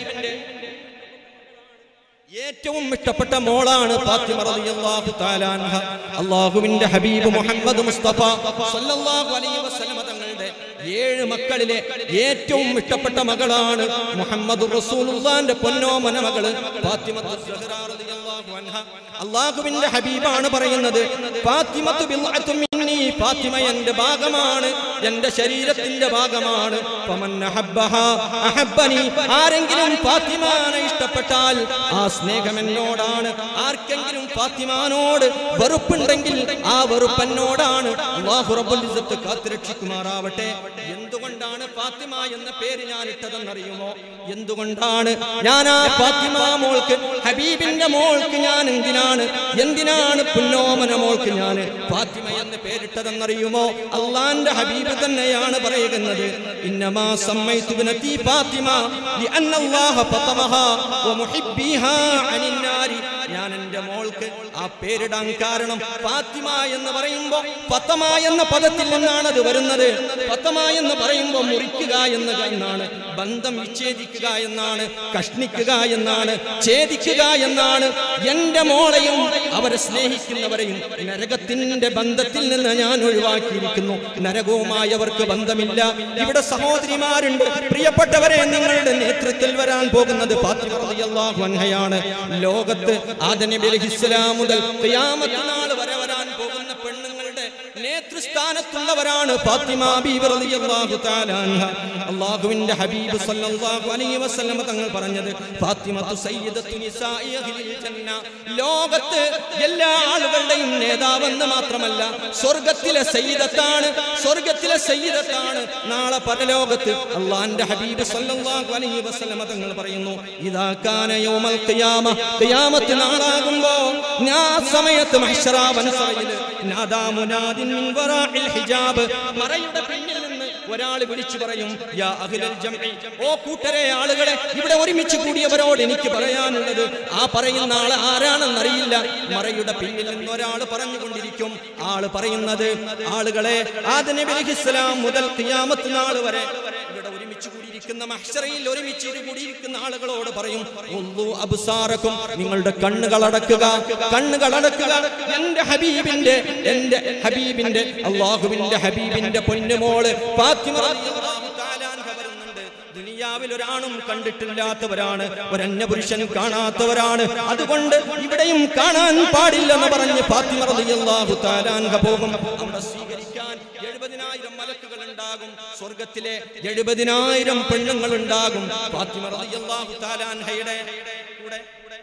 ഏറ്റവും ഇഷ്ടപ്പെട്ട മോളാണ് ഫാത്തിമ റളിയല്ലാഹു തആല അൻഹ. അല്ലാഹുവിന്റെ ഹബീബ് മുഹമ്മദ് മുസ്തഫ സ്വല്ലല്ലാഹു അലൈഹി വസല്ലം തങ്ങളുടെ ഏഴ് മക്കളിലെ ഏറ്റവും ഇഷ്ടപ്പെട്ട മകളാണ് മുഹമ്മദ് റസൂലുള്ളാഹിന്റെ പൊന്നോമന മകള് ഫാത്തിമത്തു സുഹ്റ റളിയല്ലാഹു അൻഹ. അല്ലാഹുവിന്റെ ഹബീബാണ് പറയുന്നത്, ഫാത്തിമത്തു ബിൽഅത്തും മിന്നി, ഫാത്തിമ എന്റെ ഭാഗമാണ്, എന്റെ ശരീരത്തിന്റെ ഭാഗമാണ്. ഫമൻ അഹബ്ബഹാ അഹബ്ബനി, ആരെങ്കിലും ഫാത്തിമാനെ ഇഷ്ടപ്പെട്ടാൽ ആ സ്നേഹം എന്നോടാണ്. ആർക്കെങ്കിലും ഫാത്തിമാനോട് വെറുപ്പുണ്ടെങ്കിൽ ആ വെറുപ്പ് എന്നോടാണ്. അല്ലാഹു റബ്ബുൽ ഇസ്സത്ത് കാത്തുരക്ഷിക്കുമാറാവട്ടെ. എന്തുകൊണ്ടാണ് ഫാത്തിമ എന്ന പേര് ഞാൻ ഇട്ടതെന്നറിയുമോ? എന്തുകൊണ്ടാണ് ഞാൻ ആ ഫാത്തിമ മോൾക്ക്, ഹബീബിന്റെ മോൾക്ക് ഞാൻ എന്തിനാണ് എന്തിനാണ് പുന്നോമന മോൾക്ക് ഞാൻ ഫാത്തിമ എന്ന് പേരിട്ടതെന്നറിയുമോ? അള്ളാന്റെ ഹബീബ് തന്നെയാണ് പറയുന്നത്, ഇന്നമാ സമ്മൈതു ബിനതി ഫാത്തിമ ലിഅന്ന അല്ലാഹ ഫതമഹാ വമുഹിബ്ബിഹാ അനിൻ നാരി. ഞാൻ എൻ്റെ മോൾക്ക് ആ പേരിടാൻ കാരണം ഫാത്തിമ എന്ന് പറയുമ്പോൾ ഫതമ എന്ന പദത്തിൽ നിന്നാണ് അത് വരുന്നത്. ഫതമ എന്ന് പറയുമ്പോൾ മുറിക്കുക എന്നാണ്, ബന്ധം വിച്ഛേദിക്കുക എന്നാണ്, കഷ്ണിക്കുക എന്നാണ്, ഛേദിക്കുക എന്നാണ്. എൻ്റെ മോളെയും അവരെ സ്നേഹിക്കുന്നവരെയും നരകത്തിന്റെ ബന്ധത്തിൽ നിന്ന് ഞാൻ ഒഴിവാക്കിയിരിക്കുന്നു. നരകവുമായി അവർക്ക് ബന്ധമില്ല. ഇവിടെ സഹോദരിമാരുണ്ട്. പ്രിയപ്പെട്ടവരെ, നിങ്ങളുടെ നേതൃത്വത്തിൽ വരാൻ പോകുന്നത് ഫാത്തിമ റളിയല്ലാഹു അൻഹയാണ്. ലോകത്ത് ആദം നബി അലൈഹിസ്സലാം മുതൽ ഖിയാമത്ത് നാൾ വരെ വരാൻ പോകുന്ന പെണ്ണുങ്ങളുടെ നേതൃസ്ഥാനത്തുള്ളവരാണ് ഫാത്തിമ ബീവി റളിയല്ലാഹു തആല അൻഹ. അല്ലാഹുവിന്റെ ഹബീബ് സല്ലല്ലാഹു അലൈഹി വസല്ലം തങ്ങൾ പറഞ്ഞത്, ഫാത്തിമത്തു സയ്യിദത്തു നിസാഇ അഹ്ലിൽ ജന്ന, ലോകത്ത് എല്ലാ ആളുകളുടെയും നേതാവെന്ന് മാത്രമല്ല സ്വർഗ്ഗത്തിലെ സയ്യിദത്താണ്, സ്വർഗ്ഗത്തിലെ സയ്യിദത്താണ്. നാളെ പരലോകത്ത് അല്ലാഹുവിന്റെ ഹബീബ് സല്ലല്ലാഹു അലൈഹി വസല്ലം തങ്ങൾ പറയുന്നു, ഇദാ കാന യൗമൽ ഖിയാമ, ഖിയാമത്ത് നാളാകുമ്പോൾ ആ സമയത്ത് മഹ്ശറ വൻസറയിൽ നാദാ മുനാദിൻ മിൻ വറാഇൽ ഹിജാബ്, മറയുടെ പിന്നിൽ നിന്ന് ഒരാൾ വിളിച്ചു പറയും, യാ അഹ്ലൽ ജംഇ, ഓ കൂട്ടരെ ആളുകളെ, ഇവിടെ ഒരുമിച്ച് കൂടിയവരോട് എനിക്ക് പറയാനുള്ളത്. ആ പറയുന്ന ആൾ ആരാണെന്നറിയില്ല. മറയുടെ പിന്നിൽ നിന്ന് ഒരാൾ പറഞ്ഞുകൊണ്ടിരിക്കും. ആള് പറയുന്നത്, ആളുകളെ ആദം നബി അലൈഹിസ്സലാം മുതൽ ഖിയാമത്ത് നാൾ വരെ ഇവിടെ ഒരുമിച്ച് കൂടിയിരിക്കുന്ന മഹ്ശറയിൽ ഒരുമിച്ച് കൂടിയിരിക്കുന്ന ആളുകളോട് പറയും, ഉള്ളു അബ്സാറക്കും, നിങ്ങളുടെ കണ്ണുകൾ അടക്കുക, കണ്ണുകൾ അടക്കുക. എന്റെ ഹബീബിന്റെ എന്റെ ഹബീബിന്റെ അല്ലാഹുവിന്റെ ഹബീബിന്റെ പൊന്നുമോള് ഫാത്തിമ റളിയല്ലാഹു തആല അൻഹ വരുന്നുണ്ട്. ദുനിയാവിൽ ഒരാണും കണ്ടിട്ടില്ലാത്തവരാണ്, ഒരന്യ പുരുഷനും കാണാത്തവരാണ്. അതുകൊണ്ട് ഇവിടെയും കാണാൻ പാടില്ലെന്ന് പറഞ്ഞ് ഫാത്തിമ റളിയല്ലാഹു തആല അൻഹ പോകും. അവിടെ സ്വീകരിക്കാൻ എഴുപതിനായിരം മലക്കുകൾ ഉണ്ടാകും. സ്വർഗത്തിലെ എഴുപതിനായിരം പെണ്ണുങ്ങൾ ഉണ്ടാകും. ഫാത്തിമ റളിയല്ലാഹു തആല അൻഹയുടെ കൂടെ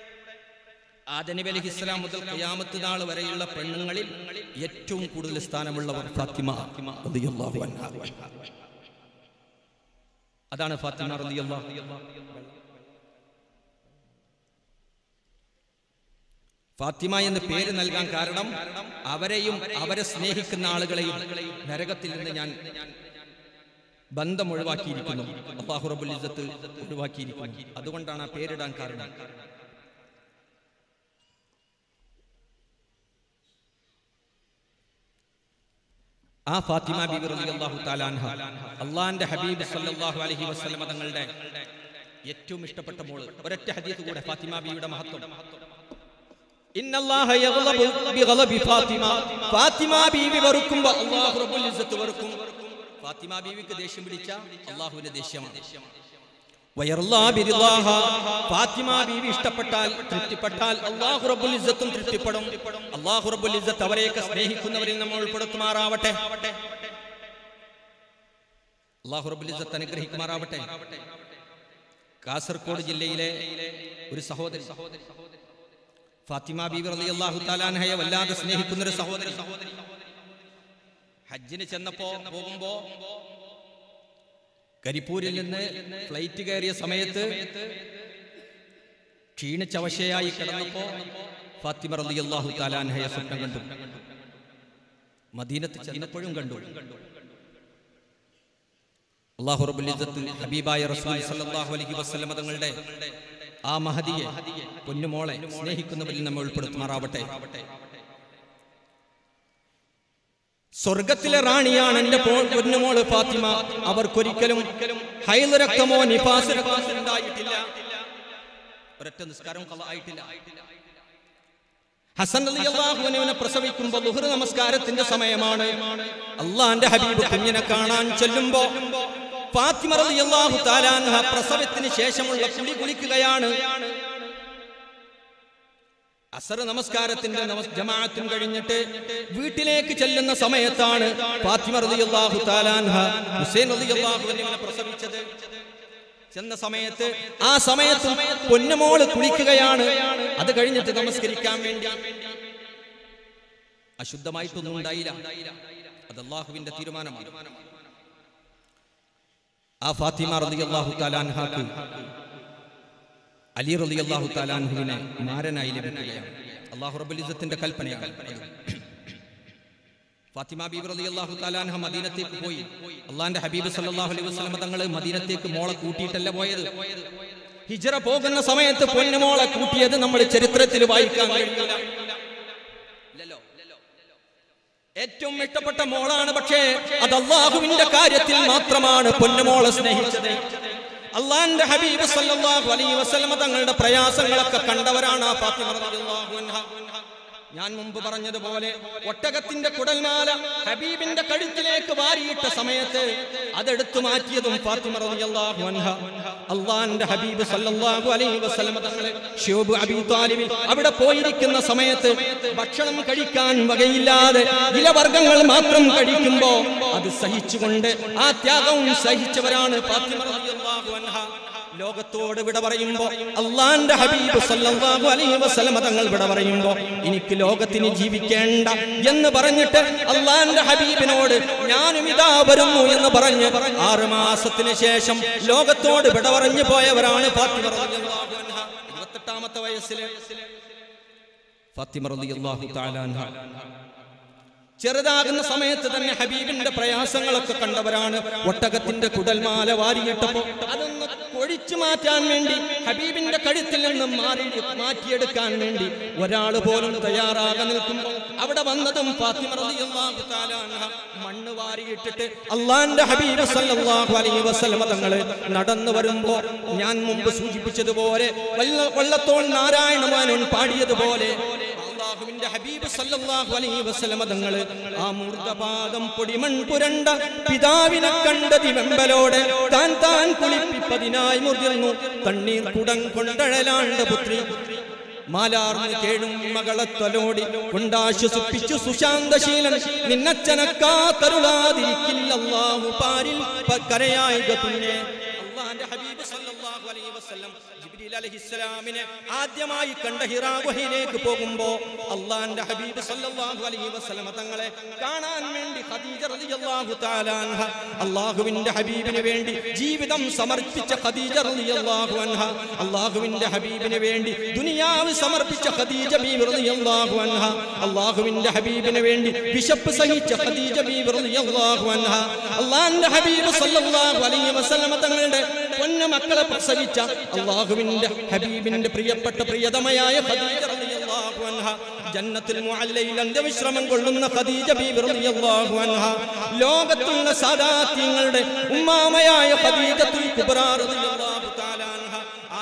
ആദം നബി അലൈഹിസ്സലാം മുതൽ ഖിയാമത്ത് നാൾ വരെയുള്ള പെണ്ണുങ്ങളിൽ ഏറ്റവും കൂടുതൽ സ്ഥാനമുള്ളവർ ഫാത്തിമ റളിയല്ലാഹു അൻഹ. അതാണ് ഫാത്തിമ റളിയല്ലാഹു അൻഹ. ഫാത്തിമ എന്ന് പേര് നൽകാൻ കാരണം അവരെയും അവരെ സ്നേഹിക്കുന്ന ആളുകളെയും നരകത്തിൽ നിന്ന് ഞാൻ ബന്ധം ഒഴിവാക്കിയിരിക്കുന്നു. അല്ലാഹു റബ്ബുൽ ഇസ്സത്ത് ഒഴിവാക്കിയിരിക്കുന്നു. അതുകൊണ്ടാണ് ആ പേരിടാൻ കാരണം. ആ ഫാത്തിമ ബീവി റളിയല്ലാഹു തആല അൻഹ അല്ലാഹുവിന്റെ ഹബീബ് സല്ലല്ലാഹു അലൈഹി വസല്ലം തങ്ങളുടെ ഏറ്റവും ഇഷ്ടപ്പെട്ട മോള്. ഒരൊറ്റ ഹദീസ് കൂടെ ഫാത്തിമ ബീവിയുടെ മഹത്വം. ഇന്നല്ലാഹ യഗ്ളബു ബിഗളബി ഫാത്തിമ, ഫാത്തിമ ബീവി വെറുക്കുമ്പോൾ അല്ലാഹു റബ്ബുൽ ഇസ്സത്ത് വെറുക്കും. ഫാത്തിമ ബീവിക്ക് ദേഷ്യം പിടിച്ച അല്ലാഹുവിന്റെ ദേഷ്യമാണ്. വയർലാ ബിരിളാഹ, ഫാത്തിമ ബീവി ഇഷ്ടപ്പെട്ടാൽ തൃപ്തിപ്പെട്ടാൽ അല്ലാഹു റബ്ബുൽ ഇസ്സത്തും തൃപ്തിപ്പെടും. അല്ലാഹു റബ്ബുൽ ഇസ്സത്ത് അവരെയൊക്കെ സ്നേഹിക്കുന്നവരിൽ നമ്മൾ ഉൾപ്പെടുത്തുമാറാവട്ടെ. അല്ലാഹു റബ്ബുൽ ഇസ്സത്ത് അനുഗ്രഹിക്കുമാറാവട്ടെ. കാസർഗോഡ് ജില്ലയിലെ ഒരു സഹോദരി, ഫാത്തിമ ബീവി റളിയല്ലാഹു തആല അൻഹയെ വല്ലാതെ സ്നേഹിക്കുന്ന ഒരു സഹോദരി, ഹജ്ജിന് ചെന്നപ്പോ പോകുമ്പോ കരിപ്പൂരിൽ നിന്ന് ഫ്ലൈറ്റ് കയറിയ സമയത്ത് ക്ഷീണിച്ചവശയായി കിടന്നപ്പോ ഫാത്തിമ റളിയല്ലാഹു തആല അൻഹയെ സ്വപ്നം കണ്ടു. മദീനത്ത് ചെന്നപ്പോഴും കണ്ടു. അല്ലാഹു റബ്ബുൽ ഇസ്സത്ത് ഹബീബായ റസൂൽ സല്ലല്ലാഹു അലൈഹി വസല്ലം തങ്ങളുടെ ആ മഹദിയെ, പൊന്നുമോളെ സ്നേഹിക്കുന്നവരിൽ നമ്മൾ ഉൾപ്പെടുത്തുമാറാവട്ടെ. സ്വർഗത്തിലെ റാണിയാണ് എന്റെ പൊന്നുമോള് ഫാത്തിമ. അവർക്കൊരിക്കലും ഹൈദ് രക്തമോ നിഫാസ് രക്തമോ ഉണ്ടായിട്ടില്ല. ഒരൊറ്റ നിസ്കാരം ഖളായിട്ടില്ല. ഹസൻ റളിയല്ലാഹു അൻഹുവിനെ പ്രസവിക്കുമ്പോൾ ളുഹർ നമസ്കാരത്തിന്റെ സമയമാണ്. അല്ലാഹുവിന്റെ ഹബീബ് കുഞ്ഞിനെ കാണാൻ ചെല്ലുമ്പോ ഫാത്തിമ റളിയല്ലാഹു തആല അൻഹ പ്രസവത്തിന് ശേഷമുള്ള കുളി കുളിക്കുകയാണ്. അസർ നമസ്കാരത്തിന്റെ ജമാഅത്തും കഴിഞ്ഞിട്ട് വീട്ടിലേക്ക് ചെല്ലുന്ന സമയത്താണ് ഫാത്തിമ റളിയല്ലാഹു തആല അൻഹ ഹുസൈൻ റളിയല്ലാഹു അൻഹുവിനെ പ്രസവിച്ചത്. ചെന്ന സമയത്ത് ആ സമയത്തും പൊന്നുമോള് കുളിക്കുകയാണ്. അത് കഴിഞ്ഞിട്ട് നമസ്കരിക്കാൻ വേണ്ടി അശുദ്ധമായിട്ടൊന്നും ഉണ്ടായില്ല. അത് അല്ലാഹുവിന്റെ തീരുമാനമാണ്. ആ ഫാത്തിമ റളിയല്ലാഹു തആല അൻഹക്ക് അലി റളിയല്ലാഹു തആല അൻഹുവിനെ മാരനായി ലഭിക്കുകയാണ്. അല്ലാഹു റബ്ബുൽ ഇസ്സത്തിന്റെ കൽപ്പനയാണ്. ഫാത്തിമ ബീവി റളിയല്ലാഹു തആല അൻഹ മദീനത്തേക്ക് പോയി. അല്ലാഹുവിന്റെ ഹബീബ് സല്ലല്ലാഹു അലൈഹി വസല്ലം തങ്ങൾ മദീനത്തേക്ക് മോളെ കൂട്ടിയിട്ടല്ല പോയത്. ഹിജ്റ പോകുന്ന സമയത്ത് പൊന്നുമോളെ കൂട്ടിയത് നമ്മൾ ചരിത്രത്തിൽ വായിക്കാൻ കഴിയില്ല. ഏറ്റവും ഇഷ്ടപ്പെട്ട മോളാണ്. പക്ഷേ അത് അല്ലാഹുവിന്റെ കാര്യത്തിൽ മാത്രമാണ് പൊന്നുമോളെ സ്നേഹിച്ചത്. അല്ലാഹുവിന്റെ ഹബീബ് സല്ലല്ലാഹു അലൈഹി വസല്ലം തങ്ങളുടെ പ്രയാസങ്ങളൊക്കെ കണ്ടവരാണ് ആ ഫാത്തിമ റളിയല്ലാഹു അൻഹ. ഞാൻ മുമ്പ് പറഞ്ഞതുപോലെ ഒട്ടകത്തിന്റെ കുടൽമാല ഹബീബിന്റെ കഴുത്തിലേക്ക് വാരിയിട്ട സമയത്ത് അതെടുത്തു മാറ്റിയതും ഫാത്തിമ റളിയല്ലാഹു അൻഹ. അല്ലാഹുവിന്റെ ഹബീബ് സല്ലല്ലാഹു അലൈഹി വസല്ലം തങ്ങളെ ശുഅബ് അബീ താലിബ് അവിടെ പോയിരിക്കുന്ന സമയത്ത് ഭക്ഷണം കഴിക്കാൻ വകയില്ലാതെ ഇലവർഗ്ഗങ്ങൾ മാത്രം കഴിക്കുമ്പോ അത് സഹിച്ചുകൊണ്ട് ആ ത്യാഗവും സഹിച്ചവരാണ് ഫാത്തിമ റളിയല്ലാഹു അൻഹ. ലോകത്തോട് വിട പറയുമ്പോ അല്ലാഹുവിന്റെ ഹബീബ് സല്ലല്ലാഹു അലൈഹി വസല്ലം തങ്ങൾ വിട പറയുമ്പോ എനിക്ക് ലോകത്തിന് ജീവിക്കേണ്ട എന്ന് പറഞ്ഞിട്ട് അല്ലാഹുവിന്റെ ഹബീബിനോട് ഞാനും ഇതാ വരുന്നു എന്ന് പറഞ്ഞ് ആറ് മാസത്തിന് ശേഷം ലോകത്തോട് വിട പറഞ്ഞു പോയവരാണ് ഫാത്തിമ റളിയല്ലാഹു അൻഹ. ഇരുപത്തെട്ടാമത്തെ വയസ്സിൽ ഫാത്തിമ റളിയല്ലാഹു തആല അൻഹ ചെറുതാകുന്ന സമയത്ത് തന്നെ ഹബീബിന്റെ പ്രയാസങ്ങളൊക്കെ കണ്ടവരാണ്. ഒട്ടകത്തിന്റെ കുടൽമാല വാരിയിട്ടപ്പോ അതൊന്ന് ഒഴിച്ചു മാറ്റാൻ വേണ്ടി ഹബീബിന്റെ കഴുത്തിൽ നിന്നും മാറി മാറ്റിയെടുക്കാൻ വേണ്ടി ഒരാൾ പോലും തയ്യാറാകാൻ നിൽക്കുമ്പോൾ അവിടെ വന്നതും ഫാത്തിമ റളിയല്ലാഹു തആല അൻഹ മണ്ണ് വാരിയിട്ടിട്ട് അല്ലാഹുവിന്റെ ഹബീബ് സല്ലല്ലാഹു അലൈഹി വസല്ലം തങ്ങൾ നടന്നു വരുമ്പോ ഞാൻ മുമ്പ് സൂചിപ്പിച്ചതുപോലെ വള്ളത്തോൾ നാരായണമാനൻ പാടിയതുപോലെ അല്ലാഹുവിന്റെ ഹബീബ് സല്ലല്ലാഹു അലൈഹി വസല്ലം തങ്ങൾ ആ മൂർദ്ധപാദം പൊടിമൺ പുരണ്ട പിതാവിനെ കണ്ടതി വെമ്പലോടെ താൻ താൻ കുളിപ്പിപ്പതിനായി മുതിർന്നു തണ്ണീർ കുടം കൊണ്ടഴലാണ്ട പുത്രി മാലാർന്ന് കേഴും മകളെ തലോടി കൊണ്ടാശ്വസിപ്പിച്ചു സുശാന്തശീലൻ നിന്നച്ചനക്കാ തരുളാതിരിക്കില്ല അല്ലാഹു പാരിൽ കരയായിക കുഞ്ഞെ. അല്ലാഹുവിന്റെ ഹബീബ് സല്ലല്ലാഹു അലൈഹി വസല്ലം ജിബ്രീൽ അലൈഹിസ്സലാമിനെ ആദ്യമായി കണ്ട ഹിറാ ഗുഹയിലേക്ക് പോകുമ്പോ അല്ലാഹുവിന്റെ ഹബീബ് സല്ലല്ലാഹു അലൈഹി വസല്ലം തങ്ങളെ കാണാൻ വേണ്ടി ഖദീജ റളിയല്ലാഹു തആല അൻഹ അല്ലാഹുവിന്റെ ഹബീബിന് വേണ്ടി ജീവിതം സമർപ്പിച്ച ഖദീജ റളിയല്ലാഹു അൻഹ അല്ലാഹുവിന്റെ ഹബീബിന് വേണ്ടി ദുനിയാവ് സമർപ്പിച്ച ഖദീജ ബീവി റളിയല്ലാഹു അൻഹ അല്ലാഹുവിന്റെ ഹബീബിന് വേണ്ടി വിശപ്പ് സഹിച്ച ഖദീജ ബീവി റളിയല്ലാഹു അൻഹ അല്ലാഹുവിന്റെ ഹബീബ് സല്ലല്ലാഹു അലൈഹി വസല്ലം തങ്ങളുടെ പൊന്നു മക്കളെ പ്രസവിച്ച അല്ലാഹുവിന്റെ ഹബീബിന്റെ പ്രിയപ്പെട്ട പ്രിയതമയായ ഖദീജ റളിയല്ലാഹു അൻഹ ജന്നത്തുൽ മുഅല്ലയിൽ അന്ത്യവിശ്രമം കൊള്ളുന്ന ഖദീജ ബീവി റളിയല്ലാഹു അൻഹ ലോകത്തുള്ള സാദാത്യങ്ങളുടെ ഉമ്മാമയായ ഖദീജത്തുൽ കുബ്രാ റളിയല്ലാഹു തആല അൻഹ ആ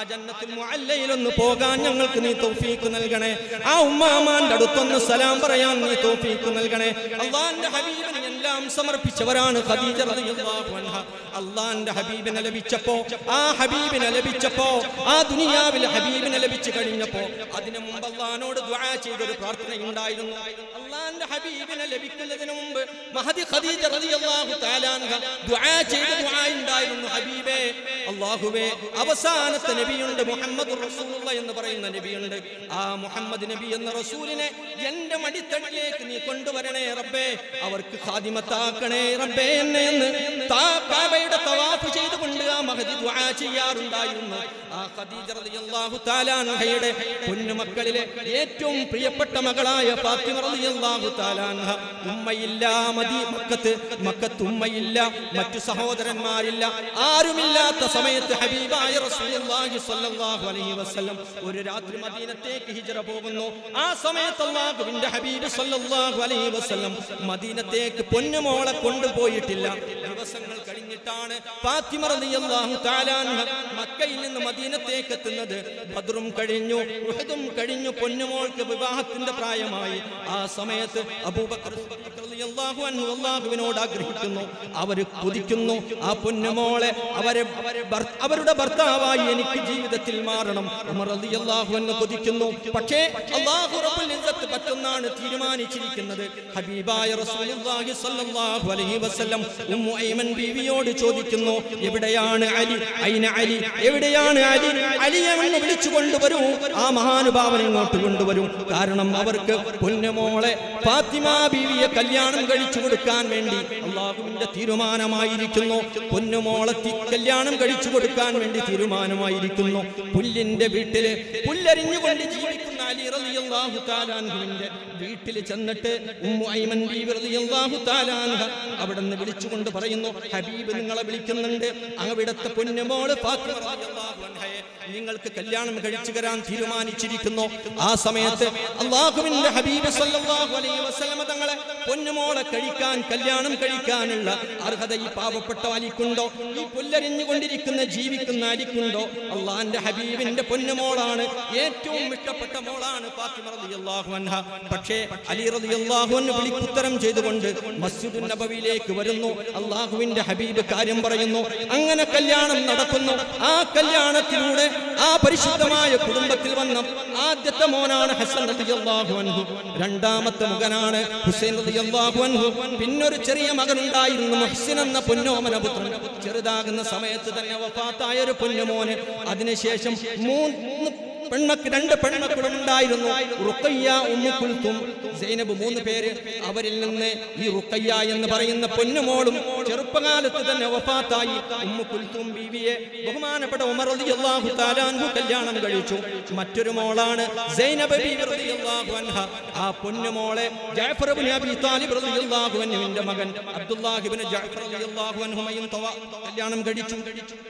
ജന്നത്തുൽ മുഅല്ലയിൽ ഒന്ന് പോകാൻ ഞങ്ങൾക്ക് നീ തൗഫീഖ് നൽകണേ. ആ ഉമ്മാമാന്റെ അടുത്തൊന്ന് സലാം പറയാൻ നീ തൗഫീഖ് നൽകണേ. അല്ലാഹുവിന്റെ ഹബീബിനെ എല്ലാം സമർപ്പിച്ചവരാണ് ഖദീജ റളിയല്ലാഹു അൻഹ. അല്ലാഹുവിന്റെ ഹബീബിനെ ലഭിച്ചപ്പോ ആ ഹബീബിനെ ലഭിച്ചപ്പോ ആ ദുനിയാവിൽ ഹബീബിനെ ലഭിച്ചു കഴിഞ്ഞപ്പോ അതിനു മുമ്പ് അല്ലാഹുവിനോട് ദുആ ചെയ്തൊരു പ്രാർത്ഥന ഉണ്ടായിരുന്നു. അല്ലാഹുവിന്റെ ഹബീബിനെ ലഭിക്കുന്നതിന് മുമ്പ് മഹദി ഖദീജ റളിയല്ലാഹു തആല അൻഹ ദുആ ചെയ്ത ദുആ ഉണ്ടായിരുന്നു. ഹബീബേ, അല്ലാഹുവേ, അവസാനത്തെ നബിയുണ്ട് മുഹമ്മദുർ റസൂലുള്ളാഹി എന്ന് പറയുന്ന നബിയുണ്ട്. ആ മുഹമ്മദ് നബി എന്ന റസൂലിനെ എന്റെ മടിത്തടിലേക്ക് നീ കൊണ്ടുവരണേ റബ്ബേ, അവർക്ക് ഖാദിമത്താക്കണേ റബ്ബേ എന്നെ എന്ന് കാബയുടെ തവാഫ് ചെയ്തുകൊണ്ട് ആ മഹദി ദുആ ചെയ്യാറുണ്ടായിരുന്നു. ആ ഖദീജ റളിയല്ലാഹു തആല അൻഹയുടെ പൊന്നുമക്കളിലെ ഏറ്റവും പ്രിയപ്പെട്ട മകളായ ഫാത്തിമ റളിയല്ലാഹു തആല അൻഹ ഉമ്മയില്ല. മദീ മക്കത്ത് മക്കത്ത് ഉമ്മയില്ല, മറ്റു സഹോദരന്മാരില്ല, ആരുമില്ലാത്ത സമയത്ത് ഹബീബായ റസൂലുള്ളാഹി സ്വല്ലല്ലാഹു അലൈഹി വസല്ലം ഒരു രാത്രി മദീനത്തേക്ക് ഹിജ്റ പോകുന്നു. ആ സമയത്ത് അല്ലാഹുവിന്റെ ഹബീബ് സ്വല്ലല്ലാഹു അലൈഹി വസല്ലം മദീനത്തേക്ക് പൊന്നുമോളെ കൊണ്ടുപോയിട്ടില്ല. ദിവസങ്ങൾ കഴിഞ്ഞിട്ടാണ് ഫാത്തിമ റളിയല്ലാഹു തആല അൻഹ മക്കയിൽ നിന്ന് മദീനത്തേക്ക് എത്തുന്നത്. ബദ്റും കഴിഞ്ഞു, ഉഹദും കഴിഞ്ഞു, പൊന്നുമോൾക്ക് വിവാഹത്തിന്റെ പ്രായമായി. ആ സമയത്ത് അബൂബക്കർ റളിയല്ലാഹു അൻഹു അല്ലാഹുവിനോട് ആഗ്രഹിക്കുന്നു, അവർ കൊതിക്കുന്നു, ആ പൊന്നുമോളെ അവരെ അവരുടെ ഭർത്താവായി എനിക്ക് ജീവിതത്തിൽ മാറണം. ഉമർ റളിയല്ലാഹു അൻഹു കൊതിക്കുന്നു. പക്ഷേ അല്ലാഹു റബ്ബുൽ ഇസ്സത്ത് പറ്റുന്നാണ് തീരുമാനിച്ചിരിക്കുന്നത്. ഹബീബായ റസൂലുള്ളാഹി സ്വല്ലല്ലാഹു അലൈഹി വസല്ലം ഉമ്മു ഐമൻ ബീവിയോട് ചോദിക്കുന്നു, എവിടെയാണ് അലി? ഐന അലി? എവിടെയാണ് അലി? അലിയെ എന്ന് വിളിച്ചു കൊണ്ടുവരൂ, ആ മഹാനുഭാവൻ ഇങ്ങോട്ട് കൊണ്ടുവരൂ. കാരണം അവർക്ക് പൊന്നുമോളെ ഫാത്തിമ ബീവിയെ കല്യാണം കഴിച്ചു കൊടുക്കാൻ വേണ്ടി അല്ലാഹുവിന്റെ തീരുമാനമായിരിക്കുന്നു. പൊന്നുമോളെ കല്യാണം കഴിച്ചു കൊടുക്കാൻ വേണ്ടി തീരുമാനമായിരിക്കുന്നു. പുല്ലിന്റെ വീട്ടില് പുല്ലരിഞ്ഞുകൊണ്ട് ജീവിക്കുന്ന അലി റളിയല്ലാഹു തആല അൻഹുവിന്റെ വീട്ടിൽ ചെന്നിട്ട് ഉമ്മു ഐമൻ ബീവി റളിയല്ലാഹു തആല അൻഹ അവിടുന്ന് വിളിച്ചുകൊണ്ട് പറയുന്നു, ഹബീബ് നിങ്ങളെ വിളിക്കുന്നുണ്ട്. അവിടുത്തെ പൊന്നുമോള് ഫാത്തിമ റളിയല്ലാഹു അൻഹയെ നിങ്ങൾക്ക് കല്യാണം കഴിച്ചു തരാൻ തീരുമാനിച്ചിരിക്കുന്നു. ആ സമയത്ത് അല്ലാഹുവിന്റെ ഹബീബ് സ്വല്ലല്ലാഹു അലൈഹി വസല്ലം തങ്ങളെ പൊന്നുമോളെ കഴിക്കാൻ കല്യാണം കഴിക്കാനുള്ള അർഹത ഈ പാവപ്പെട്ട അലിക്കുണ്ടോ? ഈ പുല്ലരിഞ്ഞുകൊണ്ടിരിക്കുന്ന ജീവിക്കുന്ന അലിക്കുണ്ടോ? അല്ലാഹുവിന്റെ ഹബീബിന്റെ പൊന്നുമോളാണ്, ഏറ്റവും ഇഷ്ടപ്പെട്ട മോളാണ് ഫാത്തിമ റളിയല്ലാഹു അൻഹ. പക്ഷേ അലി റളിയല്ലാഹു അൻഹു വിളിക്കുത്തരം ചെയ്തുകൊണ്ട് മസ്ജിദുൻ നബവിയിലേക്ക് വരുന്നു. അല്ലാഹുവിന്റെ ഹബീബ് കാര്യം പറയുന്നു. അങ്ങനെ കല്യാണം നടക്കുന്നു. ആ കല്യാണത്തിലൂടെ ആ പരിശുദ്ധമായ കുടുംബത്തിൽ വന്ന ആദ്യത്തെ മോനാണ് ഹസൻ റളിയല്ലാഹു അൻഹു. രണ്ടാമത്തെ മകനാണ് ഹുസൈൻ റളിയല്ലാഹു അൻഹു. പിന്നൊരു ചെറിയ മകനുണ്ടായിരുന്നു, മുഹ്സിൻ എന്ന പൊന്നോമന പുത്രൻ. ചെറുതാകുന്ന സമയത്ത് തന്നെ വഫാത്തായ ഒരു പൊന്നുമോന്. അതിനുശേഷം മൂന്ന് പെൺമക്കൾ, രണ്ട് പെൺമക്കളും ഉണ്ടായിരുന്നു, റുഖയ്യ, ഉമ്മു കുൽത്തും, സൈനബ്, മൂന്ന് പേര്. അവരിൽ നിന്ന് ഈ റുഖയ്യ എന്ന് പറയുന്ന പൊന്നുമോളും ചെറുപ്പകാലത്ത് തന്നെ വഫാത്തായി. ഉമ്മു കുൽത്തും ബീവിയെ ബഹുമാനപ്പെട്ട ഉമർ റളിയല്ലാഹു തആല അൻഹു കല്യാണം കഴിച്ചു. മറ്റൊരു മോളാണ് സൈനബ് ബീവി റളിയല്ലാഹു അൻഹ. ആ പൊന്നുമോളെ ജഅഫർ ഇബ്നു അബീ താലിബ് റളിയല്ലാഹു അൻഹുവിന്റെ മകൻ അബ്ദുല്ലാഹ് ഇബ്നു ജഅഫർ റളിയല്ലാഹു അൻഹുമയും കല്യാണം കഴിച്ചു.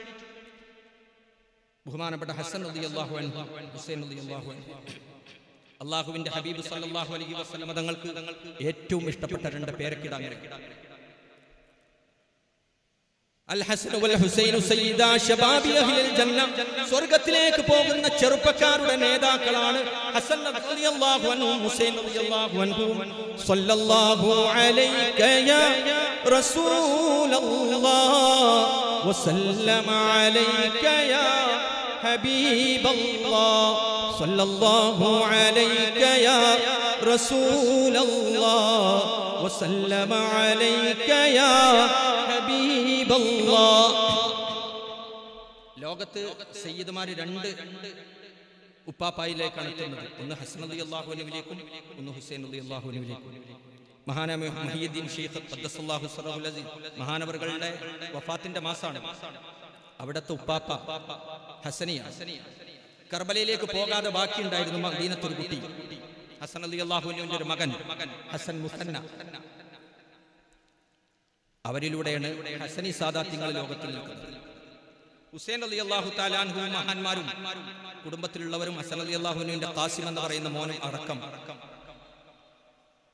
ബഹുമാനപ്പെട്ട ഹസൻ റളിയല്ലാഹു അൻഹു, ഹുസൈൻ റളിയല്ലാഹു അൻഹു. അല്ലാഹുവിന്റെ ഹബീബ് സല്ലല്ലാഹു അലൈഹി വസല്ലം തങ്ങൾക്ക് ഏറ്റവും ഇഷ്ടപ്പെട്ട രണ്ട് പേരക്കിടാങ്ങൾ അൽ ഹസൻ വൽ ഹുസൈൻ സയ്യിദാ ശബാബി അഹ്ലിൽ ജന്ന. സ്വർഗ്ഗത്തിലേക്ക് പോകുന്ന ചെറുപ്പക്കാരുടെ നേതാക്കളാണ് ഹസൻ റളിയല്ലാഹു അൻഹു, ഹുസൈൻ റളിയല്ലാഹു അൻഹു. സല്ലല്ലാഹു അലൈക യാ റസൂലല്ലാഹ് വസല്ലമ അലൈക യാ ഹബീബല്ലാഹ്. സല്ലല്ലാഹു അലൈക യാ റസൂലല്ലാഹ് വസല്ലമ അലൈക യാ ഹബീബല്ലാഹ്. ലോകത്ത് സയ്യിദുമാർ രണ്ട് ഉപ്പാപ്പായിലേക്കാണ് എത്തുന്നത്. ഒന്ന് ഹസൻ റളിയല്ലാഹു അൻഹുവിലേക്കും ഒന്ന് ഹുസൈൻ റളിയല്ലാഹു അൻഹുവിലേക്കും. മഹാനായ മുഹയ്യിദ്ദീൻ ശൈഖ് ഖദ്ദസല്ലാഹു സിറഹുൽ അസീസ് മഹാനവറുകളുടെ വഫാത്തിന്റെ മാസമാണ്. അവിടുത്തെ ഉപ്പാപ്പ ഹസനിയ കർബലയിലേക്ക് പോകാതെ ബാക്കിയുണ്ടായിരുന്നു മദീനത്തൊരു കുട്ടി, ഹസൻ റളിയല്ലാഹു അൻഹുവിന്റെ ഒരു മകൻ ഹസൻ മുസന്ന. അവരിലൂടെയാണ് ഹസനി സാദാത്യങ്ങൾ ലോകത്തിൽ നിൽക്കുന്നത്. ഹുസൈൻ റളിയല്ലാഹു തആല അൻഹു മഹാന്മാരും കുടുംബത്തിലുള്ളവരും ഹസൻ റളിയല്ലാഹു അൻഹുവിന്റെ ഖാസിം എന്ന് പറയുന്ന മോനും അടക്കം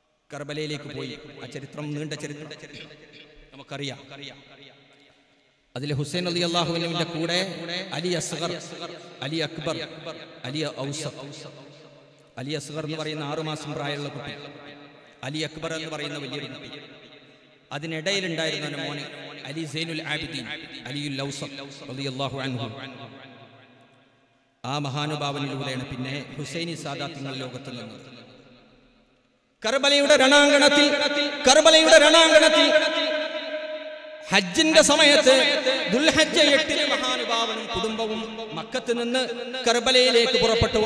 കർബലയിലേക്ക് പോയി. ആ ചരിത്രം നീണ്ട ചരിത്രം നമുക്കറിയാം. അതിൽ ഹുസൈൻ റളിയല്ലാഹു അൻഹുവിന്റെ കൂടെ അലി അസ്ഗർ, അലി അക്ബർ, അലി ഔസത്ത്. അലി അസ്ഗർ എന്ന് പറയുന്ന ആറുമാസം പ്രായമുള്ള കുട്ടി, അലി അക്ബർ എന്ന് പറയുന്ന വലിയൊരു കുട്ടി. അതിനിടയിലുണ്ടായിരുന്ന മോനെ അലി സൈനുൽ ആബിദീൻ, അലിയുൽ ഔസത്ത് റളിയല്ലാഹു അൻഹു. ആ മഹാനുഭാവനിലൂടെയാണ് പിന്നെ ഹുസൈനി സാദാത്തുകൾ ലോകത്ത് നിന്നത്. കർബലയുടെ രണാങ്കണത്തിൽ കർബലയുടെ രണാങ്കണത്തിൽ ഹജ്ജിന്റെ സമയത്ത് ദുൽഹജ്ജ എട്ടിന് മഹാനുഭാവനും കുടുംബവും മക്കത്ത് നിന്ന് കർബലയിലേക്ക് പുറപ്പെട്ടു.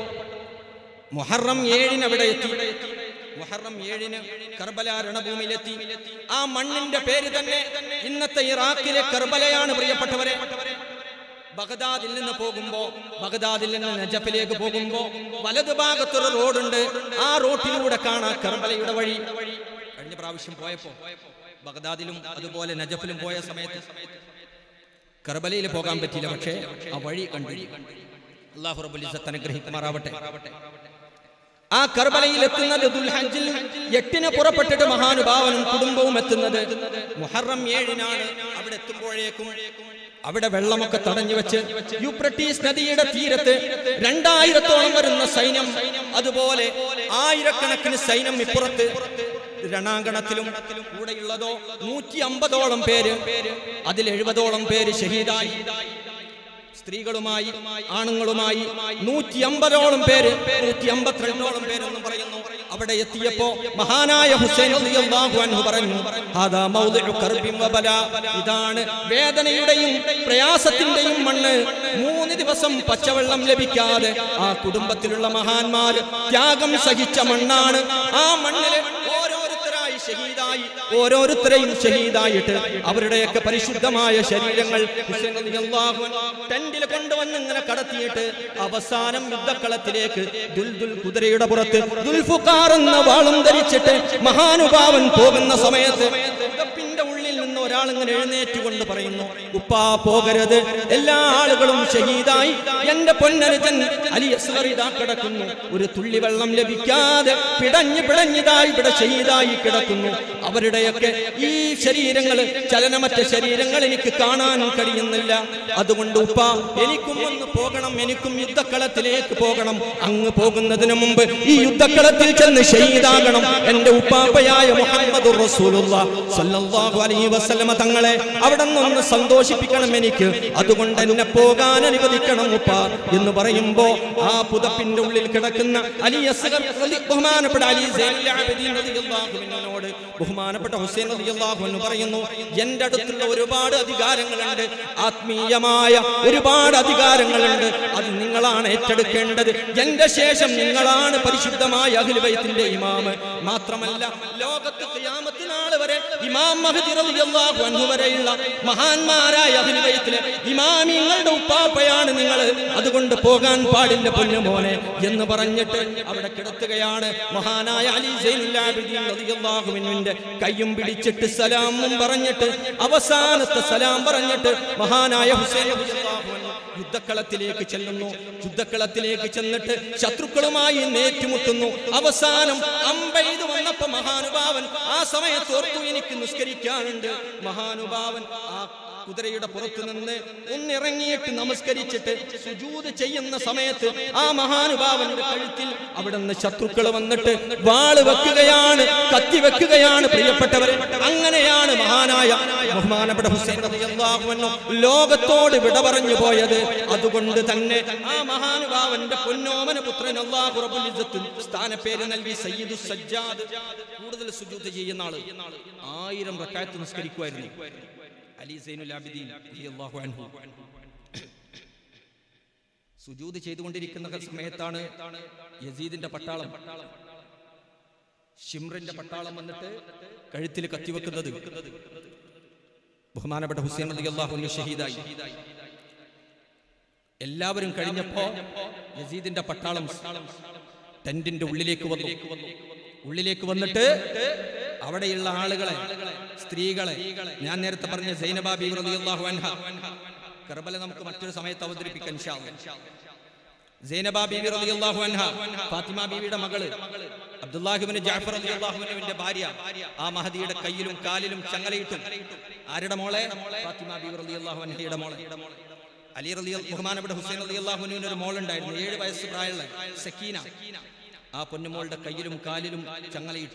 മുഹറം ഏഴിന് അവിടെ എത്തി. മുഹറം ഏഴിന് കർബല രണഭൂമിയിലെത്തി. ആ മണ്ണിന്റെ പേര് തന്നെ ഇന്നത്തെ ഇറാഖിലെ കർബലയാണ് പ്രിയപ്പെട്ടവരെ. ബഗ്ദാദിൽ നിന്ന് പോകുമ്പോ ബഗ്ദാദിൽ നിന്ന് നജഫിലേക്ക് പോകുമ്പോ വലതുഭാഗത്തൊരു റോഡുണ്ട്. ആ റോഡിലൂടെ കാണാം കർബലയുടെ വഴി. കഴിഞ്ഞ പ്രാവശ്യം പോയപ്പോ ബഗ്ദാദിലും അതുപോലെ നജഫിലും പോയ സമയത്ത് കർബലയിൽ പോകാൻ പറ്റില്ല, പക്ഷേ ആ വഴി കണ്ടു. അല്ലാഹു റബ്ബുൽ ഇസ്സത്ത് അനുഗ്രഹിക്കുമാറാവട്ടെ. ആ കർബലയിൽ എത്തുന്നത് ദുൽഹജ്ജിൽ എട്ടിന് പുറപ്പെട്ടിട്ട് മഹാനുഭാവനും കുടുംബവും എത്തുന്നത് മുഹറം ഏഴിനാണ്. അവിടെ എത്തുമ്പോഴേക്കും അവിടെ വെള്ളമൊക്കെ തടഞ്ഞു വെച്ച് യൂഫ്രട്ടീസ് നദിയുടെ തീരത്ത് രണ്ടായിരത്തോളം വരുന്ന സൈന്യം, അതുപോലെ ആയിരക്കണക്കിന് സൈന്യം ഇപ്പുറത്ത് രണാങ്കണത്തിലും കൂടെയുള്ളതോ നൂറ്റി അമ്പതോളം പേര്, അതിൽ എഴുപതോളം പേര് ഷഹീദായി. സ്ത്രീകളുമായി ആണുങ്ങളുമായി നൂറ്റി അമ്പതോളം പേര്, നൂറ്റി അമ്പത്തിരണ്ടോളം പേരെന്ന് പറയുന്നു. അവിടെ എത്തിയപ്പോ മഹാനായ ഹുസൈൻ റളിയല്ലാഹു അൻഹു പറഞ്ഞു, ഹാദാ മൗദിഉ കർബിൻ വബലാ, ഇതാണ് വേദനയുടെയും പ്രയാസത്തിന്റെയും മണ്ണ്. മൂന്ന് ദിവസം പച്ചവെള്ളം ലഭിക്കാതെ ആ കുടുംബത്തിലുള്ള മഹാന്മാർ ത്യാഗം സഹിച്ച മണ്ണാണ്. ആ മണ്ണില് ഓരോരുത്തരായി ഷഹീദായി, ഓരോരുത്തരെയും ഷഹീദായിട്ട് അവരുടെയൊക്കെ പരിശുദ്ധമായ ശരീരങ്ങൾ ഹുസൈൻ റളിയല്ലാഹു അൻഹു ടെന്റിൽ കൊണ്ടുവന്ന് ഇങ്ങനെ കടത്തിയിട്ട് അവസാനം യുദ്ധക്കളത്തിലേക്ക് ദുൽദുൽ കുതിരയുടെ പുറത്ത് ദുൽഫുഖാർ എന്ന വാളും ധരിച്ചിട്ട് മഹാനുഭാവൻ പോകുന്ന സമയത്ത് പുതപ്പിന്റെ ഉള്ളിൽ നിന്ന് ഒരാൾ ഇങ്ങനെ എഴുന്നേറ്റുകൊണ്ട് പറയുന്നു, ഉപ്പാ പോകരുത്, എല്ലാ ആളുകളും ഷഹീദായി, എന്റെ പൊന്നനുജൻ അലി അസ്ഗർ ഇതാ കിടക്കുന്നു, ഒരു തുള്ളി വെള്ളം ലഭിക്കാതെ പിടഞ്ഞ് പിടഞ്ഞിതായി ഇവിടെ ഷഹീദായി കിടക്കുന്നു. അവരുടെയൊക്കെ ഈ ശരീരങ്ങൾ, ചലനമറ്റ ശരീരങ്ങൾ എനിക്ക് കാണാൻ കഴിയുന്നില്ല. അതുകൊണ്ട് ഉപ്പ എനിക്കും ഒന്ന് പോകണം, എനിക്കും യുദ്ധക്കളത്തിലേക്ക് പോകണം. അങ്ങ് പോകുന്നതിന് മുമ്പ് ഈ യുദ്ധക്കളത്തിൽ ചെന്ന് ഷഹീദാകണം. എന്റെ ഉപ്പാപ്പയായ മുഹമ്മദുർ റസൂലുള്ളാഹി സ്വല്ലല്ലാഹു അലൈഹി വസല്ലമ തങ്ങളെ അവിടെ നിന്ന് സന്തോഷിപ്പിക്കണം എനിക്ക്. അതുകൊണ്ട് എന്നെ പോകാൻ അനുവദിക്കണം ഉപ്പ എന്ന് പറയുമ്പോ ആ പുതപ്പിന്റെ ഉള്ളിൽ കിടക്കുന്ന അലി അസ്ഗർ, ബഹുമാനപ്പെട്ട അലി സൈനുൽ ആബിദീൻ റളിയല്ലാഹു അൻഹുവിനോട് ബഹുമാനപ്പെട്ട ഹുസൈൻ റളിയല്ലാഹു അൻഹു പറയുന്നു, എന്റെ അടുത്തുള്ള ഒരുപാട് അധികാരങ്ങളുണ്ട്, ആത്മീയമായ ഒരുപാട് അധികാരങ്ങളുണ്ട്, അത് നിങ്ങളാണ് ഏറ്റെടുക്കേണ്ടത്. എന്റെ ശേഷം നിങ്ങളാണ് പരിശുദ്ധമായ അഹ്ലുൽ ബൈത്തിന്റെ ഇമാമ്. മാത്രമല്ല ലോകത്ത് ഖിയാമത്ത് നാൾ വരെ ഇമാം മഹ്ദി റളിയല്ലാഹു അൻഹു വരെയുള്ള മഹാന്മാരായ അഹ്ലുൽ ബൈത്തിലെ ഇമാമിങ്ങളുടെ ഉപ്പാപ്പയാണ് നിങ്ങൾ. അതുകൊണ്ട് പോകാൻ പാടില്ല പൊന്നുമോനെ എന്ന് പറഞ്ഞിട്ട് അവിടെ കിടത്തുകയാണ്. മഹാനായ അലി സൈനുൽ ആബിദീൻ റളിയല്ലാഹു അൻഹുവിന്റെ കയ്യും പിടിച്ചിട്ട് സലാമും പറഞ്ഞിട്ട് അവസാനത്തെ സലാം പറഞ്ഞിട്ട് മഹാനായ ഹുസൈൻ റളിയല്ലാഹു അൻഹു യുദ്ധക്കളത്തിലേക്ക് ചെല്ലുന്നു. യുദ്ധക്കളത്തിലേക്ക് ചെന്നിട്ട് ശത്രുക്കളുമായി നേറ്റുമുട്ടുന്നു. അവസാനം അമ്പെയ്ത് വന്നപ്പോ മഹാനുഭാവൻ ആ സമയത്ത് ഓർത്തു, എനിക്ക് നിസ്കരിക്കാനുണ്ട്. മഹാനുഭാവൻ ആ കുതിരയുടെ പുറത്തു നിന്ന് ഒന്നിറങ്ങിയിട്ട് നമസ്കരിച്ചിട്ട് സുജൂദ് ചെയ്യുന്ന സമയത്ത് ആ മഹാനുഭാവന്റെ കഴുത്തിൽ അവിടെ നിന്ന് ശത്രുക്കൾ വന്നിട്ട് വാള് വെക്കുകയാണ്, കത്തി വെക്കുകയാണ്. പ്രിയപ്പെട്ടവരെ, അങ്ങനെയാണ് മഹാനായ ബഹുമാനപ്പെട്ട ഹുസൈൻ റളിയല്ലാഹു അൻഹു ലോകത്തോട് വിട പറഞ്ഞു പോയത്. അതുകൊണ്ട് തന്നെ ആ മഹാനുഭാവന്റെ പൊന്നോമന പുത്രൻ അല്ലാഹു റബ്ബുൽ ഇസ്സത്ത് സ്ഥാനപ്പേര് നൽകി സയ്യിദു സജ്ജാദ്. കൂടുതൽ സുജൂദ് ചെയ്യുന്ന ആള് ആയിരം റക്അത്ത് നിസ്കരിക്കുമായിരുന്നു അലി സൈനുൽ ആബിദീൻ റളിയല്ലാഹു അൻഹു. സുജൂദ് ചെയ്തുകൊണ്ടിരിക്കുന്ന സമയത്താണ് യസീദിന്റെ പട്ടാളം, ഷിംറിന്റെ പട്ടാളം വന്നിട്ട് കഴുത്തിൽ കത്തിവെക്കുന്നത്. ബഹുമാനപ്പെട്ട ഹുസൈൻ റളിയല്ലാഹു അൻഹു ഷഹീദായി. എല്ലാവരും കഴിഞ്ഞപ്പോ യസീദിന്റെ പട്ടാളം ടെന്റിന്റെ ഉള്ളിലേക്ക് വന്നു. ഉള്ളിലേക്ക് വന്നിട്ട് അവിടെയുള്ള ആളുകളെ, സ്ത്രീകളെ, ഞാൻ നേരത്തെ പറഞ്ഞ സൈനബ ബീവി റളിയല്ലാഹു അൻഹ, കർബല നമുക്ക് മറ്റൊരു സമയത്ത് അവതരിപ്പിക്കാൻ ഇൻഷാ അല്ലാഹ്. സൈനബ ബീവി റളിയല്ലാഹു അൻഹ ഫാത്തിമ ബീവിയുടെ മകള്, അബ്ദുല്ലാഹി ഇബ്നു ജഅഫർ റളിയല്ലാഹു അൻഹുവിന്റെ ഭാര്യ, ആ മഹദിയുടെ കയ്യിലും കാലിലും ചങ്ങലയിട്ടും ആരുടെ മോളെ? ഫാത്തിമ ബീവി റളിയല്ലാഹു അൻഹയുടെ മോളെ. അലി റളിയല്ലാഹു ബഹുമാനപ്പെട്ട ഹുസൈൻ റളിയല്ലാഹു അൻഹുവിന് ഒരു മോളുണ്ടായിരുന്നു, ഏഴ് വയസ്സ് പ്രായമുള്ള സക്കീന. ആ പൊന്നുമോളുടെ കയ്യിലും കാലിലും ചങ്ങലയിട്ടു.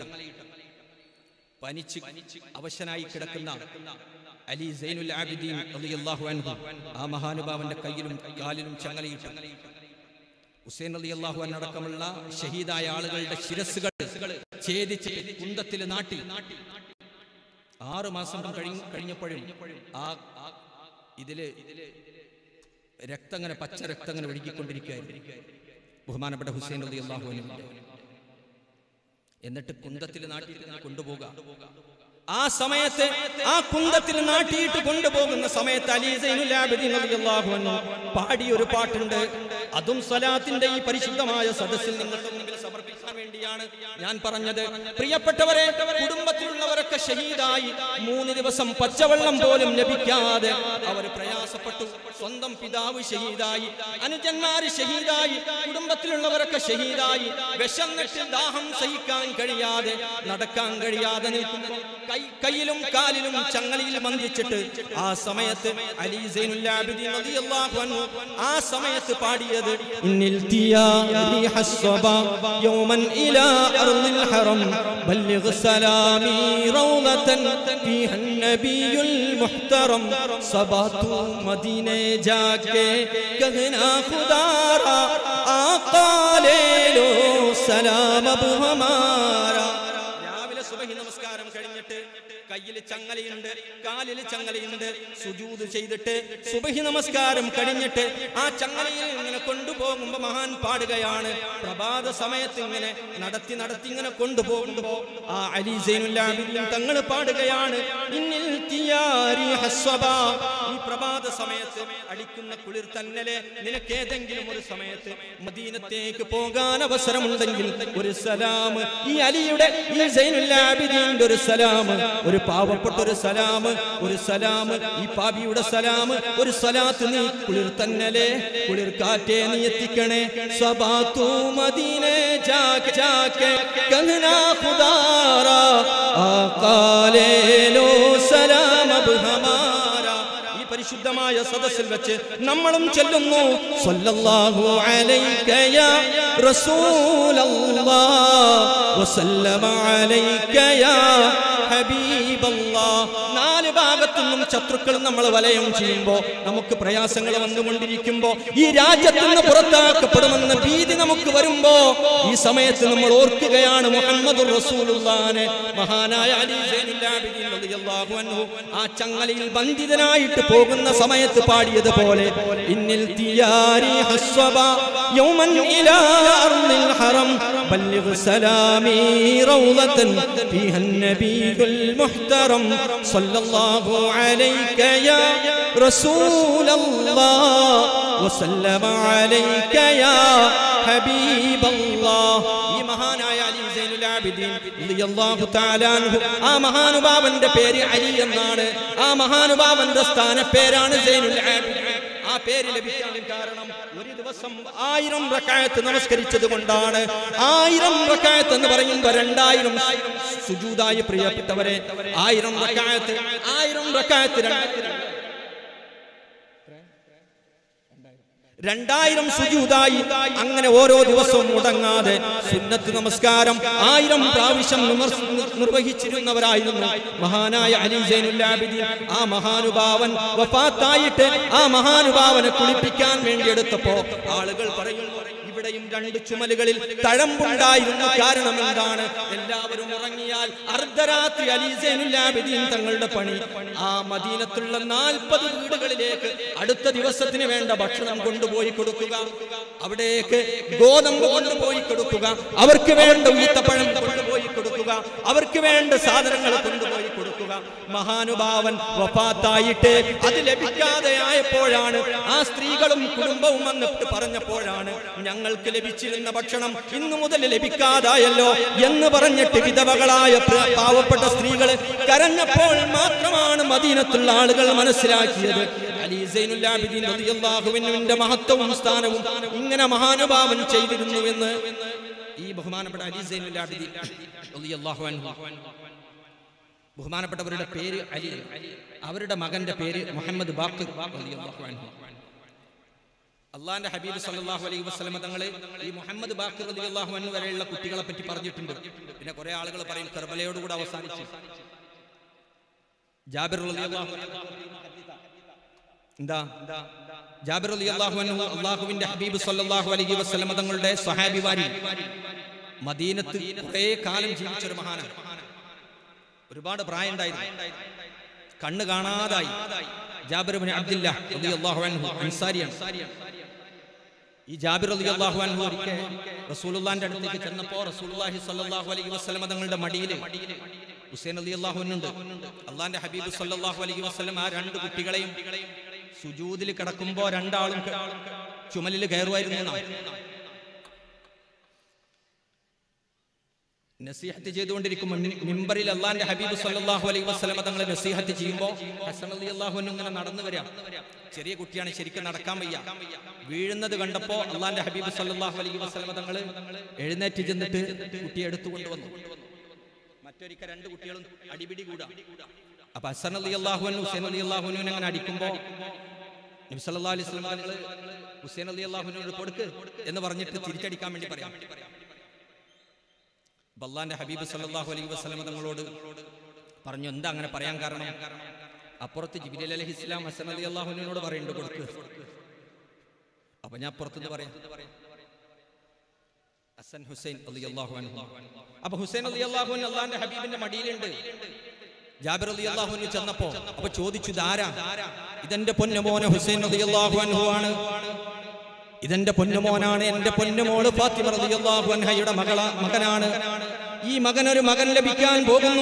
പനിച്ച് അവശനായി കിടക്കുന്ന അലി സൈനുൽ ആബിദീൻ റളിയല്ലാഹു അൻഹു ആ മഹാനുഭാവന്റെ കയ്യിലും കാലിലും ചങ്ങലയിട്ടു. ഹുസൈൻ റളിയല്ലാഹു അൻഹു അടക്കമുള്ള ഷഹീദായ ആളുകളുടെ ശിരസ്സുകൾ ഛേദിച്ച് കുന്തത്തിൽ നാട്ടി. ആറു മാസം കഴിഞ്ഞ കഴിഞ്ഞപ്പോഴും ആ ഇതില് രക്തങ്ങനെ പച്ച രക്തങ്ങനെ ഒഴുകിക്കൊണ്ടിരിക്കുകയായിരുന്നു ബഹുമാനപ്പെട്ട ഹുസൈൻ റളിയല്ലാഹു അൻഹു. എന്നിട്ട് കുന്തത്തിൽ നാട്ടിയിട്ട് കൊണ്ടുപോകാം. ആ സമയത്ത് ആ കുന്തത്തിൽ നാട്ടിയിട്ട് കൊണ്ടുപോകുന്ന സമയത്ത് അലി സൈനുൽ ആബിദീൻ റളിയല്ലാഹു അൻഹു പാടിയ ഒരു പാട്ടുണ്ട്. അതും സ്വലാത്തിന്റെ ഈ പരിശുദ്ധമായ സദസ്സിൽ നിങ്ങൾക്ക് മുമ്പിൽ സമർപ്പിക്കാൻ വേണ്ടിയാണ് ഞാൻ പറഞ്ഞത്. പ്രിയപ്പെട്ടവരെ, കുടുംബത്തിലുള്ളവരൊക്കെ ഷഹീദായി മൂന്ന് ദിവസം പച്ചവെള്ളം പോലും ലഭിക്കാതെ അവർ പ്രയാസപ്പെട്ടു. സ്വന്തം പിതാവ് ഷഹീദായി, അനുജന്മാര് ഷഹീദായി, കുടുംബത്തിലുള്ളവരൊക്കെ ഷഹീദായി. വിശന്നിട്ട് ദാഹം സഹിക്കാൻ കഴിയാതെ നടക്കാൻ കഴിയാതെ നിൽക്കുമ്പോൾ കയ്യിലും കാലിലും ചങ്ങലയിൽ ബന്ധിച്ചിട്ട് ആ സമയത്ത് അലി സൈനുൽ ആബിദീൻ റളിയല്ലാഹു അൻഹു ആ സമയത്ത് പാടിയത് ഇന്നിൽ തിയാരി ഹസ്സബ യൗമൻ ഇലാ അർദിൽ ഹറം ബല്ലിഗ് സലാമി റൗളതൻ ഫീഹൻ നബിയുൽ മുഹ്തറം സബാതു മദീനെ ജാകെ കഹനാ ഖുദാറാ ആഖാ ലേ ലോ സലാം അബ് ഹമാരാ. രാവിലെ സുബഹി നമസ്കാരം കഴിഞ്ഞിട്ട് കയ്യിൽ ചങ്ങലയുണ്ട്, കാലിൽ ചങ്ങലയുണ്ട്. സുജൂദ് ചെയ്തിട്ട് സുബഹി നമസ്കാരം കഴിഞ്ഞിട്ട് ആ ചങ്ങലയിൽ ഇങ്ങനെ കൊണ്ടുപോകുമ്പോ മഹാൻ പാടുകയാണ്. പ്രഭാത സമയത്ത് ഇങ്ങനെ നടത്തി നടത്തി ഇങ്ങനെ കൊണ്ടുപോകുമ്പോ ആ അലി സൈനുൽ ആബിദീൻ തങ്ങൾ പാടുകയാണ് ഇന്നിൽ തിയാരി ഹസ്സബ. ഈ പ്രഭാത സമയത്ത് അടിക്കുന്ന കുളിർ തന്നലെ നിനക്ക് ഏതെങ്കിലും ഒരു സമയത്ത് മദീനത്തേക്ക് പോകാൻ അവസരമുണ്ടെങ്കിൽ ഒരു സലാം, ഈ അലിയുടെ ഈ സൈനുൽ ആബിദീന്റെ ഒരു സലാം, ഒരു പാവപ്പെട്ട ഒരു സലാം, ഒരു സലാം, ഈ പാപിയുടെ സലാം, ഒരു സലാത്ത് നീ കുളിർ തന്നലെ കുളിർ കാറ്റേ നീ എത്തിക്കണേ. സബാതു മദീനെ ജാകെ ജാകെ കഹനാ ഖുദാറാ ആഖാ ലേ ലോ സലാം അബ് ഹമാരാ. ഈ പരിശുദ്ധമായ സദസ്സിൽ വെച്ച് നമ്മളും ചൊല്ലുന്നു സല്ലല്ലാഹു അലൈക യാ റസൂലല്ലാഹ് വസല്ലമ അലൈക യാ ഹബീബല്ലാഹ്. നാല് ഭാഗത്തുനിന്നും ശത്രുക്കൾ നമ്മൾ വലയം ചെയ്യുമ്പോൾ, നമുക്ക് പ്രയാസങ്ങൾ വന്നുകൊണ്ടിരിക്കുമ്പോൾ, ഈ രാജ്യത്ത് നിന്ന് പുറത്താക്കപ്പെടുമെന്ന ഭീതി നമുക്ക് വരുമ്പോ ഈ സമയത്ത് നമ്മൾ ഓർക്കുകയാണ് മുഹമ്മദുർ റസൂലുള്ളാഹിനെ. മഹാനായ അലി സൈനുൽ ആബിദീൻ റളിയല്ലാഹു അൻഹു ആ ചങ്ങലയിൽ ബന്ധിതനായിട്ട് പോകുന്ന സമയത്ത് പാടിയതുപോലെ ഇന്നിൽ തിയാരി ഹസ്സബ യൗമൻ ഇലാ അർദിൽ ഹറം ബല്ലിഗ് സലാമി റൗളതൻ ഫീഹൻ നബിയുൽ മുഹ്തറം സല്ലല്ലാഹു അലൈക യാ റസൂലല്ലാഹ് വസല്ലമ അലൈക യാ ഹബീബല്ലാഹ്. ഈ മഹാനായ അലി സൈനുൽ ആബിദീൻ റളിയല്ലാഹു തആല അൻഹു ആ മഹാനുഭാവന്റെ പേര് അലി എന്നാണ്. ആ മഹാനുഭാവന്റെ സ്ഥാനപ്പേരാണ് സൈനുൽ ആബിദീൻ. ആ പേര് ലഭിക്കാൻ കാരണം ഒരു ദിവസം ആയിരം റക്അത്ത് നമസ്കരിച്ചത് കൊണ്ടാണ്. ആയിരം റക്അത്ത് എന്ന് പറയുമ്പോൾ രണ്ടായിരം സുജൂദായി. പ്രിയപ്പെട്ടവരെ, ആയിരം റക്അത്ത് ആയിരം റക്അത്ത് രണ്ടായിരം സുജൂദായി. അങ്ങനെ ഓരോ ദിവസവും മുടങ്ങാതെ സുന്നത്ത് നമസ്കാരം ആയിരം പ്രാവശ്യം നിർവഹിച്ചിരുന്നവരായിരുന്നു മഹാനായ അലി സൈനുൽ ആബിദീൻ. ആ മഹാനുഭാവൻ വഫാത്തായിട്ട് ആ മഹാനുഭാവനെ കുളിപ്പിക്കാൻ വേണ്ടി എടുത്തപ്പോ ആളുകൾ പറയുന്നു ഇവിടെയും രണ്ട് ചുമലുകളിൽ തഴമ്പുണ്ടായിരുന്നു. കാരണം എന്താണ്? എല്ലാവരും ഉറങ്ങിയാൽ അർദ്ധരാത്രി അലി സൈനുൽ ആബിദീൻ തങ്ങളുടെ പണി ആ മദീനത്തുള്ള നാൽപ്പത് വീടുകളിലേക്ക് അടുത്ത ദിവസത്തിന് വേണ്ട ഭക്ഷണം കൊണ്ടുപോയി കൊടുക്കുക, അവിടേക്ക് ഗോതമ്പ് കൊണ്ടുപോയി കൊടുക്കുക, അവർക്ക് വേണ്ട ഈത്തപ്പഴം കൊണ്ടുപോയി കൊടുക്കുക, അവർക്ക് വേണ്ട സാധനങ്ങൾ കൊണ്ടുപോയി കൊടുക്കുക. മഹാനുഭാവൻ വഫാത്തായിട്ട് അത് ലഭിക്കാതെ ആയപ്പോഴാണ് ആ സ്ത്രീകളും കുടുംബവും വന്നിട്ട് പറഞ്ഞപ്പോഴാണ് ഞങ്ങൾക്ക് ലഭിച്ചിരുന്ന ഭക്ഷണം ഇന്നു മുതൽ ലഭിക്കാതായല്ലോ എന്ന് പറഞ്ഞിട്ട് വിധവകളായ പാവപ്പെട്ട സ്ത്രീകൾ കരഞ്ഞപ്പോൾ മാത്രമാണ് മദീനത്തുള്ള ആളുകൾ മനസ്സിലാക്കിയത് അലി സൈനുൽ ആബിദീൻ റളിയല്ലാഹു അൻഹുവിന്റെ മഹത്വവും സ്ഥാനവും ഇങ്ങനെ മഹാനുഭാവൻ ചെയ്തിരുന്നുവെന്ന് ഈ ബഹുമാനപ്പെട്ട അലി സൈനുൽ ആബിദീൻ റളിയല്ലാഹു അൻഹു ബഹുമാനപ്പെട്ടവരുടെ പേര് അലി, അവരുടെ മകന്റെ പേര് മുഹമ്മദ് ബാഖിർ റളിയല്ലാഹു അൻഹു. അള്ളാന്റെ ഹബീബ് സല്ലല്ലാഹു അലൈഹി വസല്ലം തങ്ങളെ ഈ മുഹമ്മദ് ബാഖിർ റളിയല്ലാഹു അൻഹു വരെയുള്ള കുട്ടികളെ പറ്റി പറഞ്ഞിട്ടുണ്ട്. പിന്നെ കുറെ ആളുകൾ പറയും കർബലയോടുകൂടെ അവസാനിച്ചു. ജാബിർ റളിയല്ലാഹു എന്താ ജാബിർ റളിയല്ലാഹു അൻഹു അല്ലാഹുവിന്റെ ഹബീബ് സല്ലല്ലാഹു അലൈഹി വസല്ലം തങ്ങളുടെ സ്വഹാബിമാരിൽ മദീനത്ത് കുറേ കാലം ജീവിച്ചൊരു മഹാനാണ്. ഒരുപാട് പ്രായം ഉണ്ടായിരുന്നു, കണ്ണ് കാണാതായി. ജാബിർ ഇബ്നു അബ്ദുല്ലാഹ് റളിയല്ലാഹു അൻഹു അൻസാരിയാണ്. ഈ ജാബിർ റളിയല്ലാഹു അൻഹു ഒരിക്കൽ റസൂലുള്ളാഹിന്റെ അടുത്തേക്ക് ചെന്നപ്പോൾ റസൂലുള്ളാഹി സ്വല്ലല്ലാഹു അലൈഹി വസല്ലം തങ്ങളുടെ മടിയിൽ ഹുസൈൻ റളിയല്ലാഹു അൻഹു ഉണ്ട്. അള്ളാന്റെ ഹബീബ് സല്ലല്ലാഹു അലൈഹി വസല്ലം ആ രണ്ട് കുട്ടികളെയും സുജൂദിൽ കിടക്കുമ്പോ രണ്ടാളും ചുമലിൽ കയറുമായിരുന്നു. നസീഹത്ത് ചെയ്തുകൊണ്ടിരിക്കുമ്പോൾ മിമ്പറിൽ അള്ളാന്റെ ഹബീബ് സല്ലല്ലാഹു അലൈഹി വസല്ലം തങ്ങളെ നസീഹത്ത് ചെയ്യുമ്പോൾ ഹസൻ റളിയല്ലാഹു അൻഹു ഇങ്ങനെ നടന്നു വരിക. ചെറിയ കുട്ടിയാണ്, ശരിക്കും നടക്കാൻ വയ്യ. വീഴുന്നത് കണ്ടപ്പോ അള്ളാന്റെ ഹബീബ് സല്ലല്ലാഹു അലൈഹി വസല്ലം തങ്ങൾ എഴുന്നേറ്റ് ചെന്നിട്ട് കുട്ടിയെ എടുത്തുകൊണ്ടുവന്നു. മറ്റൊരിക്കൽ രണ്ട് കുട്ടികളും അടിപിടി കൂടാ. അപ്പൊ ഹസൻ റളിയല്ലാഹു അൻഹു ഹുസൈൻ റളിയല്ലാഹു അൻഹുവിനെ അങ്ങനെ അടിക്കുമ്പോ നബി സല്ലല്ലാഹു അലൈഹി വസല്ലം തങ്ങൾ ഹുസൈൻ റളിയല്ലാഹു അൻഹുവിനോട് കൊടുക്ക് എന്ന് പറഞ്ഞിട്ട് തിരിച്ചടിക്കാൻ വേണ്ടി പറയാം. അല്ലാഹുവിന്റെ ഹബീബ് സല്ലല്ലാഹു അലൈഹി വസല്ലം തങ്ങളോട് പറഞ്ഞു, എന്താ അങ്ങനെ പറയാൻ കാരണം? അപ്പുറത്ത് ജിബ്രീൽ അലൈഹിസ്സലാം ഹസൻ റളിയല്ലാഹു അൻഹുവിനോട് പറയുന്നുണ്ട് കൊടുക്ക്. അപ്പൊ ഞാൻ പുറത്തുനിന്ന് പറയാം, ഹസൻ ഹുസൈൻ റളിയല്ലാഹു അൻഹു. അപ്പൊ ഹുസൈൻ റളിയല്ലാഹു അൻഹു അല്ലാഹുവിന്റെ ഹബീബിന്റെ മടിയിലുണ്ട്. ജാബിർ റളിയല്ലാഹു അൻഹു ചെന്നപ്പോ അപ്പൊ ചോദിച്ചു, ഇതാരാ? ഇതെന്റെ പൊന്നുമോന ഹുസൈൻ റളിയല്ലാഹു അൻഹു ആണ്, ഇതെന്റെ പൊന്നുമോനാണ്, എന്റെ പൊന്നുമോള് ഫാത്തിമ റളിയല്ലാഹു അൻഹയുടെ മകള മകനാണ്. ഈ മകനൊരു മകൻ ലഭിക്കാൻ പോകുന്നു.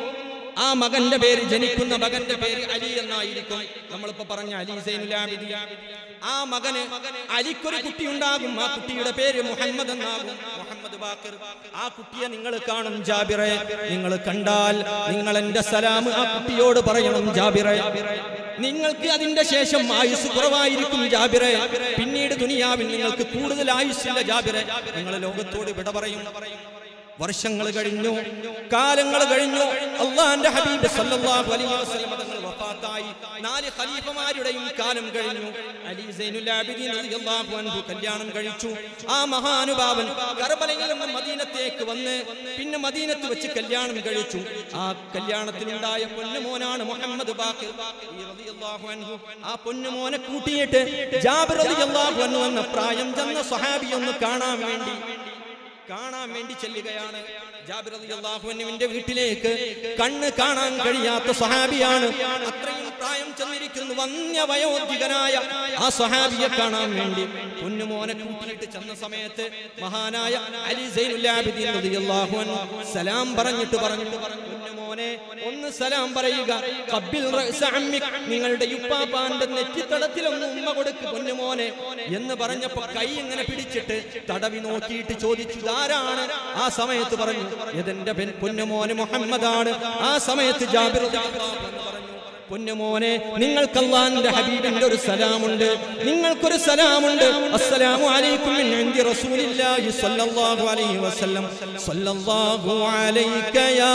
ആ മകന്റെ പേര്, ജനിക്കുന്ന മകന്റെ പേര് അലി എന്നായിരിക്കും. നമ്മളിപ്പോ പറഞ്ഞ അലി സൈനുൽ ആബിദീൻ. ആ മകന് അലിക്കൊരു കുട്ടി ഉണ്ടാകും. ആ കുട്ടിയുടെ പേര് മുഹമ്മദ് എന്നാകും, മുഹമ്മദ് ബാഖിർ. ആ കുട്ടിയെ നിങ്ങൾ കാണും ജാബിറെ. നിങ്ങൾ കണ്ടാൽ നിങ്ങൾ എന്റെ സലാം ആ കുട്ടിയോട് പറയണം ജാബിറെ. നിങ്ങൾക്ക് അതിന്റെ ശേഷം ആയുസ് കുറവായിരിക്കും ജാബിറെ. പിന്നീട് ദുനിയാവിൽ നിങ്ങൾക്ക് കൂടുതൽ ആയുസ്സില്ല ജാബിറെ. നിങ്ങൾ ലോകത്തോട് വിട പറയും. വർഷങ്ങൾ കഴിഞ്ഞു, കാലങ്ങൾ കഴിഞ്ഞു. അല്ലാഹുവിന്റെ ഹബീബ് സല്ലല്ലാഹു അലൈഹി വസല്ലം തങ്ങൾ വഫാത്തായി. നാല് ഖലീഫമാരുടെയും കാലം കഴിഞ്ഞു. അലി സൈനുൽ ആബിദീൻ റളിയല്ലാഹു അൻഹു കല്യാണം കഴിച്ചു. ആ മഹാനുഭാവൻ കർബലയിൽ നിന്ന് മദീനത്തേക്ക് വന്ന് പിന്നെ മദീനത്ത് വെച്ച് കല്യാണം കഴിച്ചു. ആ കല്യാണത്തിലുണ്ടായ പൊന്നുമോനാണ് മുഹമ്മദ് ബാഖിർ റളിയല്ലാഹു അൻഹു. ആ പൊന്നുമോനെ കൂട്ടിയിട്ട് ജാബിർ റളിയല്ലാഹു അൻഹു എന്ന പ്രായം ചെന്ന സ്വഹാബി ഒന്ന് കാണാൻ വേണ്ടി കാണാൻ വേണ്ടി ചെല്ലുകയാണ്. ജാബിർ റളിയല്ലാഹു അൻഹുവിന്റെ വീട്ടിലേക്ക് കണ്ണ് കാണാൻ കഴിയാത്ത സ്വഹാബിയാണ്. അത്രയും പ്രായം ചെന്നിരിക്കുന്നു. വന്യ വയോധികനായ ആ സ്വഹാബിയെ കാണാൻ വേണ്ടി പൊന്നുമോനെ കൂട്ടിയിട്ട് ചെന്ന സമയത്ത് മഹാനായ അലി സൈനുൽ ആബിദീൻ റളിയല്ലാഹു അൻഹു സലാം പറഞ്ഞിട്ട് പറഞ്ഞു, പൊന്നുമോനെ ഒന്ന് സലാം പറയുക. ഖബ്ബിൽ റഅസ അമ്മിക്, നിങ്ങളുടെ ഉപ്പാപ്പാന്റെ നെറ്റിത്തടത്തിൽ ഒന്ന് ഉമ്മ കൊടുക്ക് പൊന്നുമോനെ എന്ന് പറഞ്ഞപ്പോ കൈ ഇങ്ങനെ പിടിച്ചിട്ട് തടവി നോക്കിയിട്ട് ചോദിച്ചു, ആരാണ്? ആ സമയത്ത് പറഞ്ഞു, ഇതെന്റെ പൊന്നുമോന് മുഹമ്മദാണ്. ആ സമയത്ത് ജാബിർ റളിയല്ലാഹു അൻഹു പറഞ്ഞു, പൊന്നുമോനെ നിങ്ങൾക്ക് അല്ലാഹുവിന്റെ ഹബീബിന്റെ ഒരു സലാമുണ്ട്, നിങ്ങൾക്കൊരു സലാമുണ്ട്. അസ്സലാമു അലൈക്കും മിൻ ഇൻദി റസൂലില്ലാഹി സ്വല്ലല്ലാഹു അലൈഹി വസല്ലം. സ്വല്ലല്ലാഹു അലൈക യാ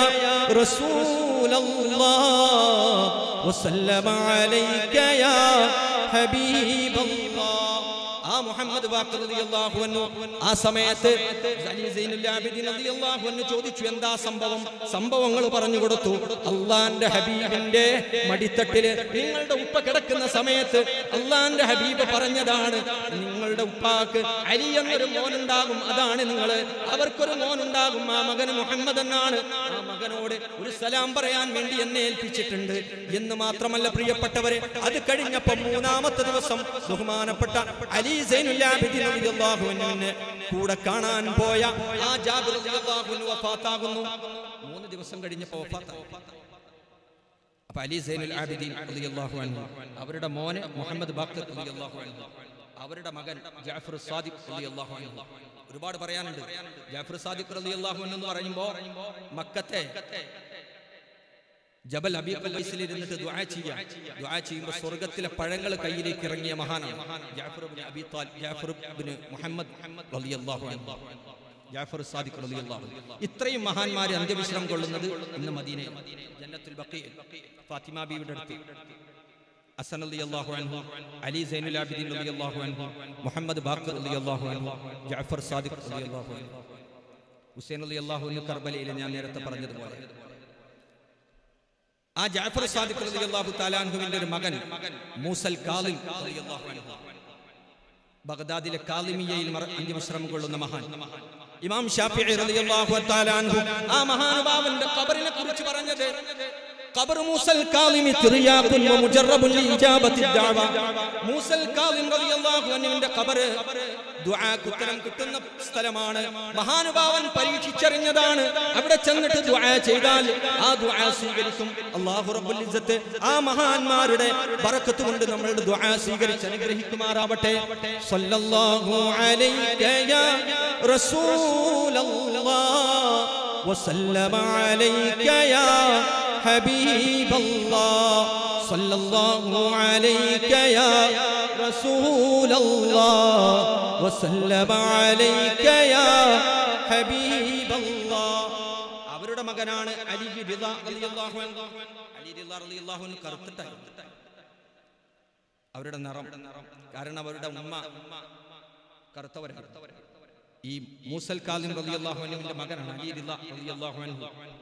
റസൂലല്ലാഹ് വസല്ലമ അലൈക യാ ഹബീബല്ലാഹ്. ആ മുഹമ്മദ് ബാഖിർ റളിയല്ലാഹു അൻഹു ആ സമയത്ത് അലി സൈനുൽ ആബിദീൻ റളിയല്ലാഹു അൻഹു ചോദിച്ചു, എന്താ സംഭവം? സംഭവങ്ങൾ പറഞ്ഞു കൊടുത്തു. അല്ലാഹുവിന്റെ ഹബീബിന്റെ മടിത്തട്ടില് നിങ്ങളുടെ ഉപ്പ കിടക്കുന്ന സമയത്ത് അല്ലാഹുവിന്റെ ഹബീബ് പറഞ്ഞതാണ്, നിങ്ങളുടെ ഉപ്പാക്ക് അലി എന്നൊരു മോനുണ്ടാകും, അതാണ് നിങ്ങൾ. അവർക്കൊരു മോനുണ്ടാകും, ആ മകന് മുഹമ്മദ് എന്നാണ്. ആ മകനോട് ഒരു സലാം പറയാൻ വേണ്ടി എന്നെ ഏൽപ്പിച്ചിട്ടുണ്ട് എന്ന് മാത്രമല്ല പ്രിയപ്പെട്ടവരെ, അത് കഴിഞ്ഞപ്പോ മൂന്നാമത്തെ ദിവസം ബഹുമാനപ്പെട്ട അലി സൈനുൽ ആബിദീൻ റളിയല്ലാഹു അൻഹുവിനെ കൂടെ കാണാൻ പോയ ആ ജാബിർ റളിയല്ലാഹു അൻഹു വഫാത്താകുന്നു. മൂന്ന് ദിവസം കഴിഞ്ഞപ്പോൾ വഫാത്തായി. അപ്പോൾ അലി സൈനുൽ ആബിദീൻ റളിയല്ലാഹു അൻഹു അവരുടെ മോനെ മുഹമ്മദ് ബാഖിർ റളിയല്ലാഹു അൻഹു, അവരുടെ മകൻ ജഅഫർ സാദിഖ് റളിയല്ലാഹു അൻഹു. ഒരുപാട് പറയാനുണ്ട്. ജഅഫർ സാദിഖ് റളിയല്ലാഹു അൻഹു എന്ന് പറയുമ്പോൾ മക്കത്തെ ജബൽ അബീ ഖുബൈസിൽ ഇരുന്നിട്ട് ദുആ ചെയ്യാം. ദുആ ചെയ്യുമ്പോൾ സ്വർഗ്ഗത്തിലെ പഴങ്ങൾ കയ്യിലേക്ക് ഇറങ്ങിയ മഹാനാണ് ജഅഫർ ഇബ്നു അബീ ത്വാലിബ്, ജഅഫർ ഇബ്നു മുഹമ്മദ് റളിയല്ലാഹു അൻഹു. ജാഫർ സാദിഖ് റളിയല്ലാഹു അൻഹു. ഇത്രയും മഹാന്മാർ അന്ത്യവിശ്രമം കൊള്ളുന്നത് ഇന്ന് മദീനയിൽ ജന്നത്തുൽ ബഖീൽ ഫാത്തിമ ബീവിയുടെ അടുത്ത്. ഹസൻ റളിയല്ലാഹു അൻഹു, അലി സൈനുൽ ആബിദീൻ റളിയല്ലാഹു അൻഹു, മുഹമ്മദ് ബാഖർ റളിയല്ലാഹു അൻഹു, ജാഫർ സാദിഖ് റളിയല്ലാഹു അൻഹു, ഹുസൈൻ റളിയല്ലാഹു അൻഹു കർബലയിൽ ഞാൻ നേരത്തെ പറഞ്ഞതുപോലെ. ആ ജാഫർ സാദിഖ് റളിയല്ലാഹു തആല അൻഹുവിന്റെ ഒരു മകൻ മൂസൽ കാളിം റളിയല്ലാഹു അൻഹു, ബഗ്ദാദിലെ കാളിമിയയിൽ അന്ത്യവിശ്രമം കൊള്ളുന്ന മഹാൻ ഇമാം ഷാഫിഈ റളിയല്ലാഹു തആല അൻഹു ആ മഹാനുഭാവന്റെ ഖബറിനെ കുറിച്ച് പറഞ്ഞത് ഖബർ മൂസൽ കാളിമി തിറിയാഖുൻ വ മുജറബുൻ ലിഇജാബത്തി ദഅവ. മൂസൽ കാളിം റളിയല്ലാഹു അൻഹുവിന്റെ ഖബർ ദുആക്ക് ഉത്തരം കിട്ടുന്ന സ്ഥലമാണ്. മഹാനുഭാവൻ പരീക്ഷിച്ചറിഞ്ഞതാണ്. അവിടെ ചെന്നിട്ട് ദുആ ചെയ്താൽ ആ ദുആ സ്വീകരിക്കും. അല്ലാഹു റബ്ബുൽ ഇസ്സത്ത് ആ മഹാന്മാരുടെ ബറക്കത്ത് കൊണ്ട് നമ്മളുടെ ദുആ സ്വീകരിച്ച് അനുഗ്രഹിക്കുമാറാവട്ടെ. സല്ലല്ലാഹു അലൈക യാ റസൂലല്ലാഹ് വസല്ലമ അലൈക യാ ഹബീബല്ലാഹ് സല്ലല്ലാഹു അലൈക യാ റസൂലല്ലാഹ് വസല്ലമ അലൈക യാ ഹബീബല്ലാഹ്. അവരുടെ മകനാണ് അലി റിള റളിയല്ലാഹു അൻഹു. അലി റിള റളിയല്ലാഹു അൻഹു കറുത്തിട്ടായിരുന്നു അവരുടെ നിറം. കാരണം അവരുടെ ഉമ്മ കറുത്തവരാണ്. ഈ മൂസൽ കാളിം റളിയല്ലാഹു അൻഹുവിന്റെ മകനാണ് അലി റിള റളിയല്ലാഹു അൻഹു.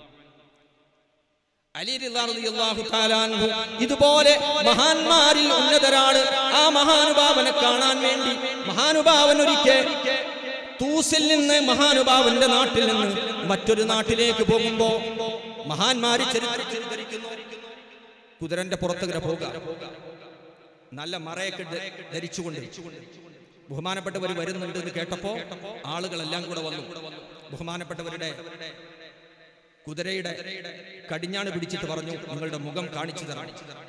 അലി റിള റളിയല്ലാഹു തആല അൻഹു ഇതുപോലെ മഹാന്മാരിൽ ഉന്നതരാണ്. ആ മഹാനുഭാവനെ കാണാൻ വേണ്ടി മഹാനുഭാവൻ ഒരിക്കൽ തൂസിൽ നിന്ന് മഹാനുഭാവന്റെ നാട്ടിൽ നിന്ന് മറ്റൊരു നാട്ടിലേക്ക് പോകുമ്പോ മഹാന്മാര് ചരിത്രത്തിൽ ധരിക്കുന്നു കുതിരന്റെ പുറത്തുകൂടെ പോകുക, നല്ല മറയൊക്കെ ധരിച്ചുകൊണ്ട്. ബഹുമാനപ്പെട്ടവർ വരുന്നുണ്ട് എന്ന് കേട്ടപ്പോ ആളുകളെല്ലാം കൂടെ വന്നു. ബഹുമാനപ്പെട്ടവരുടെ കുതിരയുടെ കടിഞ്ഞാണ് പിടിച്ചിട്ട് പറഞ്ഞു, നിങ്ങളുടെ മുഖം കാണിച്ചു തരണം.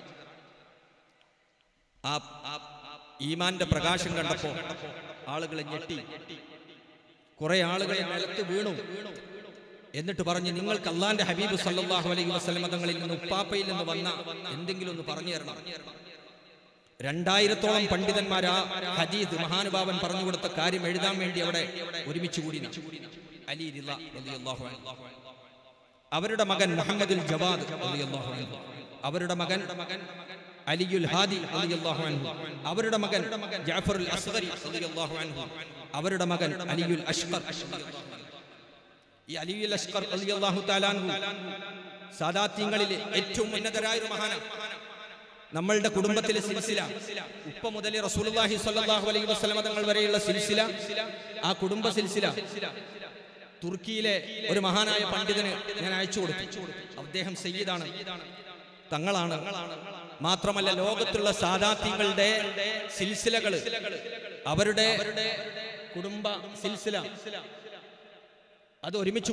ആ ഈമാന്റെ പ്രകാശം കണ്ടപ്പോ ആളുകളെ ഞെട്ടി. കുറെ ആളുകളെ നിലത്ത് വീണു. എന്നിട്ട് പറഞ്ഞു, നിങ്ങൾക്ക് അല്ലാഹുവിന്റെ ഹബീബ് സല്ലല്ലാഹു അലൈഹി വസല്ലം തങ്ങളിൽ നിന്ന് ഉപ്പാപ്പയിൽ നിന്ന് വന്ന എന്തെങ്കിലും ഒന്ന് പറഞ്ഞു തരണം. രണ്ടായിരത്തോളം പണ്ഡിതന്മാർ ആ ഹദീസ് മഹാനുഭാവൻ പറഞ്ഞു കൊടുത്ത കാര്യം എഴുതാൻ വേണ്ടി അവിടെ ഒരുമിച്ച് കൂടി. അലി റിള റളിയല്ലാഹു അൻഹു, അവരുടെ മകൻ മുഹമ്മദുൽ ജവാദ് റളിയല്ലാഹു അൻഹു, അവരുടെ മകൻ അലിയുൽ ഹാദി റളിയല്ലാഹു അൻഹു, അവരുടെ മകൻ ജഅഫറുൽ അസ്ഗരി റളിയല്ലാഹു അൻഹു, അവരുടെ മകൻ അലിയുൽ അഷ്ഖർ. ഈ അലിയുൽ അഷ്ഖർ റളിയല്ലാഹു തആല അൻഹു സാദാത്യങ്ങളിലെ ഏറ്റവും ഉന്നതരായ ഒരു മഹാനാണ്. നമ്മളുടെ കുടുംബത്തിലെ സിൽസില ഉപ്പ മുതൽ റസൂലുള്ളാഹി സ്വല്ലല്ലാഹു അലൈഹി വസല്ലം തങ്ങൾ വരെയുള്ള സിൽസില, ആ കുടുംബ സിൽസില തുർക്കിയിലെ ഒരു മഹാനായ പണ്ഡിതന് ഞാൻ അയച്ചു കൊടുത്തു. അദ്ദേഹം സയ്യിദാണ്, തങ്ങളാണ്. മാത്രമല്ല ലോകത്തുള്ള സാദാത്യങ്ങളുടെ സിൽസിലകള്, അവരുടെ കുടുംബ സിൽസില അത് ഒരുമിച്ച്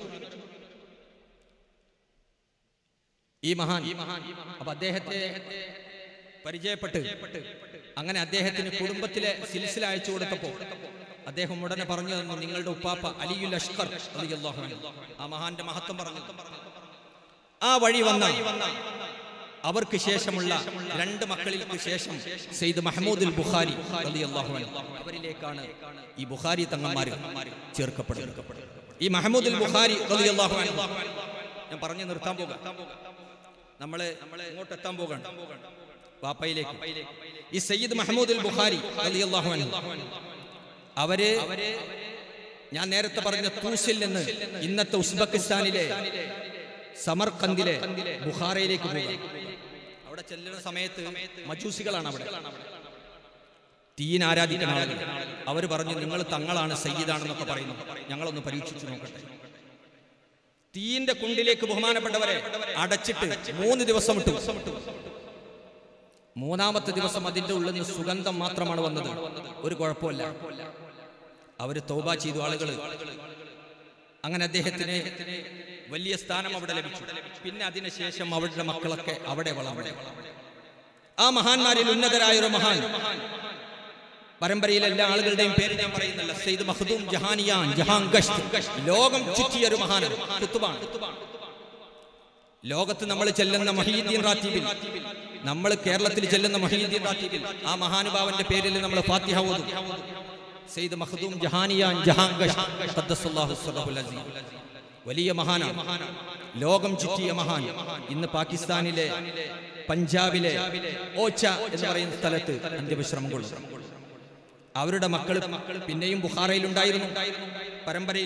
ഈ മഹാൻ. അപ്പൊ അദ്ദേഹത്തെ പരിചയപ്പെട്ട് അങ്ങനെ അദ്ദേഹത്തിന് കുടുംബത്തിലെ സിൽസില അയച്ചു കൊടുത്തപ്പോ അദ്ദേഹം ഉടനെ പറഞ്ഞു തന്നു, നിങ്ങളുടെ ഉപ്പാപ്പ അലിയുൽ അഷ്ഖർ റളിയല്ലാഹു അൻഹു, ആ മഹാന്റെ മഹത്വം പറഞ്ഞു. ആ വഴി വന്ന അവർക്ക് ശേഷമുള്ള രണ്ട് മക്കളിൽക്ക് ശേഷം സയ്യിദ് മഹ്മൂദുൽ ബുഖാരി റളിയല്ലാഹു അൻഹു, അവരിലേക്കാണ് ഈ ബുഖാരി തങ്ങന്മാർ ചേർക്കപ്പെടുന്നത്. ഈ മഹ്മൂദുൽ ബുഖാരി റളിയല്ലാഹു അൻഹു, ഞാൻ പറഞ്ഞു നിർത്താൻ പോകാം, നമ്മള് ഇങ്ങോട്ട് എത്താൻ പോകാണ് വാപ്പയിലേക്ക്. ഈ സയ്യിദ് മഹ്മൂദുൽ ബുഖാരി റളിയല്ലാഹു അൻഹു അവര് ഞാൻ നേരത്തെ പറഞ്ഞ തൂസിൽ നിന്ന് ഇന്നത്തെ ഉസ്ബെക്കിസ്ഥാനിലെ സമർഖന്ദിലെ ബുഖാറയിലേക്ക് പോയി. അവിടെ ചെല്ലുന്ന സമയത്ത് മജൂസികളാണ് അവിടെ തീൻ ആരാധിക്കുന്ന ആളുകൾ. അവർ പറഞ്ഞു, നിങ്ങൾ തങ്ങളാണ് സയ്യിദാണെന്നൊക്കെ പറയുന്നു, ഞങ്ങളൊന്ന് പരീക്ഷിച്ചു നോക്കട്ടെ. തീന്റെ കുണ്ടിലേക്ക് ബഹുമാനപ്പെട്ടവരെ അടച്ചിട്ട് മൂന്ന് ദിവസം ഇട്ടു. മൂന്നാമത്തെ ദിവസം അതിന്റെ ഉള്ളിൽ നിന്ന് സുഗന്ധം മാത്രമാണ് വന്നത്, ഒരു കുഴപ്പമില്ല. അവര് തൗബ ചെയ്തു ആളുകൾ. അങ്ങനെ അദ്ദേഹത്തിന് വലിയ സ്ഥാനം അവിടെ ലഭിച്ചു. പിന്നെ അതിനുശേഷം അവരുടെ മക്കളൊക്കെ അവിടെ വളർന്നു. ആ മഹാന്മാരിൽ ഉന്നതരായ ഒരു മഹാൻ, പരമ്പരയിലെ എല്ലാ ആളുകളുടെയും പേര് ഞാൻ പറയുന്നില്ല, സയ്യിദ് മഖ്ദൂം ജഹാനിയാൻ ജഹാൻ ഗശ്ത്, ലോകം ചുറ്റിയ ഒരു മഹാൻ കുത്തുബാണ്. ലോകത്ത് നമ്മൾ ചെല്ലുന്ന മൊഹീദ്ദീൻ റാത്തീബിൽ, നമ്മൾ കേരളത്തിൽ ചെല്ലുന്ന മൊഹീദ്ദീൻ റാത്തീബിൽ ആ മഹാനുഭാവന്റെ പേരിൽ നമ്മൾ ഫാത്തിഹ ഓതും. സയ്യിദ് മഖ്ദൂം ജഹാനിയാൻ ജഹാംഗഷ് ഖദ്ദസല്ലാഹു സിർറഹുൽ അസീം, വലിയ മഹാനാണ്, ലോകം ചുറ്റിയ മഹാൻ. ഇന്ന് പാകിസ്ഥാനിലെ പഞ്ചാബിലെ ഓച്ച എന്ന് പറയുന്ന സ്ഥലത്ത് അന്ത്യവിശ്രമം കൊള്ളും. അവരുടെ മക്കൾ പിന്നെയും ബുഖാറയിൽ ഉണ്ടായിരുന്നു പരമ്പരയിൽ.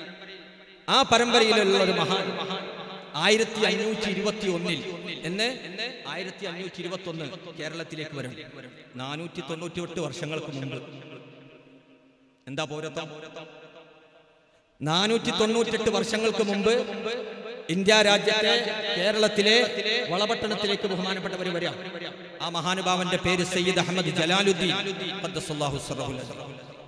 ആ പരമ്പരയിലുള്ള ഒരു മഹാൻ ആയിരത്തി അഞ്ഞൂറ്റി ഇരുപത്തി ഒന്നിൽ എന്ന് ആയിരത്തി അഞ്ഞൂറ്റി ഇരുപത്തി ഒന്ന് കേരളത്തിലേക്ക് വരും. നാനൂറ്റി തൊണ്ണൂറ്റി എട്ട് വർഷങ്ങൾക്ക് മുമ്പ്. എന്താ പൗരത്വം? നാനൂറ്റി തൊണ്ണൂറ്റെട്ട് വർഷങ്ങൾക്ക് മുമ്പ് ഇന്ത്യ രാജ്യത്തെ കേരളത്തിലെ വളപട്ടണത്തിലേക്ക് ബഹുമാനപ്പെട്ടവർ വരിക. ആ മഹാനുഭാവന്റെ പേര് സയ്യിദ് അഹമ്മദ് ജലാലുദ്ദീൻ ഖദ്ദസല്ലാഹു സിർറഹുൽ അസീം.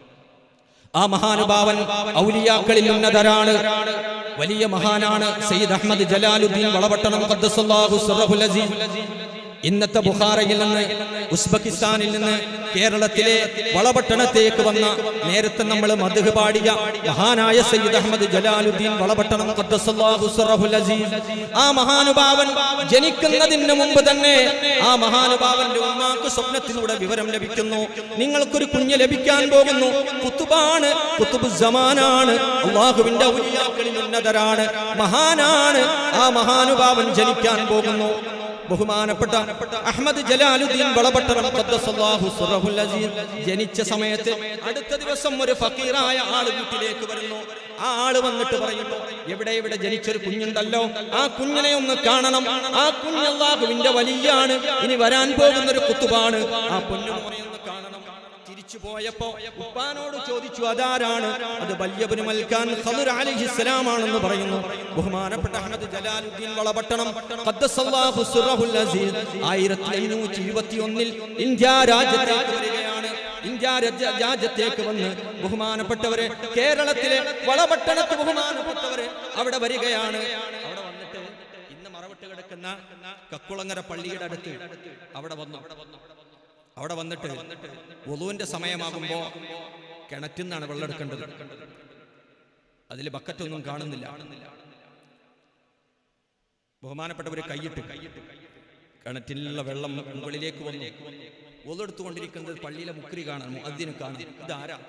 ആ മഹാനുഭാവൻ ഔലിയാക്കളിൽ ഉന്നതരാണ്, വലിയ മഹാനാണ് സയ്യിദ് അഹമ്മദ് ജലാലുദ്ദീൻ വളപട്ടണം ഖദ്ദസല്ലാഹു സിർറഹുൽ അസീം. ഇന്നത്തെ ബുഖാറയിൽ നിന്ന്, ഉസ്ബെക്കിസ്ഥാനിൽ നിന്ന് കേരളത്തിലെ വളപട്ടണത്തേക്ക് വന്ന നേരത്തെ നമ്മൾ മദ്ഹ് പാടിയ മഹാനായ സയ്യിദ് അഹമ്മദ് ജലാലുദ്ദീൻ വളപട്ടണം ഖദ്ദസല്ലാഹു സിർറഹുൽ അസീം. ആ മഹാനുഭാവൻ ജനിക്കുന്നതിന് മുമ്പ് തന്നെ ആ മഹാനുഭാവന്റെ ഉമ്മാക്ക് സ്വപ്നത്തിലൂടെ വിവരം ലഭിക്കുന്നു, നിങ്ങൾക്കൊരു കുഞ്ഞ് ലഭിക്കാൻ പോകുന്നു, കുത്തുബാണ്, കുത്തുബുസ്സമാനാണ്, അല്ലാഹുവിന്റെ ഔലിയാക്കളിൽ ഉന്നതരാണ്, മഹാനാണ്. ആ മഹാനുഭാവൻ ജനിക്കാൻ പോകുന്നു. ബഹുമാനപ്പെട്ട അഹമ്മദ് ജലാലുദ്ദീൻ വളപട്ടണം ഖദ്ദസല്ലാഹു സിർറഹുൽ അസീം ജനിച്ച സമയത്ത് അടുത്ത ദിവസം ഒരു ഫക്കീറായ ആള് വീട്ടിലേക്ക് വരുന്നു. ആ ആള് വന്നിട്ട് പറയുന്നു, എവിടെ എവിടെ ജനിച്ചൊരു കുഞ്ഞുണ്ടല്ലോ, ആ കുഞ്ഞിനെ ഒന്ന് കാണണം, ആ കുഞ്ഞ് അല്ലാഹുവിന്റെ വലിയാണ്, ഇനി വരാൻ പോകുന്ന ഒരു കുത്തുബാണ്, ആ കുഞ്ഞിനെ ഒന്ന് കാണണം. തിരിച്ചു പോയപ്പോ ഉപ്പാനോട് ചോദിച്ചു, അതാരാണ്? അത് ബല്യബ്നു മൽക്കാൻ ഖദർ അലൈഹിസ്സലാം ആണെന്ന് പറയുന്നു. ബഹുമാനപ്പെട്ട അഹമ്മദ് ജലാലുദ്ദീൻ വളപട്ടണം ഖദ്ദസല്ലാഹു സിർറഹുൽ അസീം ആയിരത്തി അഞ്ഞൂറ്റി ഇരുപത്തി ഒന്നിൽ ഇന്ത്യ രാജ്യത്തേക്ക് വരികയാണ്. ഇന്ത്യ രാജ്യത്തേക്ക് വന്ന് ബഹുമാനപ്പെട്ടവരെ കേരളത്തിലെ വളപട്ടണത്ത് ബഹുമാനപ്പെട്ടവരെ അവിടെ വരികയാണ്. അവിടെ വന്നിട്ട് ഇന്ന് മറവിട്ട് കിടക്കുന്ന കക്കുളങ്ങര പള്ളിയുടെ അടുത്ത് അവിടെ വന്നു. അവിടെ വന്നിട്ട് വുളൂന്റെ സമയമാകുമ്പോ കിണറ്റിൽ നിന്നാണ് വെള്ളം എടുക്കേണ്ടത്. അതിൽ ബക്കറ്റൊന്നും കാണുന്നില്ല. ബഹുമാനപ്പെട്ടവര് കൈയിട്ട് കിണറ്റിലുള്ള വെള്ളം മുകളിലേക്ക് വന്നു. വുളൂ എടുത്തുകൊണ്ടിരിക്കുന്നത് പള്ളിയിലെ മുക്രി കാണാൻ, മുഅദ്ദിനെ കാണാൻ. ഇതാരാ?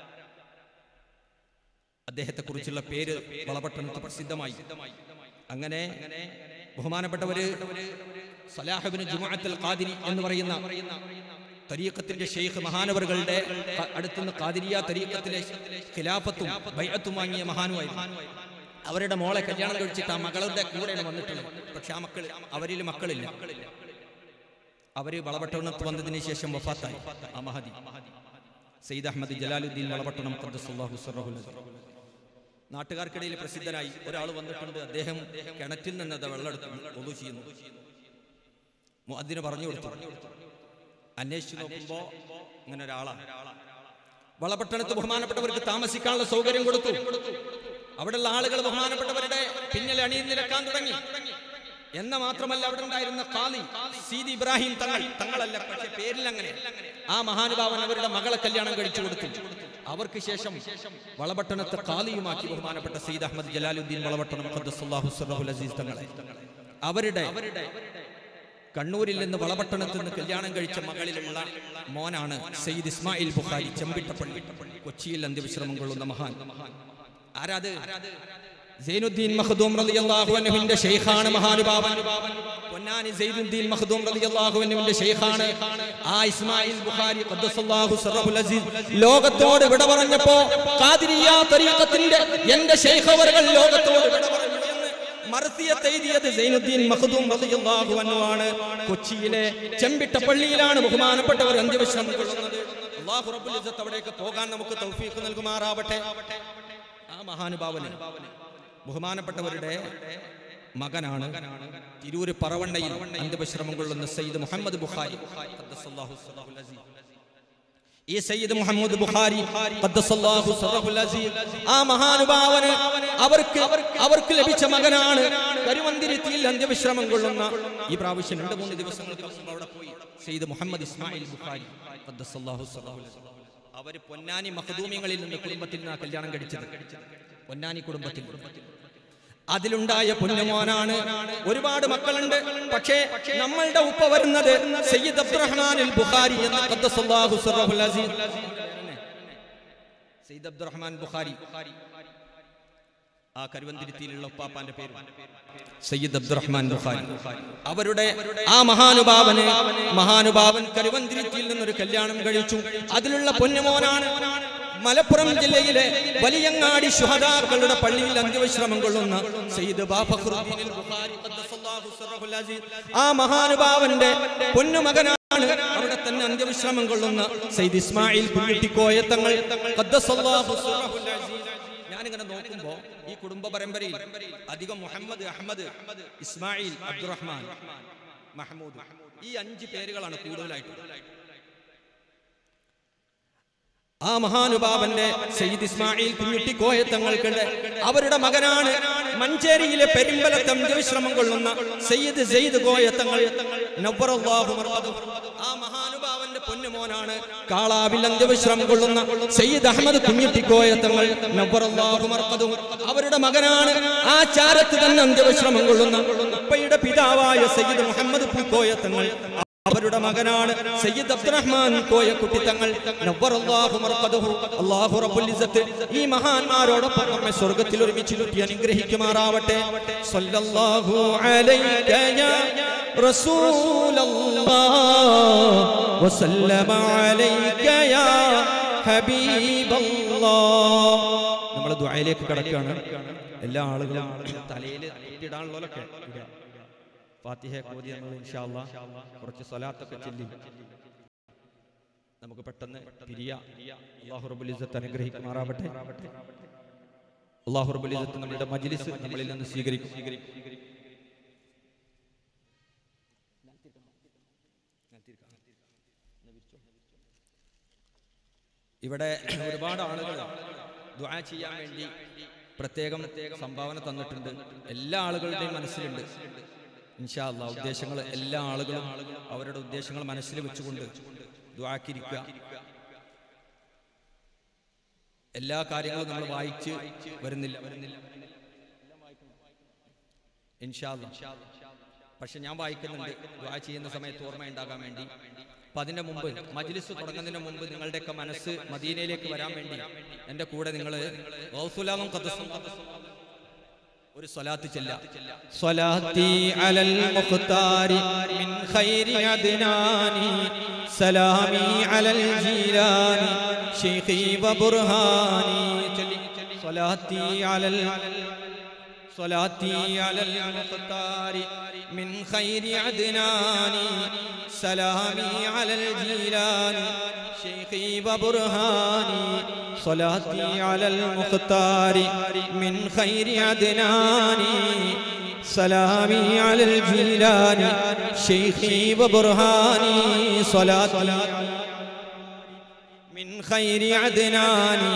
അദ്ദേഹത്തെ കുറിച്ചുള്ള പേര് വളപട്ടണത്ത് പ്രസിദ്ധമായി. അങ്ങനെ ബഹുമാനപ്പെട്ടവര് സലാഹ് ഇബ്നു ജുമുഅത്തുൽ ഖാദിരി എന്ന് പറയുന്ന തരീഖത്തിന്റെ ഷെയ്ഖ് മഹാനവറുകളുടെ അടുത്തുനിന്ന് ഖാദിരിയ തരീഖത്തിലെ ഖിലാഫത്തും ബൈഅത്തും വാങ്ങിയ മഹാനുമായിരുന്നു. അവരുടെ മോളെ കല്യാണം കഴിച്ചിട്ട് ആ മകളുടെ കൂടെയാണ് വന്നിട്ടുള്ളത്. പക്ഷെ ആ മക്കൾ, അവരിൽ മക്കളില്ല. അവര് വളപട്ടണത്ത് വന്നതിന് ശേഷം വഫാത്തായി. ആ മഹദി സയ്യിദ് അഹമ്മദ് ജലാലുദ്ദീൻ വളപട്ടണം ഖദ്ദസല്ലാഹു സിർറഹുൽ അസീം നാട്ടുകാർക്കിടയിൽ പ്രസിദ്ധനായി. ഒരാൾ വന്നിട്ടുണ്ട്, അദ്ദേഹം കിണറ്റിൽ നിന്ന് വെള്ളം എടുത്തു വുളൂ ചെയ്യുന്നു. മുഅദ്ദിന് പറഞ്ഞു കൊടുത്തു. അന്വേഷിച്ചു നോക്കുമ്പോ അങ്ങനെ ഒരാളാണ്. വളപട്ടണത്ത് ബഹുമാനപ്പെട്ടവർക്ക് താമസിക്കാനുള്ള സൗകര്യം കൊടുത്തു. അവിടെയുള്ള ആളുകൾ ബഹുമാനപ്പെട്ടവരുടെ പിന്നിൽ അണിനിരക്കാൻ തുടങ്ങി. എന്ന മാത്രമല്ല, അവിടെ ഉണ്ടായിരുന്ന ഖാദി സീദി ഇബ്രാഹിം തങ്ങൾ, തങ്ങളല്ല പക്ഷെ പേരിൽ അങ്ങനെ, ആ മഹാനുഭാവൻ അവരുടെ മകളെ കല്യാണം കഴിച്ചു കൊടുത്തു. അവർക്ക് ശേഷം വളപട്ടണത്തെ ഖാദിയുമാക്കി ബഹുമാനപ്പെട്ട സയ്യിദ് അഹമ്മദ് ജലാലുദ്ദീൻ വളപട്ടണം ഖദ്ദസല്ലാഹു സിർറഹുൽ അസീം തങ്ങളെ. അവരുടെ കണ്ണൂരിൽ നിന്ന് വളപട്ടണത്തിൽ നിന്ന് കല്യാണം കഴിച്ച മകളിലുള്ള മോനാണ് സയ്യിദ് ഇസ്മായിൽ ബുഖാരി ചെമ്പിട്ടപ്പള്ളി, കൊച്ചിയിൽ അന്ത്യവിശ്രമം കൊള്ളുന്ന മഹാൻ. ആരാത്? സൈനുദ്ദീൻ മഖ്ദൂം റളിയല്ലാഹു അൻഹുവിന്റെ ശൈഖാണ് മഹാനുഭാവൻ. പൊന്നാനി സൈനുദ്ദീൻ മഖ്ദൂം റളിയല്ലാഹു അൻഹുവിന്റെ ശൈഖാണ്. ആ ഇസ്മായിൽ ബുഖാരി ഖദ്ദസല്ലാഹു സിർറഹുൽ അസീം ലോകത്തോട് വിട പറഞ്ഞപ്പോ ഖാദിരിയ തരീഖത്തിന്റെ എന്റെ ശൈഖ് അവர்கள் ലോകത്തോട് വിട പറഞ്ഞു എന്ന് മർസിയത്ത് എഴുതിയത് സൈനുദ്ദീൻ മഖ്ദൂം റളിയല്ലാഹു അൻഹു ആണ്. കൊച്ചിയിലെ ചെമ്പിട്ടപ്പള്ളിയിലാണ് ബഹുമാനപ്പെട്ടവർ അന്ത്യവിശ്രമം കൊള്ളുന്നത്. അല്ലാഹു റബ്ബുൽ ഇസ്സത്ത് അവിടേക്ക് പോകാൻ നമുക്ക് തൗഫീഖ് നൽകുമാറാവട്ടെ. ആ മഹാനുഭാവന് ബഹുമാനപ്പെട്ടവരുടെ മകനാണ് തിരൂര് പറവണ്ണയിൽ അന്ത്യവിശ്രമം കൊള്ളുന്ന സയ്യിദ് മുഹമ്മദ് ബുഖാരി ഖദ്ദസല്ലാഹു സിർറഹുൽ അസീം. ഈ സയ്യിദ് മുഹമ്മദ് ബുഖാരി ഖദ്ദസല്ലാഹു സിർറഹുൽ അസീം ആ മഹാനുഭാവന് അവർക്ക് അവർക്ക് ലഭിച്ച മകനാണ്. കരുവന്തിരുത്തിയിൽ അന്ത്യവിശ്രമം കൊള്ളുന്ന ഈ പ്രാവശ്യം രണ്ട് മൂന്ന് ദിവസങ്ങൾക്ക് മുമ്പ് അവിടെ പോയി സയ്യിദ് മുഹമ്മദ് ഇസ്മായിൽ ബുഖാരി ഖദ്ദസല്ലാഹു സിർറഹുൽ അസീം. അവര് പൊന്നാനി മഖ്ദൂമിങ്ങളിൽ നിന്ന് കുടുംബത്തിൽ നിന്നാണ് കല്യാണം കഴിച്ചത്. പൊന്നാനി കുടുംബത്തിൽ അതിലുണ്ടായ പുണ്യമോനാണ്. ഒരുപാട് മക്കളുണ്ട്. പക്ഷേ നമ്മളുടെ ഉപ്പ വരുന്നത് സയ്യിദ് അബ്ദുറഹ്മാൻ അൽ ബുഖാരി എന്ന ഖദ്ദസല്ലാഹു സിർറഹുൽ അസീം. സയ്യിദ് അബ്ദുറഹ്മാൻ ബുഖാരി, ആ കരുവന്തിരുത്തിയിലുള്ള ഉപ്പാപ്പാന്റെ പേര് സയ്യിദ് അബ്ദുറഹ്മാൻ ബുഖാരി. അവരുടെ ആ മഹാനുഭാവന് മഹാനുഭാവൻ കരുവന്തിരുത്തിയിൽ നിന്നൊരു കല്യാണം കഴിച്ചു. അതിലുള്ള പൊന്നുമോനാണ് മലപ്പുറം ജില്ലയിലെ വലിയങ്ങാടി ശുഹദാക്കളുടെ പള്ളിയിൽ അന്ത്യവിശ്രമം കൊള്ളുന്ന സയ്യിദ് ബാഫഖറുദ്ദീൻ ബുഖാരി ഖദ്ദസല്ലാഹു സിർറഹുൽ അസീസ്. ആ മഹാനുഭാവന്റെ പൊന്നുമകനാണ് അവിടെ തന്നെ അന്ത്യവിശ്രമം കൊള്ളുന്ന സയ്യിദ് ഇസ്മായിൽ പുല്ലുട്ടിക്കോയ തങ്ങൾ ഖദ്ദസല്ലാഹു സിർറഹുൽ അസീസ്. ഞാനിങ്ങനെ നോക്കുമ്പോ ഈ കുടുംബ പരമ്പരയിൽ അധികം മുഹമ്മദ്, അഹമ്മദ്, ഇസ്മായിൽ, അബ്ദുറഹ്മാൻ, മഹ്മൂദ്, ഈ അഞ്ച് പേരുകളാണ് കൂടുതലായിട്ട്. ആ മഹാനുഭാവന്റെ സയ്യിദ് ഇസ്മായിൽ കുഞ്ഞുട്ടിക്കോയ തങ്ങൾക്കുണ്ട്. അവരുടെ മകനാണ് മഞ്ചേരിയിലെ പെരുമ്പലത്ത് അന്ത്യവിശ്രമം കൊള്ളുന്ന സയ്യിദ് സെയ്ദ് കോയ തങ്ങൾ നവ്വറല്ലാഹു മർഖദഹു. ആ മഹാനുഭാവന്റെ പൊന്നുമോനാണ് കാളാവിൽ അന്ത്യവിശ്രമം കൊള്ളുന്ന സയ്യിദ് അഹമ്മദ് കുഞ്ഞുട്ടിക്കോയ തങ്ങൾ നവ്വറല്ലാഹു മർഖദഹു. അവരുടെ മകനാണ് ആ ചാരത്ത് തന്നെ അന്ത്യവിശ്രമം കൊള്ളുന്ന ഉപ്പയുടെ പിതാവായ സയ്യിദ് മുഹമ്മദ് പൂക്കോയ തങ്ങൾ. അവരുടെ മകനാണ് സയ്യിദ് അബ്ദുറഹ്മാൻ കോയക്കുട്ടി തങ്ങൾ നവ്വറല്ലാഹു മർഖദഹു. അല്ലാഹു റബ്ബുൽ ഇസ്സത്ത് ഈ മഹാന്മാരോടൊപ്പം നമ്മെ സ്വർഗ്ഗത്തിൽ ഒരുമിച്ച് കൂട്ടി അനുഗ്രഹിക്കുമാറാവട്ടെ. സല്ലല്ലാഹു അലൈക യാ റസൂലല്ലാഹ് വസല്ലമ അലൈക യാ ഹബീബല്ലാഹ്. നമ്മൾ ദുആയിലേക്ക് കടക്കുകയാണ്. എല്ലാ ആളുകളും തലയിൽ ഇടാനുള്ളതൊക്കെ ഫാത്തിഹ ഓതി നമ്മൾ ഇൻഷാ അല്ലാഹ് കുറച്ച് സ്വലാത്തൊക്കെ ചൊല്ലി നമുക്ക് പെട്ടെന്ന് പിരിയ. അല്ലാഹു റബ്ബുൽ ഇസ്സത്ത് അനുഗ്രഹിക്കുമാറാവട്ടെ. അല്ലാഹു റബ്ബുൽ ഇസ്സത്ത് നമ്മുടെ മജ്ലിസ് നമ്മളിൽ നിന്ന് സ്വീകരിക്കും. ഇവിടെ ഒരുപാട് ആളുകൾ ദുആ ചെയ്യാൻ വേണ്ടി പ്രത്യേകം സംഭാവന തന്നിട്ടുണ്ട്. എല്ലാ ആളുകളുടെയും മനസ്സിലുണ്ട് ഇൻഷാ അല്ലാഹ് ഉദ്ദേശങ്ങൾ. എല്ലാ ആളുകളും അവരുടെ ഉദ്ദേശങ്ങൾ മനസ്സിൽ വെച്ചുകൊണ്ട് ദുആക്കിരിക്കുക. എല്ലാ കാര്യങ്ങളും നമ്മൾ വായിച്ച് വരുന്നില്ല ഇൻഷാ അല്ലാഹ്. പക്ഷെ ഞാൻ വായിക്കുന്നുണ്ട് ദുആ ചെയ്യുന്ന സമയത്ത് ഓർമ്മയുണ്ടാകാൻ വേണ്ടി. അപ്പൊ അതിന്റെ മുമ്പ് മജ്ലിസ് തുടങ്ങുന്നതിന് മുമ്പ് നിങ്ങളുടെയൊക്കെ മനസ്സ് മദീനയിലേക്ക് വരാൻ വേണ്ടി എന്റെ കൂടെ നിങ്ങൾ ഗൗസുലാനും ഖദ്ദസും ഒരു സ്വലാത്ത് ചൊല്ല. സ്വലാത്തി അലൽ മുഖ്താരി മിൻ ഖൈരി അദ്നാനി സലാമി അലൽ ജീലാനി ശൈഖി വ ബുർഹാനി. സ്വലാത്തി അലൽ സ്വലാത്തി അലൽ മുഖ്താരി മിൻ ഖൈരി അദ്നാനി സലാമി അലൽ ജീലാനി ശൈഖി വ ബുർഹാനി. صلاتي على المختار من خير عدناني سلامي على الجيلان شيخي وبرهاني. صلاتي من خير عدناني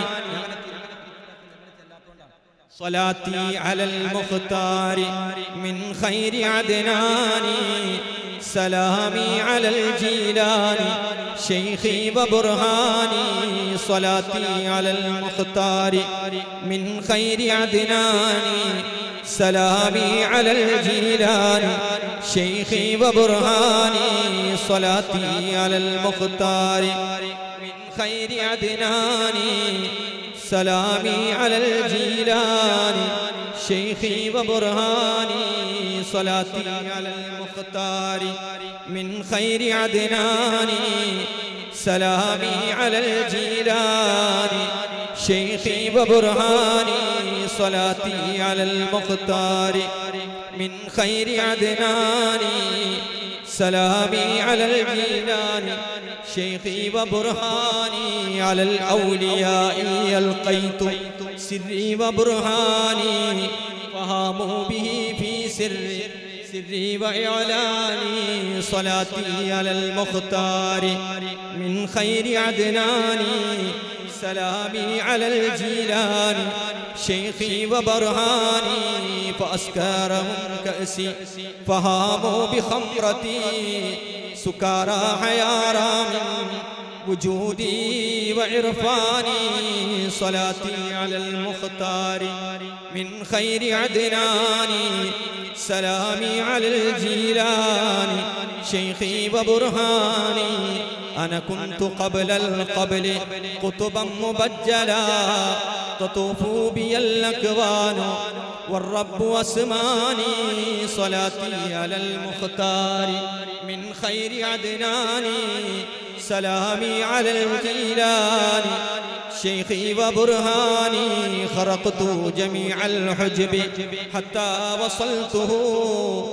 صلاتي على المختار من خير عدناني سلامي على الجيلان شيخي وبرهاني. صلاتي على المختار من خير عدناني سلامي على الجيلان شيخي وبرهاني. صلاتي على المختار من خير عدناني سلامي على الجيلان شيخي وبرهاني. صلاتي على المختار من خير عدناني سلامي على الجيلان شيخي وبرهاني. صلاتي على المختار من خير عدناني سلامي على الجيلان شيخي وبرهاني. على الأولياء ألقيت سري وبرهاني فهاموا به في سر سري وإعلاني. صلاتي على المختار من خير عدناني سلامي على الجيلان شيخي وبرهاني. فأسكارهم كأسي فهاموا بخمرتي سكارى حيارى من وجودي وعرفاني. صلاتي على المختار من خير عدناني سلامي على الجيلان شيخي وبرهاني أنا كنت قبل القبل قطبا مبجلا تطوف بي الأكوان والرب أسماني صلاتي على المختار من خير عدناني سلامي على الجيلاني شيخي وبرهاني خرقت جميع الحجب حتى وصلته